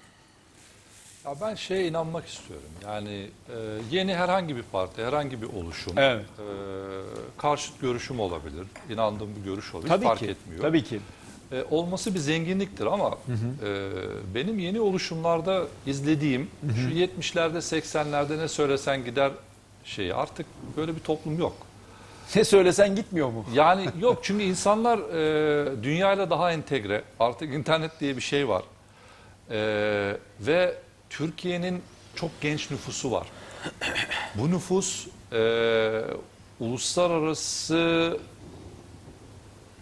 Ya ben şeye inanmak istiyorum. Yani e, yeni herhangi bir parti, herhangi bir oluşum, Evet. e, karşıt görüşüm olabilir, inandığım bir görüş olabilir, Tabii fark ki. etmiyor. Tabii ki. E, olması bir zenginliktir ama e, benim yeni oluşumlarda izlediğim şu yetmişlerde, seksenlerde ne söylesen gider şeyi artık böyle bir toplum yok. Ne söylesen gitmiyor mu? Yani yok çünkü insanlar e, dünyayla daha entegre. Artık internet diye bir şey var. E, ve Türkiye'nin çok genç nüfusu var. Bu nüfus e, uluslararası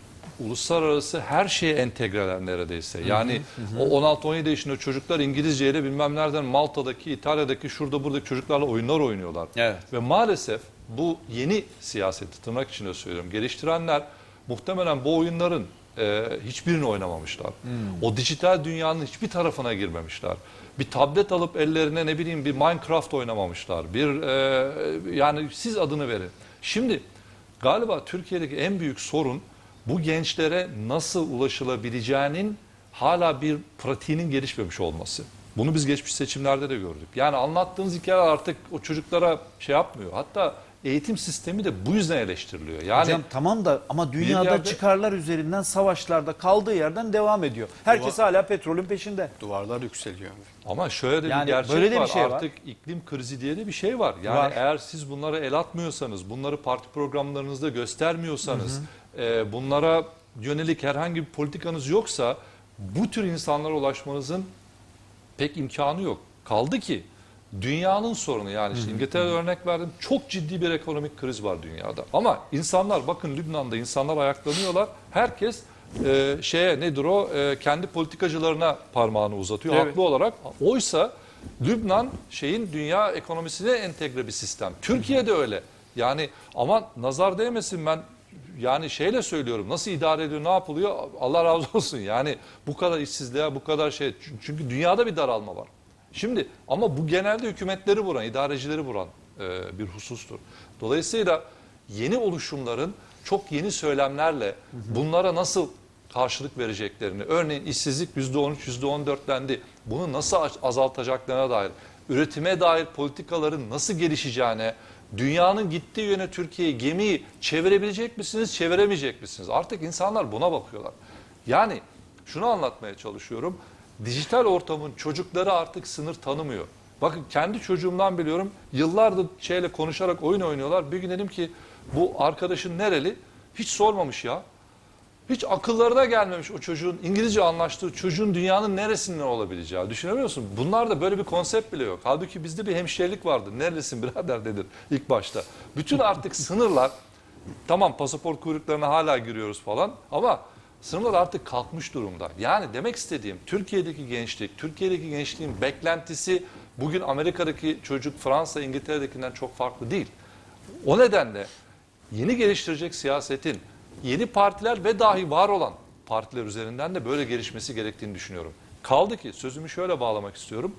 uluslararası her şeye entegreler neredeyse. Yani o on altı on yedi yaşında çocuklar İngilizceyle bilmem nereden Malta'daki, İtalya'daki, şurada buradaki çocuklarla oyunlar oynuyorlar. Evet. Ve maalesef bu yeni siyaseti tırnak içinde söylüyorum geliştirenler muhtemelen bu oyunların e, hiçbirini oynamamışlar. Hmm. O dijital dünyanın hiçbir tarafına girmemişler. Bir tablet alıp ellerine ne bileyim bir Minecraft oynamamışlar. Bir e, yani siz adını verin. Şimdi galiba Türkiye'deki en büyük sorun bu gençlere nasıl ulaşılabileceğinin hala bir pratiğinin gelişmemiş olması. Bunu biz geçmiş seçimlerde de gördük. Yani anlattığınız hikayeler artık o çocuklara şey yapmıyor. Hatta eğitim sistemi de bu yüzden eleştiriliyor. Yani Hocam tamam da ama dünyada yerde- çıkarlar üzerinden savaşlarda kaldığı yerden devam ediyor. Herkes hala petrolün peşinde. Duvarlar yükseliyor. ama şöyle de Yani bir gerçek böyle de bir var. şey var. Artık iklim krizi diye de bir şey var. Yani Var. eğer siz bunlara el atmıyorsanız, bunları parti programlarınızda göstermiyorsanız, e, bunlara yönelik herhangi bir politikanız yoksa bu tür insanlara ulaşmanızın pek imkanı yok. Kaldı ki dünyanın sorunu yani işte İngiltere'de örnek verdim. Çok ciddi bir ekonomik kriz var dünyada. Ama insanlar bakın Lübnan'da insanlar ayaklanıyorlar. Herkes e, şeye nedir o e, kendi politikacılarına parmağını uzatıyor Evet. haklı olarak. Oysa Lübnan şeyin dünya ekonomisine entegre bir sistem. Türkiye'de öyle. Yani aman nazar değmesin ben yani şeyle söylüyorum nasıl idare ediyor ne yapılıyor Allah razı olsun yani bu kadar işsizliğe bu kadar şey çünkü dünyada bir daralma var. Şimdi ama bu genelde hükümetleri vuran, idarecileri vuran e, bir husustur. Dolayısıyla yeni oluşumların çok yeni söylemlerle bunlara nasıl karşılık vereceklerini, örneğin işsizlik yüzde on üç, yüzde on dörtlendi. Bunu nasıl azaltacaklarına dair, üretime dair politikaların nasıl gelişeceğine, dünyanın gittiği yöne Türkiye'yi, gemiyi çevirebilecek misiniz, çeviremeyecek misiniz? Artık insanlar buna bakıyorlar. Yani şunu anlatmaya çalışıyorum. Dijital ortamın çocukları artık sınır tanımıyor. Bakın kendi çocuğumdan biliyorum. Yıllardır şeyle konuşarak oyun oynuyorlar. Bir gün dedim ki bu arkadaşın nereli? Hiç sormamış ya. Hiç akıllarına gelmemiş o çocuğun İngilizce anlaştığı çocuğun dünyanın neresinden olabileceği. Düşünebiliyor musun? Bunlarda böyle bir konsept bile yok. Halbuki bizde bir hemşirelik vardı. Nerelisin birader denir ilk başta. Bütün artık sınırlar tamam pasaport kuyruklarına hala giriyoruz falan ama sınırlar artık kalkmış durumda. Yani demek istediğim Türkiye'deki gençlik, Türkiye'deki gençliğin beklentisi bugün Amerika'daki çocuk Fransa, İngiltere'dekinden çok farklı değil. O nedenle yeni geliştirecek siyasetin yeni partiler ve dahi var olan partiler üzerinden de böyle gelişmesi gerektiğini düşünüyorum. Kaldı ki sözümü şöyle bağlamak istiyorum.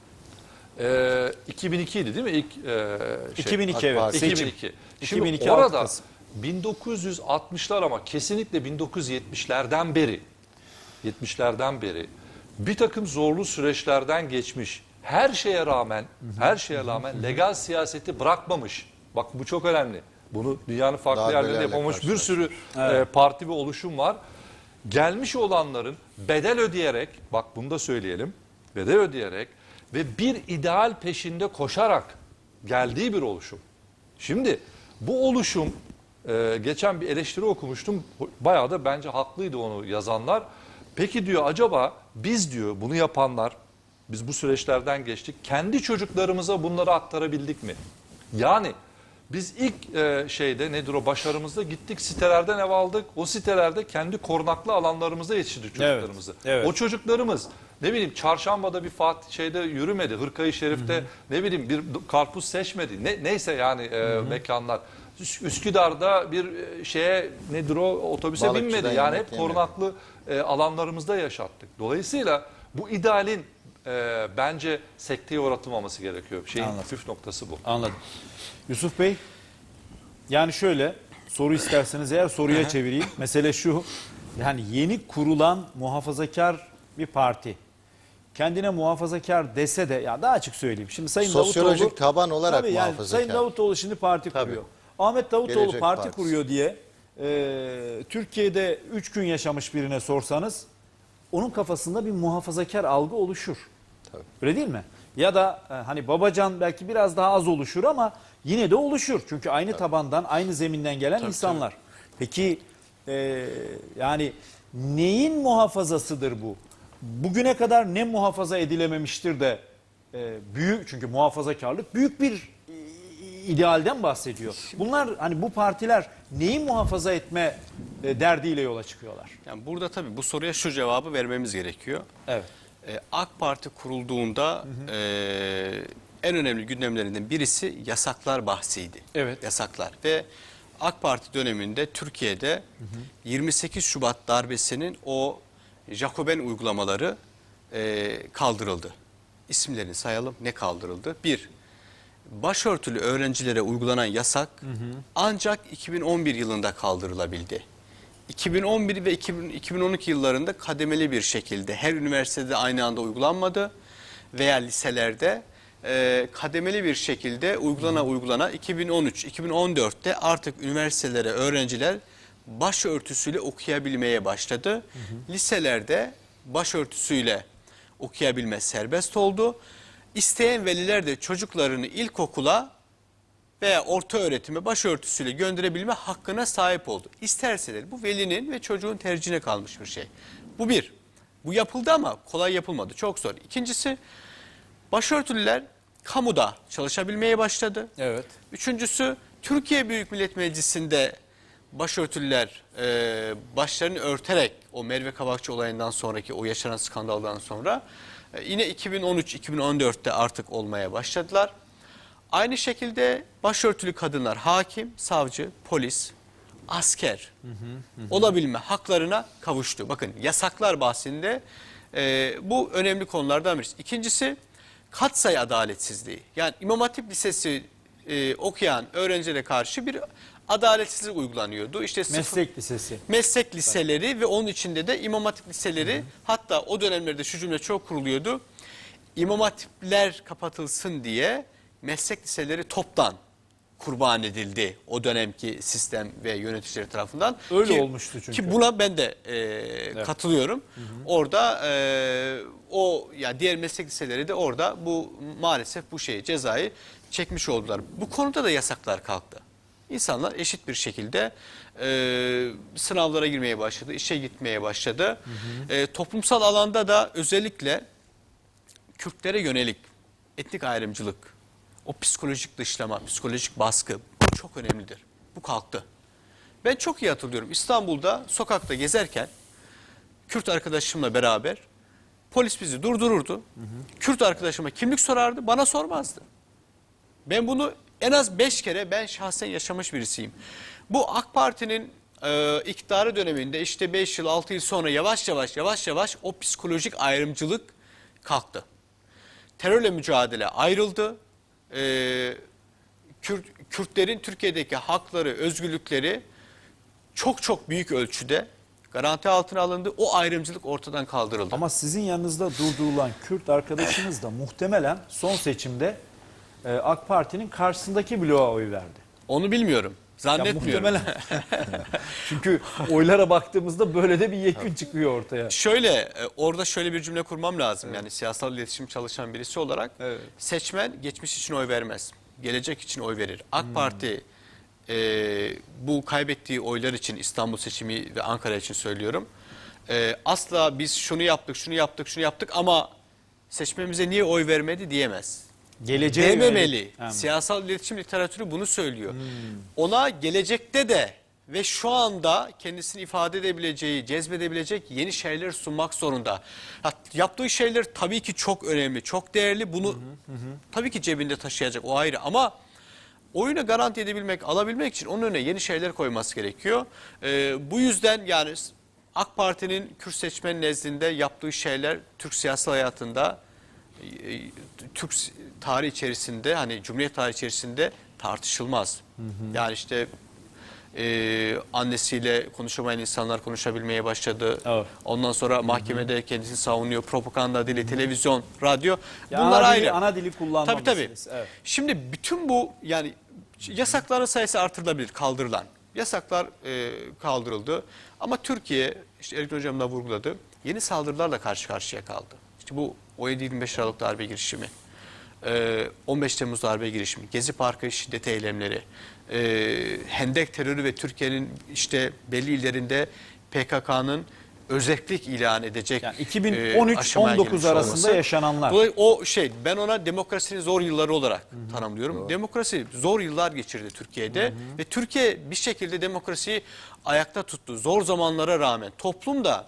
Ee, iki bin iki idi değil mi ilk e, şey? iki bin iki evet. Parti. Seçim. iki bin iki. Şimdi iki bin iki orada altı Kasım. bin dokuz yüz altmışlar ama kesinlikle bin dokuz yüz yetmişlerden beri yetmişlerden beri bir takım zorlu süreçlerden geçmiş. Her şeye rağmen, her şeye rağmen legal siyaseti bırakmamış. Bak bu çok önemli. Bunu dünyanın farklı Darbelerle yerlerinde yapamamış bir karşılaşmış. sürü Evet. e, parti ve oluşum var. Gelmiş olanların bedel ödeyerek, bak bunu da söyleyelim, bedel ödeyerek ve bir ideal peşinde koşarak geldiği bir oluşum. Şimdi bu oluşum, e, geçen bir eleştiri okumuştum, bayağı da bence haklıydı onu yazanlar. Peki diyor acaba biz diyor bunu yapanlar, biz bu süreçlerden geçtik, kendi çocuklarımıza bunları aktarabildik mi? Yani biz ilk e, şeyde nedir o başarımızda gittik sitelerden ev aldık. O sitelerde kendi korunaklı alanlarımızda yetiştirdik çocuklarımızı. Evet, evet. O çocuklarımız ne bileyim çarşambada bir Fatih şeyde yürümedi. Hırkayı Şerif'te hı hı. ne bileyim bir karpuz seçmedi. Ne, neyse yani e, hı hı. mekanlar. Üsküdar'da bir şeye nedir o otobüse Balıkçıdan binmedi. Yani yemek hep yemedi. korunaklı e, alanlarımızda yaşattık. Dolayısıyla bu idealin e, bence sekteye uğratılmaması gerekiyor. Şeyin Anladım. püf noktası bu. Anladım. Yusuf Bey, yani şöyle soru isterseniz eğer soruya çevireyim. Mesele şu, yani yeni kurulan muhafazakar bir parti kendine muhafazakar dese de, ya daha açık söyleyeyim. Şimdi Sayın Sosyolojik Davutoğlu, taban olarak tabii yani muhafazakar. Sayın Davutoğlu şimdi parti Tabii. kuruyor. Ahmet Davutoğlu Gelecek parti Partisi. kuruyor diye e, Türkiye'de üç gün yaşamış birine sorsanız onun kafasında bir muhafazakar algı oluşur. Tabii. Öyle değil mi? Ya da e, hani Babacan belki biraz daha az oluşur ama yine de oluşur. Çünkü aynı tabii. tabandan, aynı zeminden gelen Tabii, insanlar. Tabii. Peki e, yani neyin muhafazasıdır bu? Bugüne kadar ne muhafaza edilememiştir de e, büyük, çünkü muhafazakarlık büyük bir e, idealden bahsediyor. Bunlar hani bu partiler neyi muhafaza etme e, derdiyle yola çıkıyorlar? Yani burada tabii bu soruya şu cevabı vermemiz gerekiyor. Evet. Ee, AK Parti kurulduğunda hı hı. E, en önemli gündemlerinden birisi yasaklar bahsiydi. Evet. Yasaklar ve AK Parti döneminde Türkiye'de hı hı. yirmi sekiz Şubat darbesinin o Jacoben uygulamaları e, kaldırıldı. İsimlerini sayalım. Ne kaldırıldı? Bir, başörtülü öğrencilere uygulanan yasak hı hı. ancak iki bin on bir yılında kaldırılabildi. iki bin on bir ve iki bin on iki yıllarında kademeli bir şekilde her üniversitede aynı anda uygulanmadı veya liselerde e, kademeli bir şekilde uygulana hı hı. uygulana iki bin on üç iki bin on dörtte artık üniversitelere öğrenciler başörtüsüyle okuyabilmeye başladı. Hı hı. Liselerde başörtüsüyle okuyabilme serbest oldu. İsteyen veliler de çocuklarını ilkokula veya orta öğretime başörtüsüyle gönderebilme hakkına sahip oldu. İsterseler bu velinin ve çocuğun tercihine kalmış bir şey. Bu bir. Bu yapıldı ama kolay yapılmadı. Çok zor. İkincisi, başörtülüler kamuda çalışabilmeye başladı. Evet. Üçüncüsü, Türkiye Büyük Millet Meclisi'nde başörtülüler e, başlarını örterek o Merve Kabakçı olayından sonraki o yaşanan skandaldan sonra e, yine iki bin on üç iki bin on dörtte artık olmaya başladılar. Aynı şekilde başörtülü kadınlar hakim, savcı, polis, asker hı hı, hı. olabilme haklarına kavuştu. Bakın yasaklar bahsinde e, bu önemli konulardan birisi. İkincisi katsayı adaletsizliği. Yani İmam Hatip Lisesi e, okuyan öğrencilere karşı bir adaletsizlik uygulanıyordu. İşte meslek sıfır, lisesi. Meslek liseleri evet. ve onun içinde de İmam Hatip liseleri hı hı. hatta o dönemlerde şu cümle çok kuruluyordu. İmam Hatipler kapatılsın diye meslek liseleri toptan kurban edildi o dönemki sistem ve yöneticileri tarafından. Öyle ki, olmuştu çünkü. Ki buna ben de e, evet. katılıyorum. Hı hı. Orada e, o ya yani diğer meslek liseleri de orada bu maalesef bu şeyi cezayı çekmiş oldular. Bu konuda da yasaklar kalktı. İnsanlar eşit bir şekilde e, sınavlara girmeye başladı, işe gitmeye başladı. Hı hı. E, toplumsal alanda da özellikle Kürtlere yönelik etnik ayrımcılık, o psikolojik dışlama, psikolojik baskı bu çok önemlidir. Bu kalktı. Ben çok iyi hatırlıyorum. İstanbul'da sokakta gezerken Kürt arkadaşımla beraber polis bizi durdururdu. Hı hı. Kürt arkadaşıma kimlik sorardı, bana sormazdı. Ben bunu en az beş kere ben şahsen yaşamış birisiyim. Bu AK Parti'nin e, iktidarı döneminde işte beş yıl altı yıl sonra yavaş yavaş yavaş yavaş o psikolojik ayrımcılık kalktı. Terörle mücadele ayrıldı. Ee, Kürt, Kürtlerin Türkiye'deki hakları, özgürlükleri çok çok büyük ölçüde garanti altına alındı. O ayrımcılık ortadan kaldırıldı. Ama sizin yanınızda durdurulan Kürt arkadaşınız da muhtemelen son seçimde e, AK Parti'nin karşısındaki bloğa oy verdi. Onu bilmiyorum. Zannetmiyorum. Ya çünkü oylara baktığımızda böyle de bir yekün çıkıyor ortaya. Şöyle orada şöyle bir cümle kurmam lazım. Evet. Yani siyasal iletişim çalışan birisi olarak evet. seçmen geçmiş için oy vermez. Gelecek için oy verir. AK hmm. Parti e, bu kaybettiği oylar için İstanbul seçimi ve Ankara için söylüyorum. E, asla biz şunu yaptık, şunu yaptık, şunu yaptık ama seçmenimize niye oy vermedi diyemez. Geleceğe dememeli. Yani. Siyasal iletişim literatürü bunu söylüyor. Hmm. Ona gelecekte de ve şu anda kendisini ifade edebileceği, cezbedebilecek yeni şeyler sunmak zorunda. Yaptığı şeyler tabii ki çok önemli, çok değerli. Bunu hı hı hı. tabii ki cebinde taşıyacak, o ayrı. Ama oyunu garanti edebilmek, alabilmek için onun önüne yeni şeyler koyması gerekiyor. Ee, bu yüzden yani AK Parti'nin Kürt seçmen nezdinde yaptığı şeyler Türk siyasal hayatında, Türk tarihi içerisinde, hani Cumhuriyet tarihi içerisinde tartışılmaz. Hı hı. Yani işte e, annesiyle konuşamayan insanlar konuşabilmeye başladı. Evet. Ondan sonra mahkemede hı hı. kendisini savunuyor. Propaganda dili, hı hı. televizyon, radyo. Ya bunlar ana ayrı. Dili, ana dili kullanma tabii, tabii. Evet. Şimdi bütün bu yani yasakların sayısı artırılabilir, kaldırılan. Yasaklar e, kaldırıldı. Ama Türkiye, işte Erkin Hocam da vurguladı, yeni saldırılarla karşı karşıya kaldı. İşte bu on yedi yirmi beş Aralık darbe girişimi, on beş Temmuz darbe girişimi, Gezi Parkı şiddet eylemleri, Hendek terörü ve Türkiye'nin işte belli illerinde P K K'nın özellik ilan edecek Yani e, iki bin on üç aşamaya on dokuz gelmiş arasında olması. yaşananlar. Dolayısıyla o şey, ben ona demokrasinin zor yılları olarak tanımlıyorum. Demokrasi zor yıllar geçirdi Türkiye'de ve Türkiye bir şekilde demokrasiyi ayakta tuttu. Zor zamanlara rağmen toplum da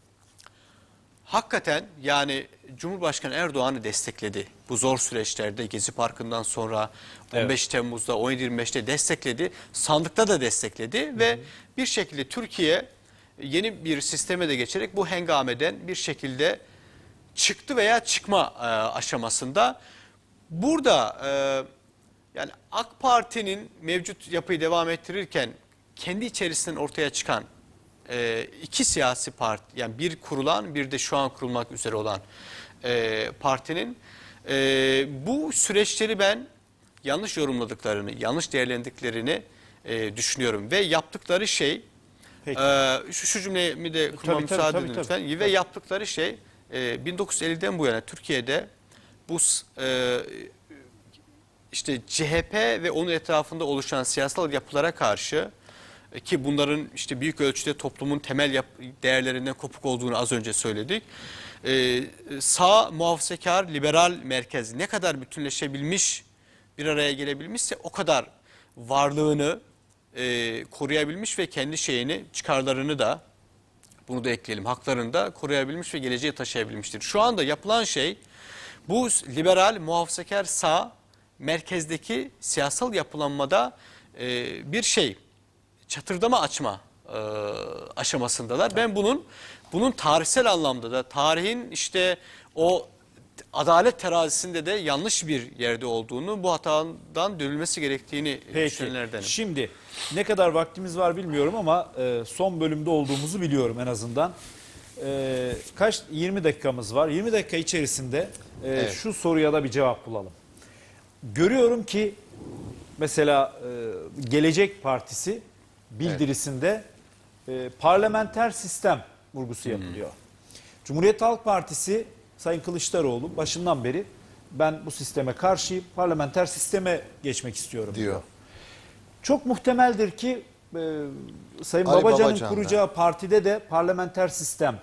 hakikaten yani Cumhurbaşkanı Erdoğan'ı destekledi. Bu zor süreçlerde Gezi Parkı'ndan sonra on beş Temmuz'da on yedi yirmi beşte destekledi. Sandıkta da destekledi hı hı. ve bir şekilde Türkiye yeni bir sisteme de geçerek bu hengameden bir şekilde çıktı veya çıkma e, aşamasında. Burada e, yani AK Parti'nin mevcut yapıyı devam ettirirken kendi içerisinden ortaya çıkan e, iki siyasi parti, yani bir kurulan bir de şu an kurulmak üzere olan e, partinin e, bu süreçleri ben yanlış yorumladıklarını, yanlış değerlendirdiklerini e, düşünüyorum ve yaptıkları şey Peki. e, şu, şu cümlemi de kurmama Tabii, tabii, müsaade tabii, edin tabii. lütfen ve Tabii. yaptıkları şey e, bin dokuz yüz elliden bu yana Türkiye'de bu e, işte C H P ve onun etrafında oluşan siyasal yapılara karşı e, ki bunların işte büyük ölçüde toplumun temel yap değerlerinden kopuk olduğunu az önce söyledik. Ee, sağ muhafazakar liberal merkez ne kadar bütünleşebilmiş, bir araya gelebilmişse o kadar varlığını e, koruyabilmiş ve kendi şeyini, çıkarlarını da, bunu da ekleyelim, haklarını da koruyabilmiş ve geleceğe taşıyabilmiştir. Şu anda yapılan şey bu liberal muhafazakar sağ merkezdeki siyasal yapılanmada e, bir şey, çatırdama açma e, aşamasındalar. Ben bunun bunun tarihsel anlamda da tarihin işte o adalet terazisinde de yanlış bir yerde olduğunu, bu hatadan dönülmesi gerektiğini Peki. düşünenlerdenim. Şimdi ne kadar vaktimiz var bilmiyorum ama e, son bölümde olduğumuzu biliyorum en azından. E, kaç yirmi dakikamız var. yirmi dakika içerisinde e, Evet. şu soruya da bir cevap bulalım. Görüyorum ki mesela e, Gelecek Partisi bildirisinde e, parlamenter sistem vurgusu yapılıyor. Cumhuriyet Halk Partisi Sayın Kılıçdaroğlu başından beri ben bu sisteme karşıyım, parlamenter sisteme geçmek istiyorum diyor. diyor. Çok muhtemeldir ki e, Sayın Ali Babacan'ın Babacan da. kuracağı partide de parlamenter sistem.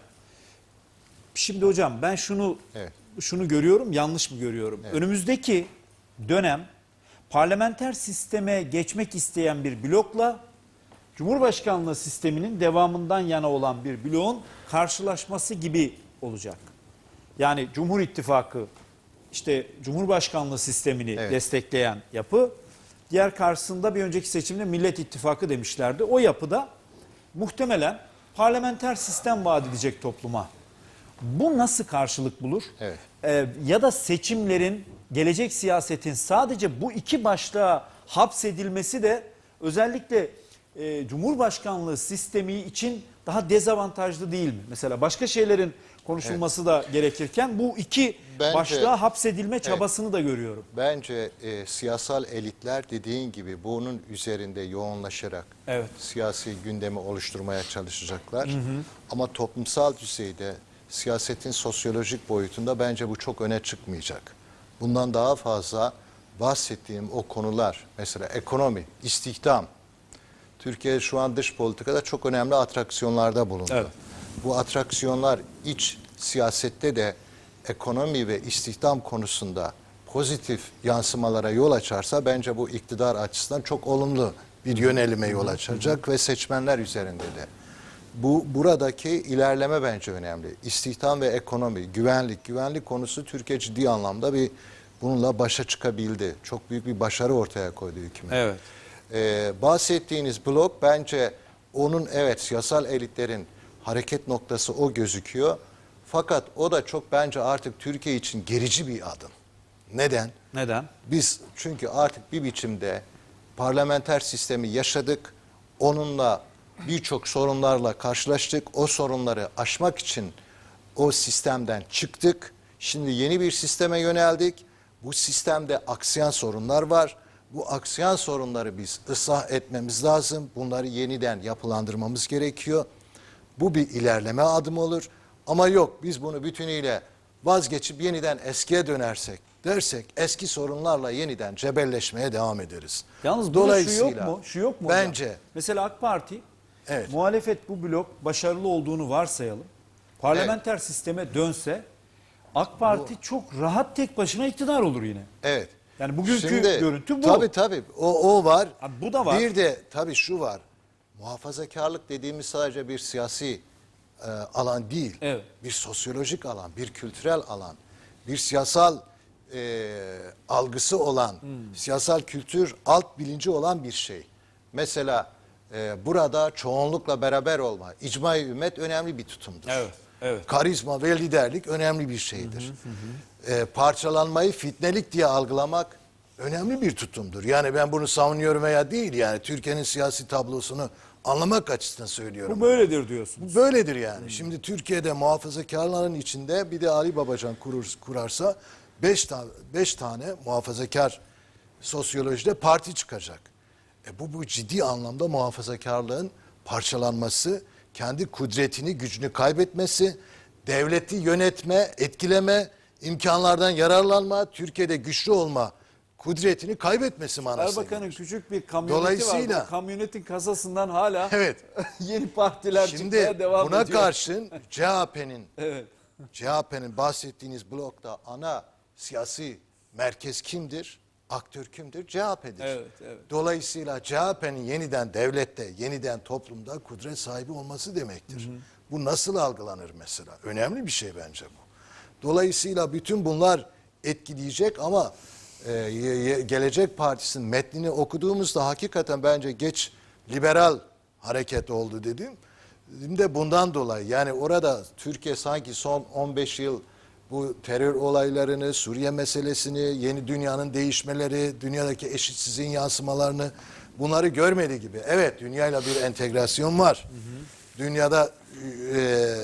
Şimdi hocam ben şunu Evet. şunu görüyorum, yanlış mı görüyorum? Evet. Önümüzdeki dönem parlamenter sisteme geçmek isteyen bir blokla Cumhurbaşkanlığı sisteminin devamından yana olan bir bloğun karşılaşması gibi olacak. Yani Cumhur İttifakı işte Cumhurbaşkanlığı sistemini Evet. destekleyen yapı, diğer karşısında bir önceki seçimde Millet İttifakı demişlerdi. O yapıda muhtemelen parlamenter sistem vaat edecek topluma. Bu nasıl karşılık bulur? Evet. Ee, ya da seçimlerin, gelecek siyasetin sadece bu iki başlığa hapsedilmesi de özellikle e, Cumhurbaşkanlığı sistemi için daha dezavantajlı değil mi? Mesela başka şeylerin konuşulması evet. da gerekirken bu iki Bence, başlığa hapsedilme çabasını evet. da görüyorum. Bence e, siyasal elitler dediğin gibi bunun üzerinde yoğunlaşarak evet. siyasi gündemi oluşturmaya çalışacaklar. Hı hı. Ama toplumsal düzeyde siyasetin sosyolojik boyutunda bence bu çok öne çıkmayacak. Bundan daha fazla bahsettiğim o konular, mesela ekonomi, istihdam. Türkiye şu an dış politikada çok önemli atraksiyonlarda bulundu. Evet. Bu atraksiyonlar iç siyasette de ekonomi ve istihdam konusunda pozitif yansımalara yol açarsa bence bu iktidar açısından çok olumlu bir yönelime yol açacak ve seçmenler üzerinde de. Bu buradaki ilerleme bence önemli. İstihdam ve ekonomi, güvenlik, güvenlik konusu Türkiye ciddi anlamda bir bununla başa çıkabildi. Çok büyük bir başarı ortaya koydu hükümet. Evet. Ee, bahsettiğiniz blok bence onun evet siyasal elitlerin hareket noktası o gözüküyor. Fakat o da çok bence artık Türkiye için gerici bir adım. Neden? Neden? Biz çünkü artık bir biçimde parlamenter sistemi yaşadık. Onunla birçok sorunlarla karşılaştık. O sorunları aşmak için o sistemden çıktık. Şimdi yeni bir sisteme yöneldik. Bu sistemde aksayan sorunlar var. Bu aksayan sorunları biz ıslah etmemiz lazım. Bunları yeniden yapılandırmamız gerekiyor. Bu bir ilerleme adımı olur. Ama yok biz bunu bütünüyle vazgeçip yeniden eskiye dönersek, dersek eski sorunlarla yeniden cebelleşmeye devam ederiz. Yalnız burada şu yok mu? Şu yok mu hocam? Bence. Mesela AK Parti Evet. Muhalefet bu blok başarılı olduğunu varsayalım. Parlamenter sisteme dönse AK Parti çok rahat tek başına iktidar olur yine. Evet. Yani bugünkü Şimdi, görüntü bu. Tabii tabii o, o var. Abi bu da var. Bir de tabii şu var. Muhafazakarlık dediğimiz sadece bir siyasi e, alan değil. Evet. Bir sosyolojik alan, bir kültürel alan, bir siyasal e, algısı olan, Hmm. siyasal kültür alt bilinci olan bir şey. Mesela e, burada çoğunlukla beraber olma, icma-i ümmet önemli bir tutumdur. Evet, evet. Karizma ve liderlik önemli bir şeydir. E, parçalanmayı fitnelik diye algılamak önemli bir tutumdur. Yani ben bunu savunuyorum veya değil, yani Türkiye'nin siyasi tablosunu anlamak açısından söylüyorum. Bu böyledir diyorsun. Bu böyledir yani. Şimdi Türkiye'de muhafazakarların içinde bir de Ali Babacan kurur, kurarsa beş, ta beş tane muhafazakar sosyolojide parti çıkacak. E bu, bu ciddi anlamda muhafazakarlığın parçalanması, kendi kudretini, gücünü kaybetmesi, devleti yönetme, etkileme, imkanlardan yararlanma, Türkiye'de güçlü olma kudretini kaybetmesi manasına Erbakan'ın gelir. küçük bir kamyoneti Dolayısıyla- var. Bu kamyonetin kasasından hala Evet. yeni partiler Şimdi çıkmaya devam buna ediyor. karşın C H P'nin Evet. C H P'nin bahsettiğiniz blokta ana siyasi merkez kimdir? Aktör kimdir? C H P'dir. Evet, evet. Dolayısıyla C H P'nin yeniden devlette, yeniden toplumda kudret sahibi olması demektir. Hı hı. Bu nasıl algılanır mesela? Önemli bir şey bence bu. Dolayısıyla bütün bunlar etkileyecek ama e, Gelecek Partisi'nin metnini okuduğumuzda hakikaten bence geç liberal hareket oldu dedim. Dedim de bundan dolayı, yani orada Türkiye sanki son on beş yıl bu terör olaylarını, Suriye meselesini, yeni dünyanın değişmeleri, dünyadaki eşitsizliğin yansımalarını, bunları görmedi gibi. Evet, dünyayla bir entegrasyon var. Hı hı. Dünyada e,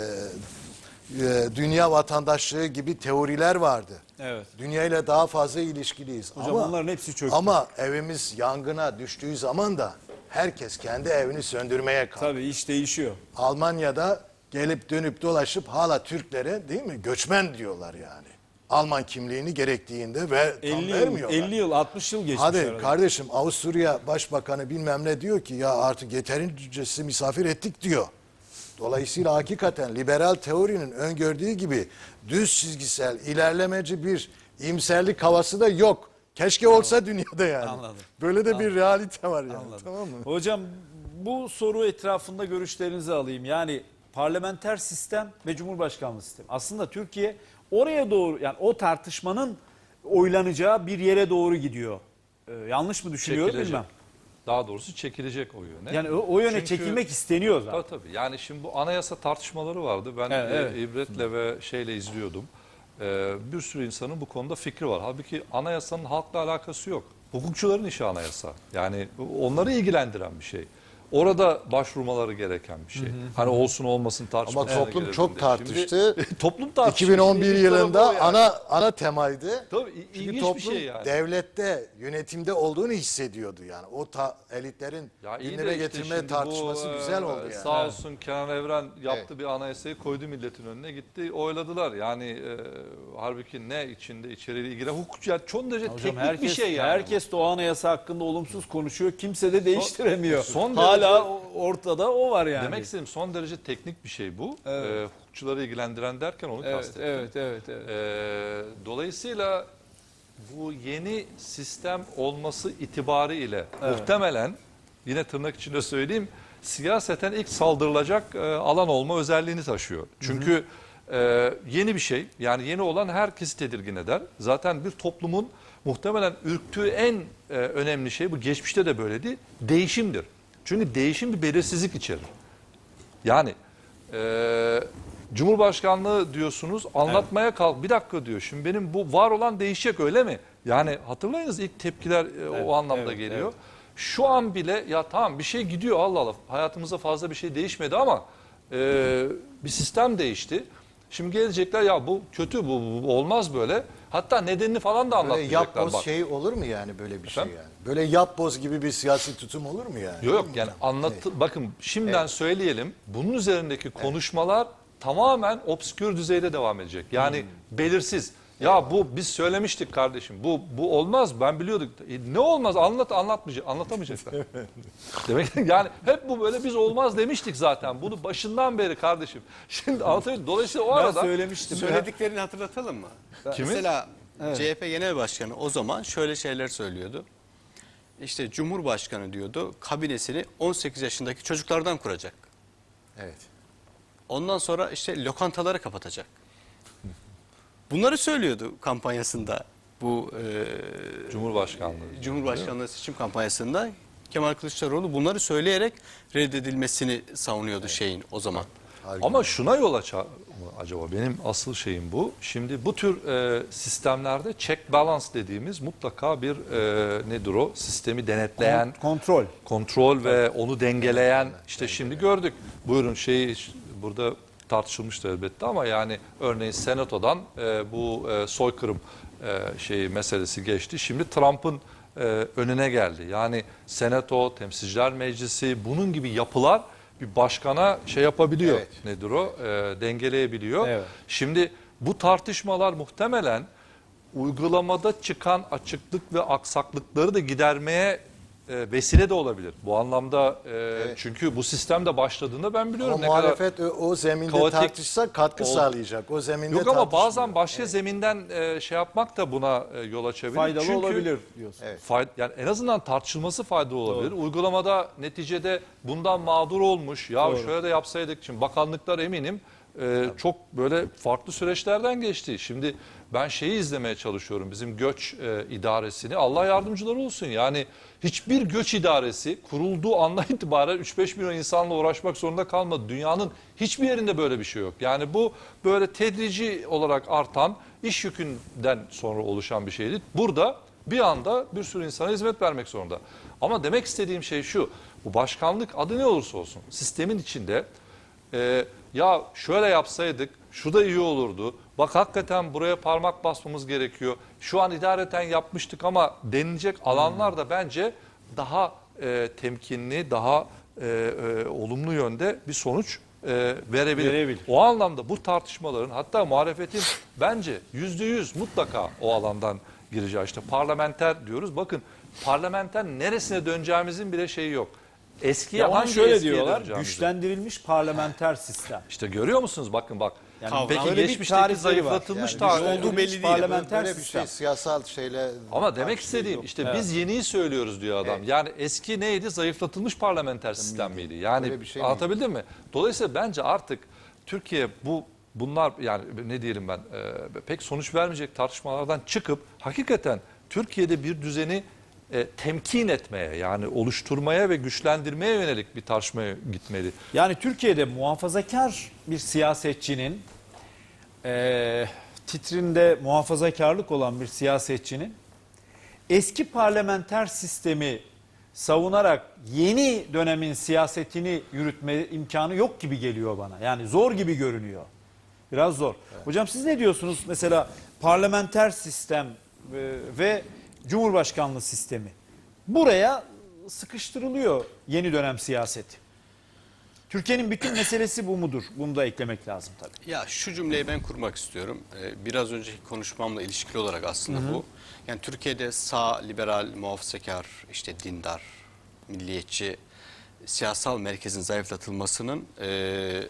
e, dünya vatandaşlığı gibi teoriler vardı. Evet. Dünyayla daha fazla ilişkiliyiz. Hocam ama, bunların hepsi çöktü. Ama evimiz yangına düştüğü zaman da herkes kendi evini söndürmeye kalkıyor. Tabii iş değişiyor. Almanya'da gelip dönüp dolaşıp hala Türklere, değil mi, göçmen diyorlar yani. Alman kimliğini gerektiğinde ve tam elli yıl, vermiyorlar. elli yıl, altmış yıl geçmiş. Hadi arada. kardeşim, Avusturya Başbakanı bilmem ne diyor ki ya artık yeterince sizi misafir ettik diyor. Dolayısıyla hakikaten liberal teorinin öngördüğü gibi düz çizgisel, ilerlemeci bir iyimserlik havası da yok. Keşke olsa dünyada yani. Anladım. Böyle de Anladım. bir realite var yani. Anladım. Tamam mı? Hocam bu soru etrafında görüşlerinizi alayım. Yani parlamenter sistem ve cumhurbaşkanlığı sistemi. Aslında Türkiye oraya doğru, yani o tartışmanın oylanacağı bir yere doğru gidiyor. Ee, yanlış mı düşünüyorum Çekilecek. bilmem. Daha doğrusu çekilecek o yöne. Yani o, o yöne Çünkü- çekilmek isteniyor zaten. Tabii tabii. Yani şimdi bu anayasa tartışmaları vardı. Ben Evet, e, evet. ibretle ve şeyle izliyordum. E, bir sürü insanın bu konuda fikri var. Halbuki anayasanın halkla alakası yok. Hukukçuların işi anayasa. Yani onları ilgilendiren bir şey. Orada başvurmaları gereken bir şey. Hani olsun olmasın Ama tartışması. toplum gelir çok şimdi. tartıştı. Şimdi, toplum tartıştı. iki bin on bir İşin ilginç tarafı yılında o yani. ana ana temaydı. Tabii, Çünkü ilginç bir toplum şey yani. devlette, yönetimde olduğunu hissediyordu yani. O ta, elitlerin Ya iyi de gündeme işte getirme şimdi tartışması bu, güzel e, oldu yani. Sağ olsun Kenan Evren yaptı Evet. bir anayasayı, koydu milletin önüne, gitti oyladılar. Yani e, halbuki ne içinde içeriği ilgili hukuk, yani çok derece Hocam teknik herkes, bir şey yani. herkes de o anayasa hakkında olumsuz konuşuyor. Kimse de değiştiremiyor. son Hala derece- o- ortada o var yani. Demek istediğim son derece teknik bir şey bu. Evet. E, hukukçuları ilgilendiren derken onu Evet, kastettim. evet, evet, evet. E, dolayısıyla bu yeni sistem olması itibariyle Evet. muhtemelen, yine tırnak içinde söyleyeyim, siyaseten ilk saldırılacak e, alan olma özelliğini taşıyor. Çünkü e, yeni bir şey, yani yeni olan herkesi tedirgin eder. Zaten bir toplumun muhtemelen ürktüğü en e, önemli şey, bu geçmişte de böyleydi, değişimdir. Çünkü değişim bir belirsizlik içerir. Yani e, Cumhurbaşkanlığı diyorsunuz, anlatmaya kalk, bir dakika diyor. Şimdi benim bu var olan değişecek, öyle mi? Yani hatırlayınız, ilk tepkiler e, o anlamda evet, geliyor. evet. Şu an bile ya tamam bir şey gidiyor, Allah Allah, hayatımızda fazla bir şey değişmedi ama e, bir sistem değişti. Şimdi gelecekler ya bu kötü, bu, bu olmaz böyle. Hatta nedenini falan da Böyle anlatmayacaklar. yapboz Bak. şey olur mu yani, böyle bir şey Efendim? yani? Böyle yapboz gibi bir siyasi tutum olur mu yani? Yok yok, yani anlat, bakın şimdiden söyleyelim, bunun üzerindeki konuşmalar tamamen obskür düzeyde devam edecek. Yani belirsiz. Ya bu biz söylemiştik kardeşim. Bu bu olmaz. Ben biliyorduk. E, ne olmaz? Anlat anlatmayacak. Anlatamayacaklar. Demek yani hep bu böyle biz olmaz demiştik zaten. Bunu başından beri kardeşim. Şimdi anlatayım. Dolayısıyla o Ben arada söylemiştim. Söylediklerini hatırlatalım mı? Kimin? Mesela C H P Genel Başkanı o zaman şöyle şeyler söylüyordu. İşte Cumhurbaşkanı diyordu kabinesini on sekiz yaşındaki çocuklardan kuracak. Evet. Ondan sonra işte lokantaları kapatacak. Bunları söylüyordu kampanyasında bu e, Cumhurbaşkanlığı. Cumhurbaşkanlığı seçim kampanyasında Kemal Kılıçdaroğlu bunları söyleyerek reddedilmesini savunuyordu şeyin o zaman. Ama şuna yol açar mı acaba? Benim asıl şeyim bu. Şimdi bu tür e, sistemlerde check balance dediğimiz mutlaka bir e, nedir o? Sistemi denetleyen, Kontrol. kontrol ve onu dengeleyen. İşte şimdi gördük. Buyurun şeyi burada tartışılmıştı elbette ama yani örneğin Senato'dan e, bu e, soykırım e, şeyi meselesi geçti. Şimdi Trump'ın e, önüne geldi. Yani Senato, Temsilciler Meclisi bunun gibi yapılar bir başkana şey yapabiliyor. Evet. Nedir o? E, dengeleyebiliyor. Evet. Şimdi bu tartışmalar muhtemelen uygulamada çıkan açıklık ve aksaklıkları da gidermeye e, vesile de olabilir. Bu anlamda e, çünkü bu sistem de başladığında ben biliyorum Ama ne kadar muhalefet o, o zeminde kaotik tartışsa katkı ol- sağlayacak. O zeminde yok ama tartışmıyor. bazen başka zeminden e, şey yapmak da buna e, yol açabilir. Faydalı Çünkü olabilir diyorsun. Evet. fay- yani en azından tartışılması faydalı olabilir. Uygulamada neticede bundan mağdur olmuş. Ya Doğru. şöyle de yapsaydık. Şimdi bakanlıklar eminim e, çok böyle farklı süreçlerden geçti. Şimdi ben şeyi izlemeye çalışıyorum. Bizim göç e, idaresini. Allah yardımcıları olsun. Yani hiçbir göç idaresi kurulduğu andan itibaren üç beş milyon insanla uğraşmak zorunda kalmadı. Dünyanın hiçbir yerinde böyle bir şey yok. Yani bu böyle tedrici olarak artan iş yükünden sonra oluşan bir şeydi. Burada bir anda bir sürü insana hizmet vermek zorunda. Ama demek istediğim şey şu. Bu başkanlık adı ne olursa olsun sistemin içinde e, ya şöyle yapsaydık şu da iyi olurdu. Bak hakikaten buraya parmak basmamız gerekiyor. Şu an idareten yapmıştık ama denilecek alanlar da bence daha e, temkinli, daha e, e, olumlu yönde bir sonuç e, verebilir. Verebilir. O anlamda bu tartışmaların hatta muhalefetin bence yüzde yüz mutlaka o alandan gireceği. İşte parlamenter diyoruz. Bakın parlamenter neresine döneceğimizin bile şeyi yok. Eskiye Ya onu hangi şöyle eskiye diyorlar. döneceğimizi. Güçlendirilmiş parlamenter sistem. İşte görüyor musunuz? Bakın bak. Yani Peki öyle bir geçmişteki tarihleri var. zayıflatılmış Yani tarih güçlendirilmiş olduğu belli değil. parlamenter Böyle bir sistem. şey siyasal şeyle... Ama demek şey istediğim yok. işte biz yeniyi söylüyoruz diyor adam. Yani eski neydi? Zayıflatılmış parlamenter sistem miydi? Yani Öyle bir şey anlatabildim mi? Dolayısıyla bence artık Türkiye bu bunlar yani ne diyelim ben e, pek sonuç vermeyecek tartışmalardan çıkıp hakikaten Türkiye'de bir düzeni e, temkin etmeye yani oluşturmaya ve güçlendirmeye yönelik bir tartışmaya gitmeli. Yani Türkiye'de muhafazakar bir siyasetçinin e, titrinde muhafazakarlık olan bir siyasetçinin eski parlamenter sistemi savunarak yeni dönemin siyasetini yürütme imkanı yok gibi geliyor bana. Yani zor gibi görünüyor. Biraz zor. Hocam siz ne diyorsunuz? Mesela parlamenter sistem e, ve Cumhurbaşkanlığı sistemi. Buraya sıkıştırılıyor yeni dönem siyaseti. Türkiye'nin bütün meselesi bu mudur? Bunu da eklemek lazım tabii. Ya şu cümleyi ben kurmak istiyorum. Ee, biraz önceki konuşmamla ilişkili olarak aslında bu. Yani Türkiye'de sağ, liberal, muhafazakar, işte dindar, milliyetçi siyasal merkezin zayıflatılmasının e,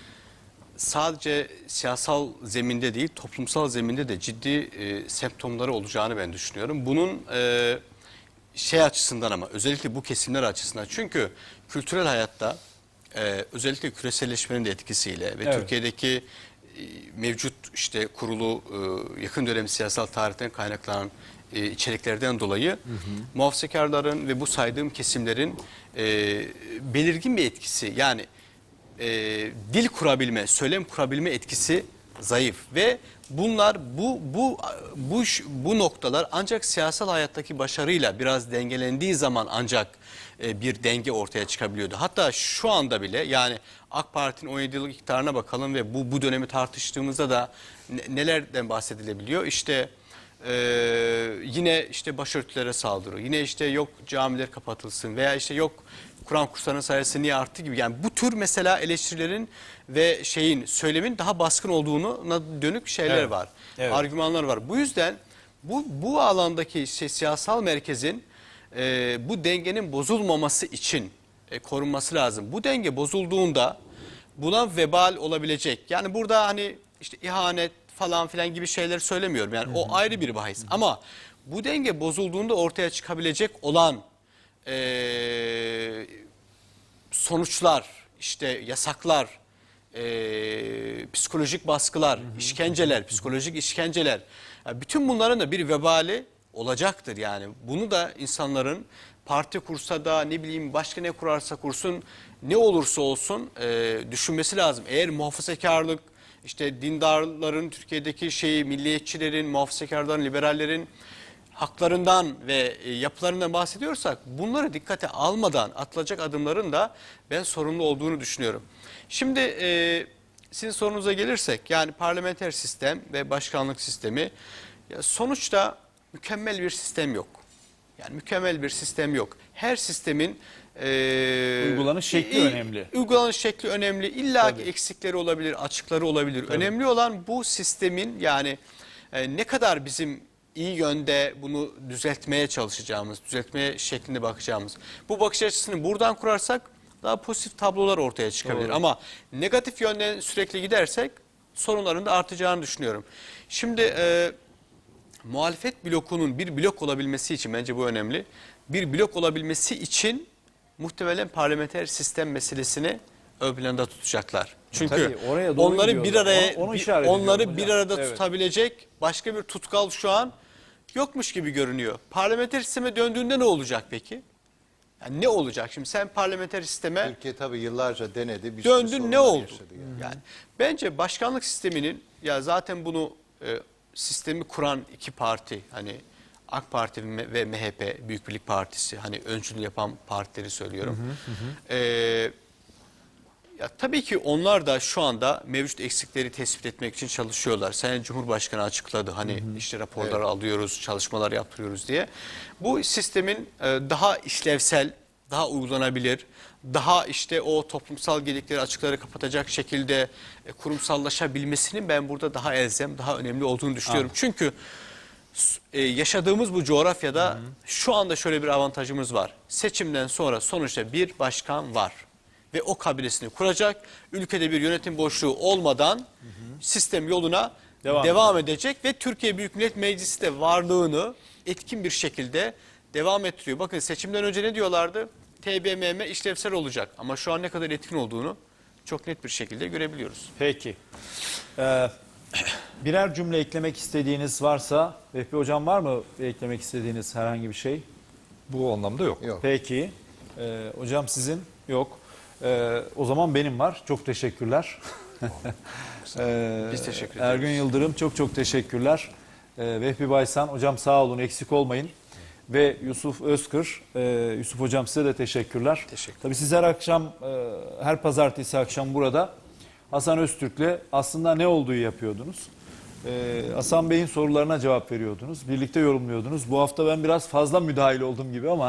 sadece siyasal zeminde değil, toplumsal zeminde de ciddi e, semptomları olacağını ben düşünüyorum. Bunun e, şey açısından ama özellikle bu kesimler açısından. Çünkü kültürel hayatta e, özellikle küreselleşmenin de etkisiyle ve Evet. Türkiye'deki e, mevcut işte kurulu e, yakın dönem siyasal tarihten kaynaklanan e, içeriklerden dolayı hı hı. muhafazakarların ve bu saydığım kesimlerin e, belirgin bir etkisi yani e, dil kurabilme, söylem kurabilme etkisi zayıf ve bunlar bu bu bu bu noktalar ancak siyasal hayattaki başarıyla biraz dengelendiği zaman ancak e, bir denge ortaya çıkabiliyordu. Hatta şu anda bile yani AK Parti'nin on yedi yıllık iktidarına bakalım ve bu bu dönemi tartıştığımızda da ne, nelerden bahsedilebiliyor? İşte e, yine işte başörtülere saldırı, yine işte yok camiler kapatılsın veya işte yok Kur'an kurslarının sayısı niye arttı gibi. Yani bu tür mesela eleştirilerin ve şeyin söylemin daha baskın olduğuna dönük şeyler Evet. var. Evet. Argümanlar var. Bu yüzden bu bu alandaki şey, siyasal merkezin e, bu dengenin bozulmaması için e, korunması lazım. Bu denge bozulduğunda buna vebal olabilecek. Yani burada hani işte ihanet falan filan gibi şeyler söylemiyorum. Yani o ayrı bir bahis. Ama bu denge bozulduğunda ortaya çıkabilecek olan e, sonuçlar, işte yasaklar, e, psikolojik baskılar, işkenceler, psikolojik işkenceler. Yani bütün bunların da bir vebali olacaktır yani. Bunu da insanların parti kursa da ne bileyim başka ne kurarsa kursun ne olursa olsun e, düşünmesi lazım. Eğer muhafazakarlık, işte dindarların, Türkiye'deki şeyi, milliyetçilerin, muhafazakarların, liberallerin haklarından ve e, yapılarından bahsediyorsak bunları dikkate almadan atılacak adımların da ben sorumlu olduğunu düşünüyorum. Şimdi e, sizin sorunuza gelirsek yani parlamenter sistem ve başkanlık sistemi ya sonuçta mükemmel bir sistem yok. Yani mükemmel bir sistem yok. Her sistemin e, Uygulanış şekli i- önemli. Uygulanış şekli önemli. İlla ki Tabii. eksikleri olabilir, açıkları olabilir. Önemli olan bu sistemin yani e, ne kadar bizim iyi yönde bunu düzeltmeye çalışacağımız, düzeltmeye şeklinde bakacağımız. Bu bakış açısını buradan kurarsak daha pozitif tablolar ortaya çıkabilir. Doğru. Ama negatif yönden sürekli gidersek sorunların da artacağını düşünüyorum. Şimdi e, muhalefet blokunun bir blok olabilmesi için bence bu önemli. Bir blok olabilmesi için muhtemelen parlamenter sistem meselesini ön planda tutacaklar. Çünkü Tabii, oraya doğru onları bir gidiyorlar. araya Onu- onu bir- işaret onları ediyorum bir hocam. arada Evet. tutabilecek başka bir tutkal şu an yokmuş gibi görünüyor. Parlamenter sisteme döndüğünde ne olacak peki? Yani ne olacak? Şimdi sen parlamenter sisteme Türkiye tabii yıllarca denedi. Bir sürü döndün sorunlar ne oldu? yaşadı yani. Yani bence başkanlık sisteminin ya zaten bunu e, sistemi kuran iki parti hani AK Parti ve ve M H P Büyük Birlik Partisi hani öncülük yapan partileri söylüyorum. E, ya tabii ki onlar da şu anda mevcut eksikleri tespit etmek için çalışıyorlar. Sayın Cumhurbaşkanı açıkladı hani işte raporlar alıyoruz, çalışmalar yaptırıyoruz diye. Bu sistemin e, daha işlevsel, daha uygulanabilir, daha işte o toplumsal gedikleri, açıkları kapatacak şekilde e, kurumsallaşabilmesinin ben burada daha elzem, daha önemli olduğunu düşünüyorum. Çünkü s- e, yaşadığımız bu coğrafyada şu anda şöyle bir avantajımız var. Seçimden sonra sonuçta bir başkan var ve o kabilesini kuracak. Ülkede bir yönetim boşluğu olmadan sistem yoluna Devam devam, edecek ve Türkiye Büyük Millet Meclisi de varlığını etkin bir şekilde devam ettiriyor. Bakın seçimden önce ne diyorlardı? T B M M işlevsel olacak ama şu an ne kadar etkin olduğunu çok net bir şekilde görebiliyoruz. Peki. Ee, birer cümle eklemek istediğiniz varsa, Vehbi Hocam var mı eklemek istediğiniz herhangi bir şey? Bu anlamda yok. Yok. Peki. Ee, hocam sizin? Yok. Ee, o zaman benim var. Çok teşekkürler. Ee, Biz teşekkür Ergün ediyoruz. Yıldırım çok çok teşekkürler. Ee, Vehbi Baysan hocam sağ olun, eksik olmayın. Ve Yusuf Özkır, e, Yusuf hocam size de teşekkürler. Teşekkür. Tabii siz her akşam, e, her pazartesi akşam burada Hasan Öztürk'le aslında ne olduğu yapıyordunuz. Ee, Hasan Bey'in sorularına cevap veriyordunuz. Birlikte yorumluyordunuz. Bu hafta ben biraz fazla müdahil oldum gibi ama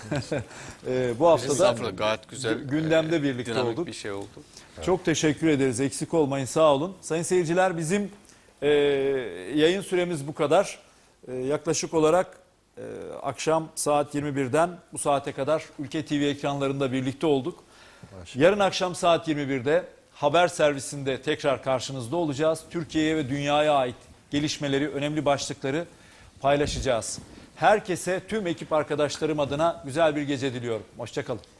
e, bu hafta da Estağfurullah, gayet güzel. gündemde e, birlikte dinamik olduk. bir şey oldu. Çok teşekkür ederiz. Eksik olmayın. Sağ olun. Sayın seyirciler bizim e, yayın süremiz bu kadar. E, yaklaşık olarak e, akşam saat yirmi birden bu saate kadar Ülke T V ekranlarında birlikte olduk. Yarın akşam saat yirmi birde haber servisinde tekrar karşınızda olacağız. Türkiye'ye ve dünyaya ait gelişmeleri, önemli başlıkları paylaşacağız. Herkese, tüm ekip arkadaşlarım adına güzel bir gece diliyorum. Hoşça kalın.